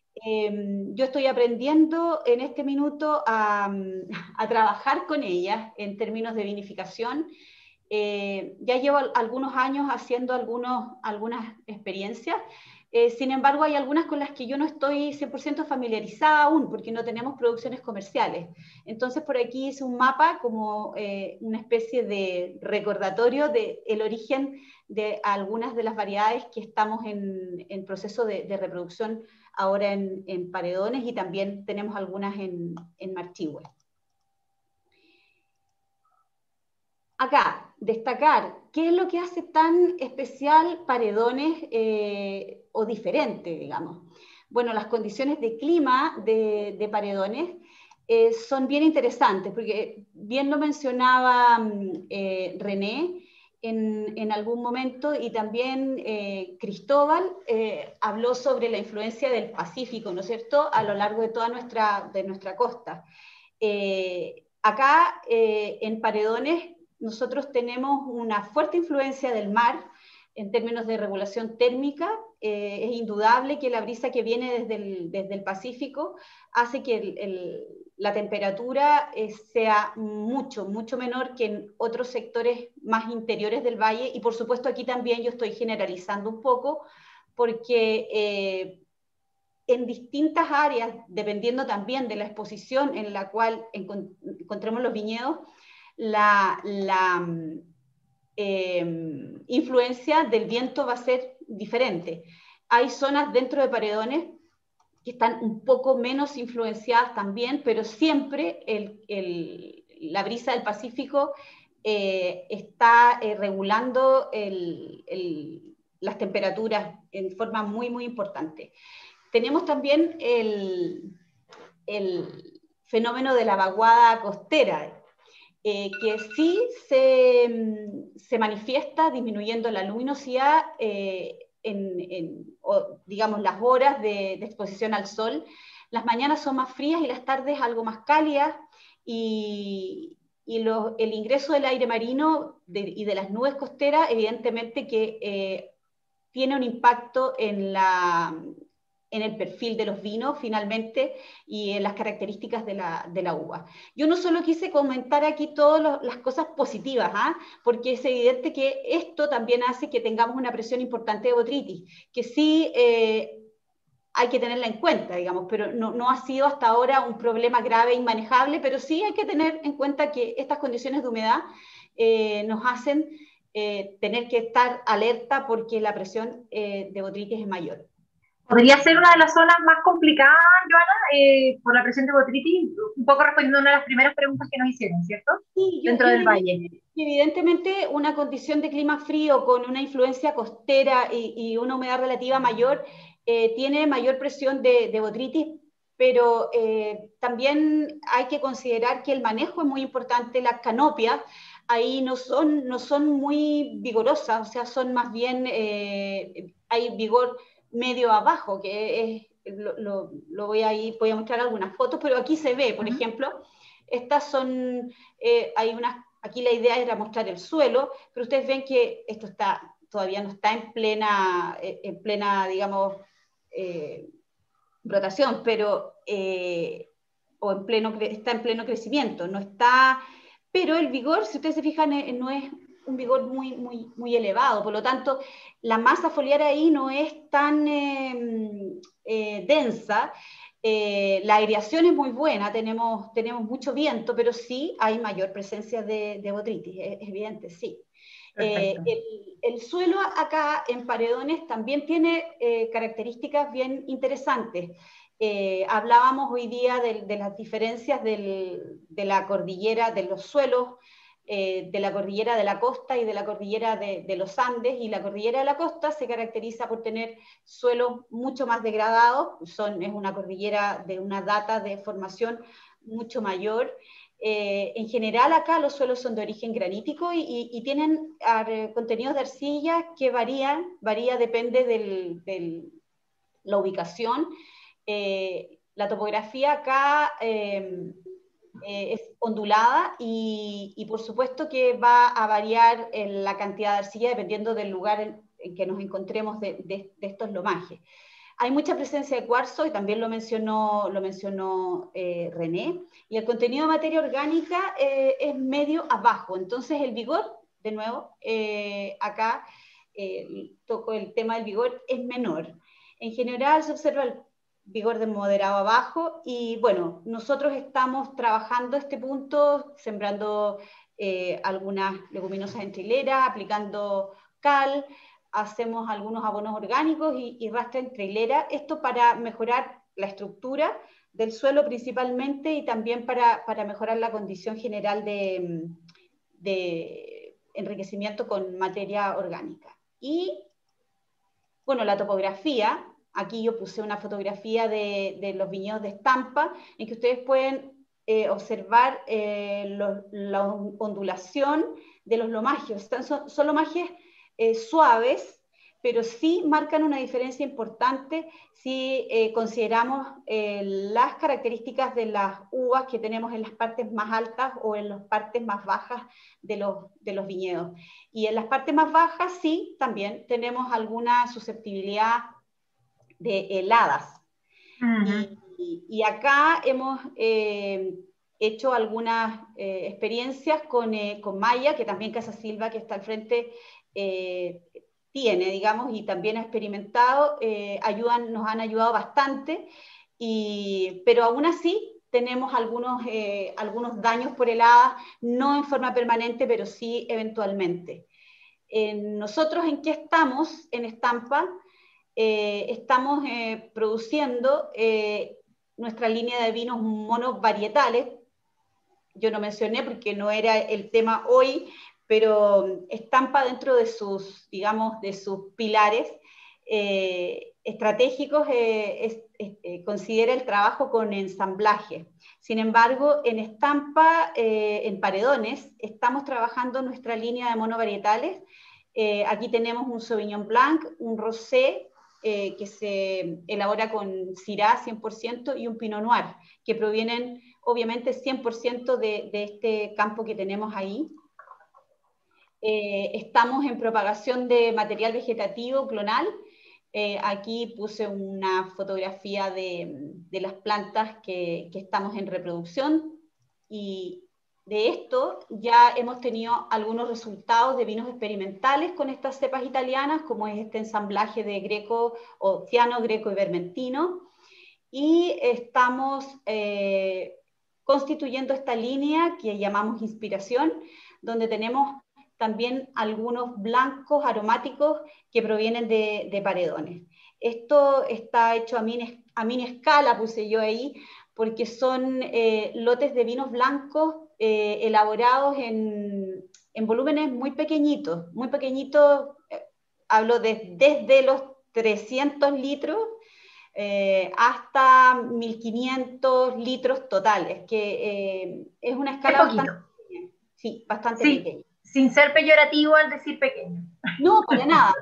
Yo estoy aprendiendo en este minuto a trabajar con ellas en términos de vinificación. Ya llevo algunos años haciendo algunas experiencias. Sin embargo, hay algunas con las que yo no estoy 100% familiarizada aún, porque no tenemos producciones comerciales. Entonces, por aquí hice un mapa como una especie de recordatorio del origen de algunas de las variedades que estamos en proceso de reproducción ahora en Paredones, y también tenemos algunas en Marchihue. Acá, destacar qué es lo que hace tan especial Paredones o diferente, digamos. Bueno, las condiciones de clima de Paredones son bien interesantes, porque bien lo mencionaba René en algún momento, y también Cristóbal habló sobre la influencia del Pacífico, ¿no es cierto?, a lo largo de toda nuestra costa. Acá en Paredones nosotros tenemos una fuerte influencia del mar en términos de regulación térmica. Es indudable que la brisa que viene desde el Pacífico hace que la temperatura sea mucho menor que en otros sectores más interiores del valle, y por supuesto aquí también yo estoy generalizando un poco, porque en distintas áreas, dependiendo también de la exposición en la cual encontremos los viñedos, la influencia del viento va a ser diferente. Hay zonas dentro de Paredones que están un poco menos influenciadas también, pero siempre la brisa del Pacífico está regulando las temperaturas en forma muy importante. Tenemos también el fenómeno de la vaguada costera, que sí se manifiesta disminuyendo la luminosidad digamos, las horas de exposición al sol. Las mañanas son más frías y las tardes algo más cálidas, y el ingreso del aire marino y de las nubes costeras, evidentemente que tiene un impacto en el perfil de los vinos finalmente, y en las características de la uva. Yo no solo quise comentar aquí todas las cosas positivas, porque es evidente que esto también hace que tengamos una presión importante de botrytis, que sí hay que tenerla en cuenta, digamos, pero no ha sido hasta ahora un problema grave e inmanejable, pero sí hay que tener en cuenta que estas condiciones de humedad nos hacen tener que estar alerta, porque la presión de botrytis es mayor. Podría ser una de las zonas más complicadas, Joana, por la presión de botrytis, un poco respondiendo a una de las primeras preguntas que nos hicieron, ¿cierto? Sí, dentro del valle. Evidentemente, una condición de clima frío con una influencia costera y una humedad relativa mayor tiene mayor presión de botrytis, pero también hay que considerar que el manejo es muy importante. Las canopias ahí no son muy vigorosas, o sea, son más bien, hay vigor medio abajo, que voy a mostrar algunas fotos, pero aquí se ve, por ejemplo, estas son, aquí la idea era mostrar el suelo, pero ustedes ven que esto todavía no está en plena digamos, rotación, pero, está en pleno crecimiento, no está, pero el vigor, si ustedes se fijan, no es un vigor muy elevado, por lo tanto, la masa foliar ahí no es tan densa. La aireación es muy buena, tenemos mucho viento, pero sí hay mayor presencia de botrytis, es evidente, sí. El suelo acá en Paredones también tiene características bien interesantes. Hablábamos hoy día de las diferencias de la cordillera, de los suelos, de la cordillera de la costa y de la cordillera de los Andes, y la cordillera de la costa se caracteriza por tener suelos mucho más degradados, es una cordillera de una data de formación mucho mayor. En general acá los suelos son de origen granítico y tienen contenidos de arcilla que varía, depende de la ubicación. La topografía acá es ondulada y por supuesto que va a variar en la cantidad de arcilla dependiendo del lugar en que nos encontremos de estos lomajes. Hay mucha presencia de cuarzo, y también lo mencionó René, y el contenido de materia orgánica es medio a bajo, entonces el vigor de nuevo, acá toco el tema del vigor, es menor. En general se observa el vigor de moderado a bajo, y bueno, nosotros estamos trabajando este punto, sembrando algunas leguminosas en trilera, aplicando cal, hacemos algunos abonos orgánicos y rastra en trilera, esto para mejorar la estructura del suelo principalmente, y también para mejorar la condición general de enriquecimiento con materia orgánica. Y bueno, la topografía, aquí yo puse una fotografía de los viñedos de Estampa, en que ustedes pueden observar la ondulación de los lomagios. Son lomajes suaves, pero sí marcan una diferencia importante si consideramos las características de las uvas que tenemos en las partes más altas o en las partes más bajas de los viñedos. Y en las partes más bajas sí, también tenemos alguna susceptibilidad de heladas. Y acá hemos hecho algunas experiencias con Maya, que también Casa Silva, que está al frente, tiene, digamos, y también ha experimentado, nos han ayudado bastante, pero aún así tenemos algunos daños por heladas, no en forma permanente, pero sí eventualmente. Nosotros, ¿en qué estamos en Estampa? Estamos produciendo nuestra línea de vinos monovarietales. Yo no mencioné porque no era el tema hoy, pero Estampa, dentro de sus, digamos, de sus pilares estratégicos, considera el trabajo con ensamblaje. Sin embargo, en Estampa, en Paredones, estamos trabajando nuestra línea de monovarietales. Aquí tenemos un Sauvignon Blanc, un Rosé, que se elabora con Syrah 100%, y un Pinot Noir, que provienen obviamente 100% de este campo que tenemos ahí. Estamos en propagación de material vegetativo clonal. Aquí puse una fotografía de las plantas que estamos en reproducción, y de esto ya hemos tenido algunos resultados de vinos experimentales con estas cepas italianas, como es este ensamblaje de Greco, o Ciano, Greco y Vermentino, y estamos constituyendo esta línea que llamamos Inspiración, donde tenemos también algunos blancos aromáticos que provienen de Paredones. Esto está hecho a mini escala, puse yo ahí, porque son lotes de vinos blancos elaborados en volúmenes muy pequeñitos, hablo desde los 300 litros hasta 1500 litros totales, que es una escala bastante pequeña. Sin ser peyorativo al decir pequeño. No, para nada.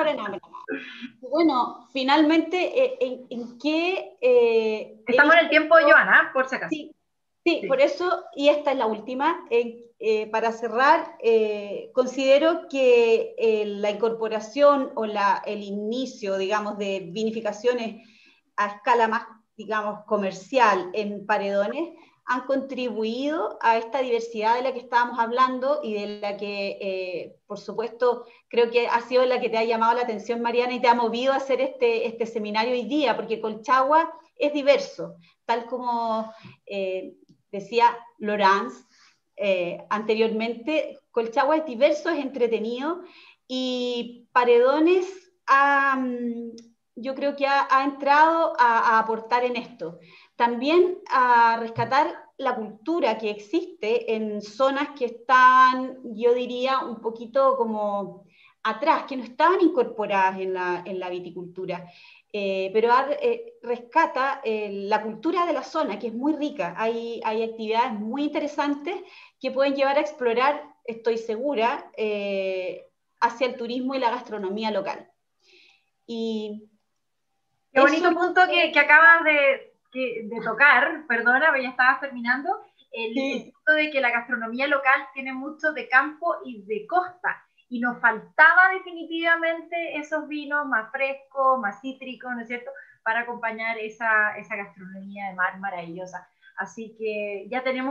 Bueno, finalmente, ¿en qué? Estamos en el tiempo, Joana, por si acaso. Sí, por eso, y esta es la última, para cerrar, considero que la incorporación o el inicio, digamos, de vinificaciones a escala más, digamos, comercial en Paredones han contribuido a esta diversidad de la que estábamos hablando, y de la que, por supuesto, creo que ha sido la que te ha llamado la atención, Mariana, y te ha movido a hacer este seminario hoy día, porque Colchagua es diverso, tal como decía Laurence anteriormente. Colchagua es diverso, es entretenido, y Paredones yo creo que ha entrado a aportar en esto. También a rescatar la cultura que existe en zonas que están, yo diría, un poquito como atrás, que no estaban incorporadas en la viticultura. Pero rescata la cultura de la zona, que es muy rica. Hay actividades muy interesantes que pueden llevar a explorar, estoy segura, hacia el turismo y la gastronomía local. Y qué bonito punto que acabas de tocar, perdona, pero ya estabas terminando, el punto de que la gastronomía local tiene mucho de campo y de costa, y nos faltaba definitivamente esos vinos más frescos, más cítricos, ¿no es cierto?, para acompañar esa gastronomía de mar maravillosa. Así que ya tenemos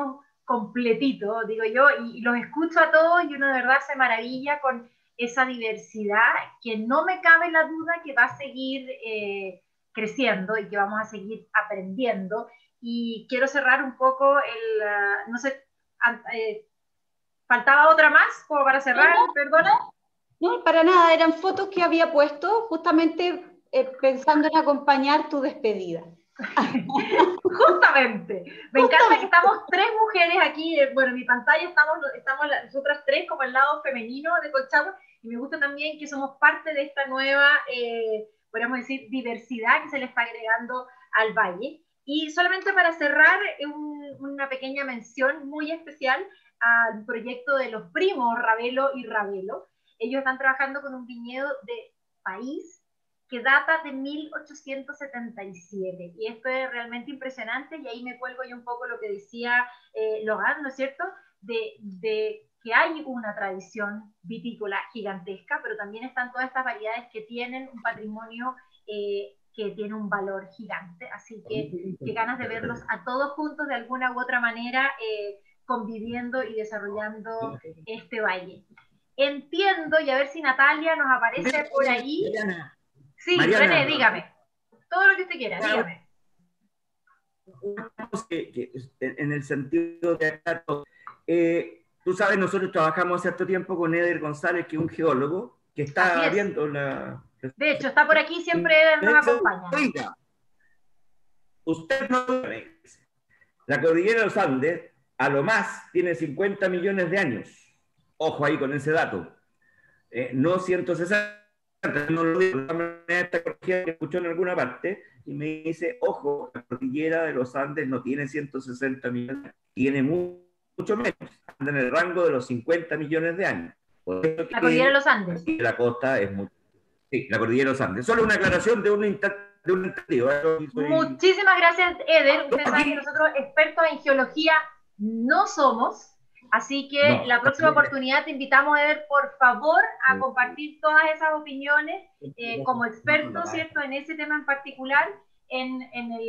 completito, digo yo, y los escucho a todos y uno de verdad se maravilla con esa diversidad que no me cabe la duda que va a seguir creciendo y que vamos a seguir aprendiendo. Y quiero cerrar un poco no sé, ¿faltaba otra más como para cerrar? No, Perdona. No, para nada, eran fotos que había puesto justamente pensando en acompañar tu despedida. Justamente, me encanta que estamos 3 mujeres aquí, bueno, en mi pantalla estamos nosotras 3 como el lado femenino de Colchagua, y me gusta también que somos parte de esta nueva, podríamos decir, diversidad que se le está agregando al valle. Y solamente para cerrar, una pequeña mención muy especial al proyecto de los primos Ravelo y Ravelo. Ellos están trabajando con un viñedo de país que data de 1877, y esto es realmente impresionante, y ahí me cuelgo yo un poco lo que decía Logan, ¿no es cierto?, de que hay una tradición vitícola gigantesca, pero también están todas estas variedades que tienen un patrimonio que tiene un valor gigante, así que ganas de verlos a todos juntos de alguna u otra manera conviviendo y desarrollando este valle. Entiendo, y a ver si Natalia nos aparece por ahí. Sí, Mariana, René, dígame. Todo lo que usted quiera, dígame. En el sentido de... tú sabes, nosotros trabajamos hace cierto tiempo con Eder González, que es un geólogo, que está viendo la... De hecho, está por aquí, siempre nos acompaña. Oiga, usted no... La cordillera de los Andes, a lo más, tiene 50 millones de años. Ojo ahí con ese dato. No 160. No lo digo, esta corrigida que escuchó en alguna parte, y me dice, ojo, la cordillera de los Andes no tiene 160 millones, tiene mucho menos, anda en el rango de los 50 millones de años. Por eso la cordillera de los Andes. La costa es muy... Sí, la cordillera de los Andes. Solo una aclaración de un entendido. Muchísimas gracias, Eder. Ustedes saben que nosotros expertos en geología no somos. Así que la próxima oportunidad te invitamos, Eder, por favor, a compartir todas esas opiniones como experto, ¿cierto?, en ese tema en particular en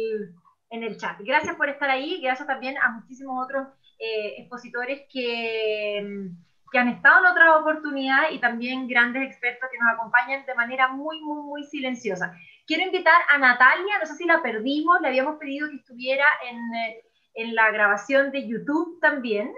el chat. Gracias por estar ahí, gracias también a muchísimos otros expositores que han estado en otras oportunidades y también grandes expertos que nos acompañan de manera muy, muy, muy silenciosa. Quiero invitar a Natalia, no sé si la perdimos, le habíamos pedido que estuviera en la grabación de YouTube también.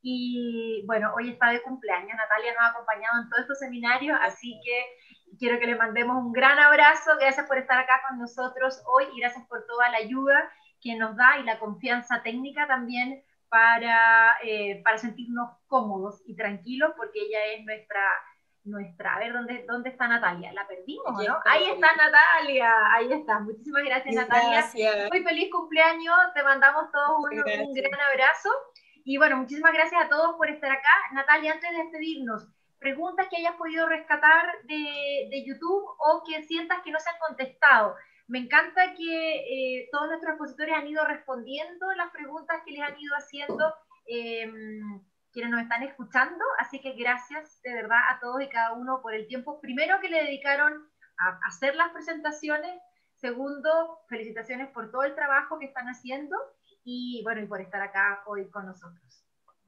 Y bueno, hoy está de cumpleaños, Natalia nos ha acompañado en todos estos seminarios, así que quiero que le mandemos un gran abrazo, gracias por estar acá con nosotros hoy y gracias por toda la ayuda que nos da y la confianza técnica también para sentirnos cómodos y tranquilos, porque ella es nuestra, a ver, ¿dónde está Natalia? ¿La perdimos, no? Ahí está Natalia, ahí está, muchísimas gracias, Natalia. Gracias. Muy feliz cumpleaños, te mandamos todos un gran abrazo. Y bueno, muchísimas gracias a todos por estar acá. Natalia, antes de despedirnos, preguntas que hayas podido rescatar de YouTube o que sientas que no se han contestado. Me encanta que todos nuestros expositores han ido respondiendo las preguntas que les han ido haciendo quienes nos están escuchando, así que gracias de verdad a todos y cada uno por el tiempo, primero que le dedicaron a hacer las presentaciones, segundo, felicitaciones por todo el trabajo que están haciendo, y bueno, y por estar acá hoy con nosotros.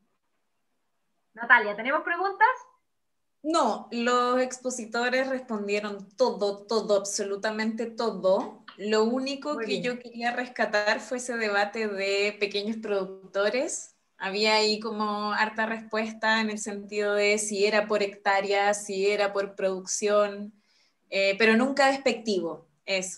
Natalia, ¿tenemos preguntas? No, los expositores respondieron todo, absolutamente todo. Lo único que yo quería rescatar fue ese debate de pequeños productores. Había ahí como harta respuesta en el sentido de si era por hectárea, si era por producción, pero nunca despectivo, eso.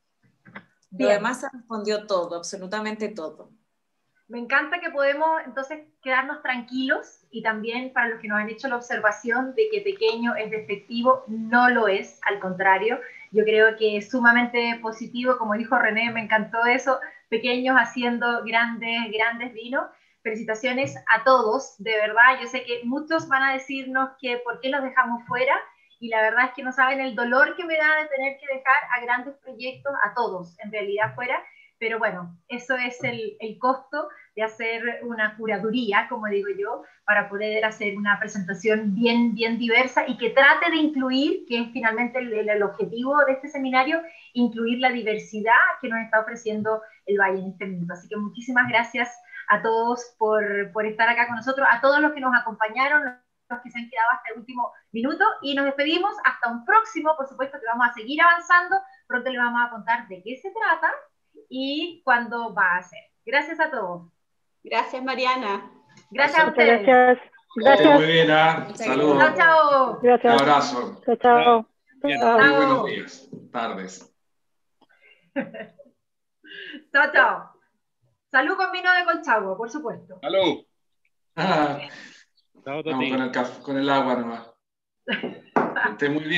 Lo demás se respondió todo, absolutamente todo. Me encanta que podemos entonces quedarnos tranquilos, y también para los que nos han hecho la observación de que pequeño es despectivo, no lo es, al contrario. Yo creo que es sumamente positivo, como dijo René, me encantó eso, pequeños haciendo grandes vinos. Felicitaciones a todos, de verdad. Yo sé que muchos van a decirnos que por qué los dejamos fuera, y la verdad es que no saben el dolor que me da de tener que dejar a grandes proyectos, a todos en realidad fuera, pero bueno, eso es el costo de hacer una curaduría, como digo yo, para poder hacer una presentación bien diversa y que trate de incluir, que es finalmente el objetivo de este seminario, incluir la diversidad que nos está ofreciendo el Valle en este minuto. Así que muchísimas gracias a todos por estar acá con nosotros, a todos los que nos acompañaron, los que se han quedado hasta el último minuto, y nos despedimos hasta un próximo. Por supuesto que vamos a seguir avanzando, pronto les vamos a contar de qué se trata y cuándo va a ser. Gracias a todos. Gracias, Mariana. Gracias a ustedes. Gracias. Gracias. Muy bien, saludos. Chao, chao. Gracias. Un abrazo. Chao, chao. Muy buenos días, tardes. Chao, chao. Salud con vino de Colchagua, por supuesto. ¡Salud! Vamos con el agua nomás. Que esté muy bien.